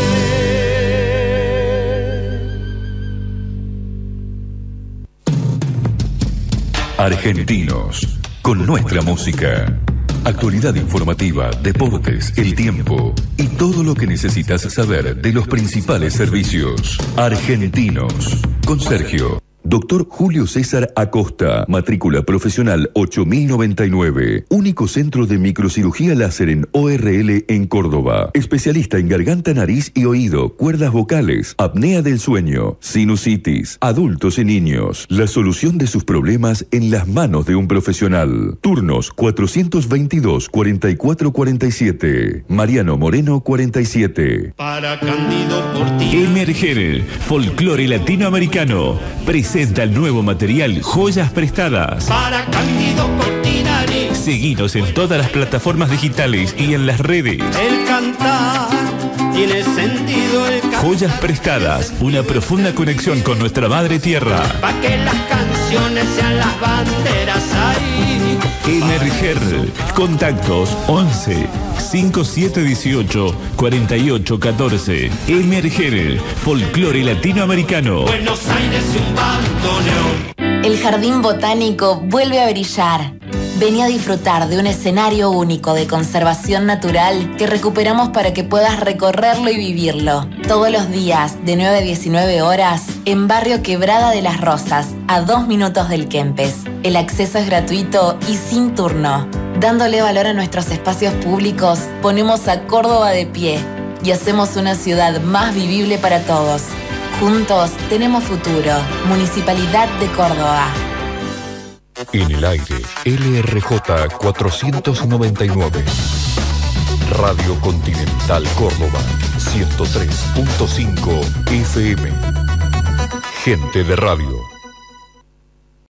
A: Argentinos, con nuestra música. Actualidad informativa, deportes, el tiempo y todo lo que necesitas saber de los principales servicios. Argentinos, con Sergio. Doctor Julio César Acosta, matrícula profesional ocho mil noventa y nueve, único centro de microcirugía láser en O R L en Córdoba, especialista en garganta, nariz y oído, cuerdas vocales, apnea del sueño, sinusitis, adultos y niños. La solución de sus problemas en las manos de un profesional. Turnos cuatrocientos veintidós, cuarenta y cuatro cuarenta y siete, Mariano Moreno cuarenta y siete.
J: Para Candido Portilla.
D: Emerger, folclore latinoamericano, presenta el nuevo material Joyas Prestadas.
J: Para Candido Portinari.
D: Seguinos en todas las plataformas digitales y en las redes.
J: El cantar tiene sentido, el cantar.
D: Joyas Prestadas, una profunda conexión con nuestra madre tierra.
J: Pa' que las canciones sean las banderas ahí.
D: Emerger. Contactos once, cincuenta y siete dieciocho, cuarenta y ocho catorce. Emerger, folclore latinoamericano.
J: Buenos Aires y un bandoneón.
F: El jardín botánico vuelve a brillar. Vení a disfrutar de un escenario único de conservación natural que recuperamos para que puedas recorrerlo y vivirlo. Todos los días, de nueve a diecinueve horas, en Barrio Quebrada de las Rosas, a dos minutos del Kempes. El acceso es gratuito y sin turno. Dándole valor a nuestros espacios públicos, ponemos a Córdoba de pie y hacemos una ciudad más vivible para todos. Juntos tenemos futuro. Municipalidad de Córdoba.
A: En el aire, L R J cuatrocientos noventa y nueve. Radio Continental Córdoba, ciento tres punto cinco F M. Gente de radio.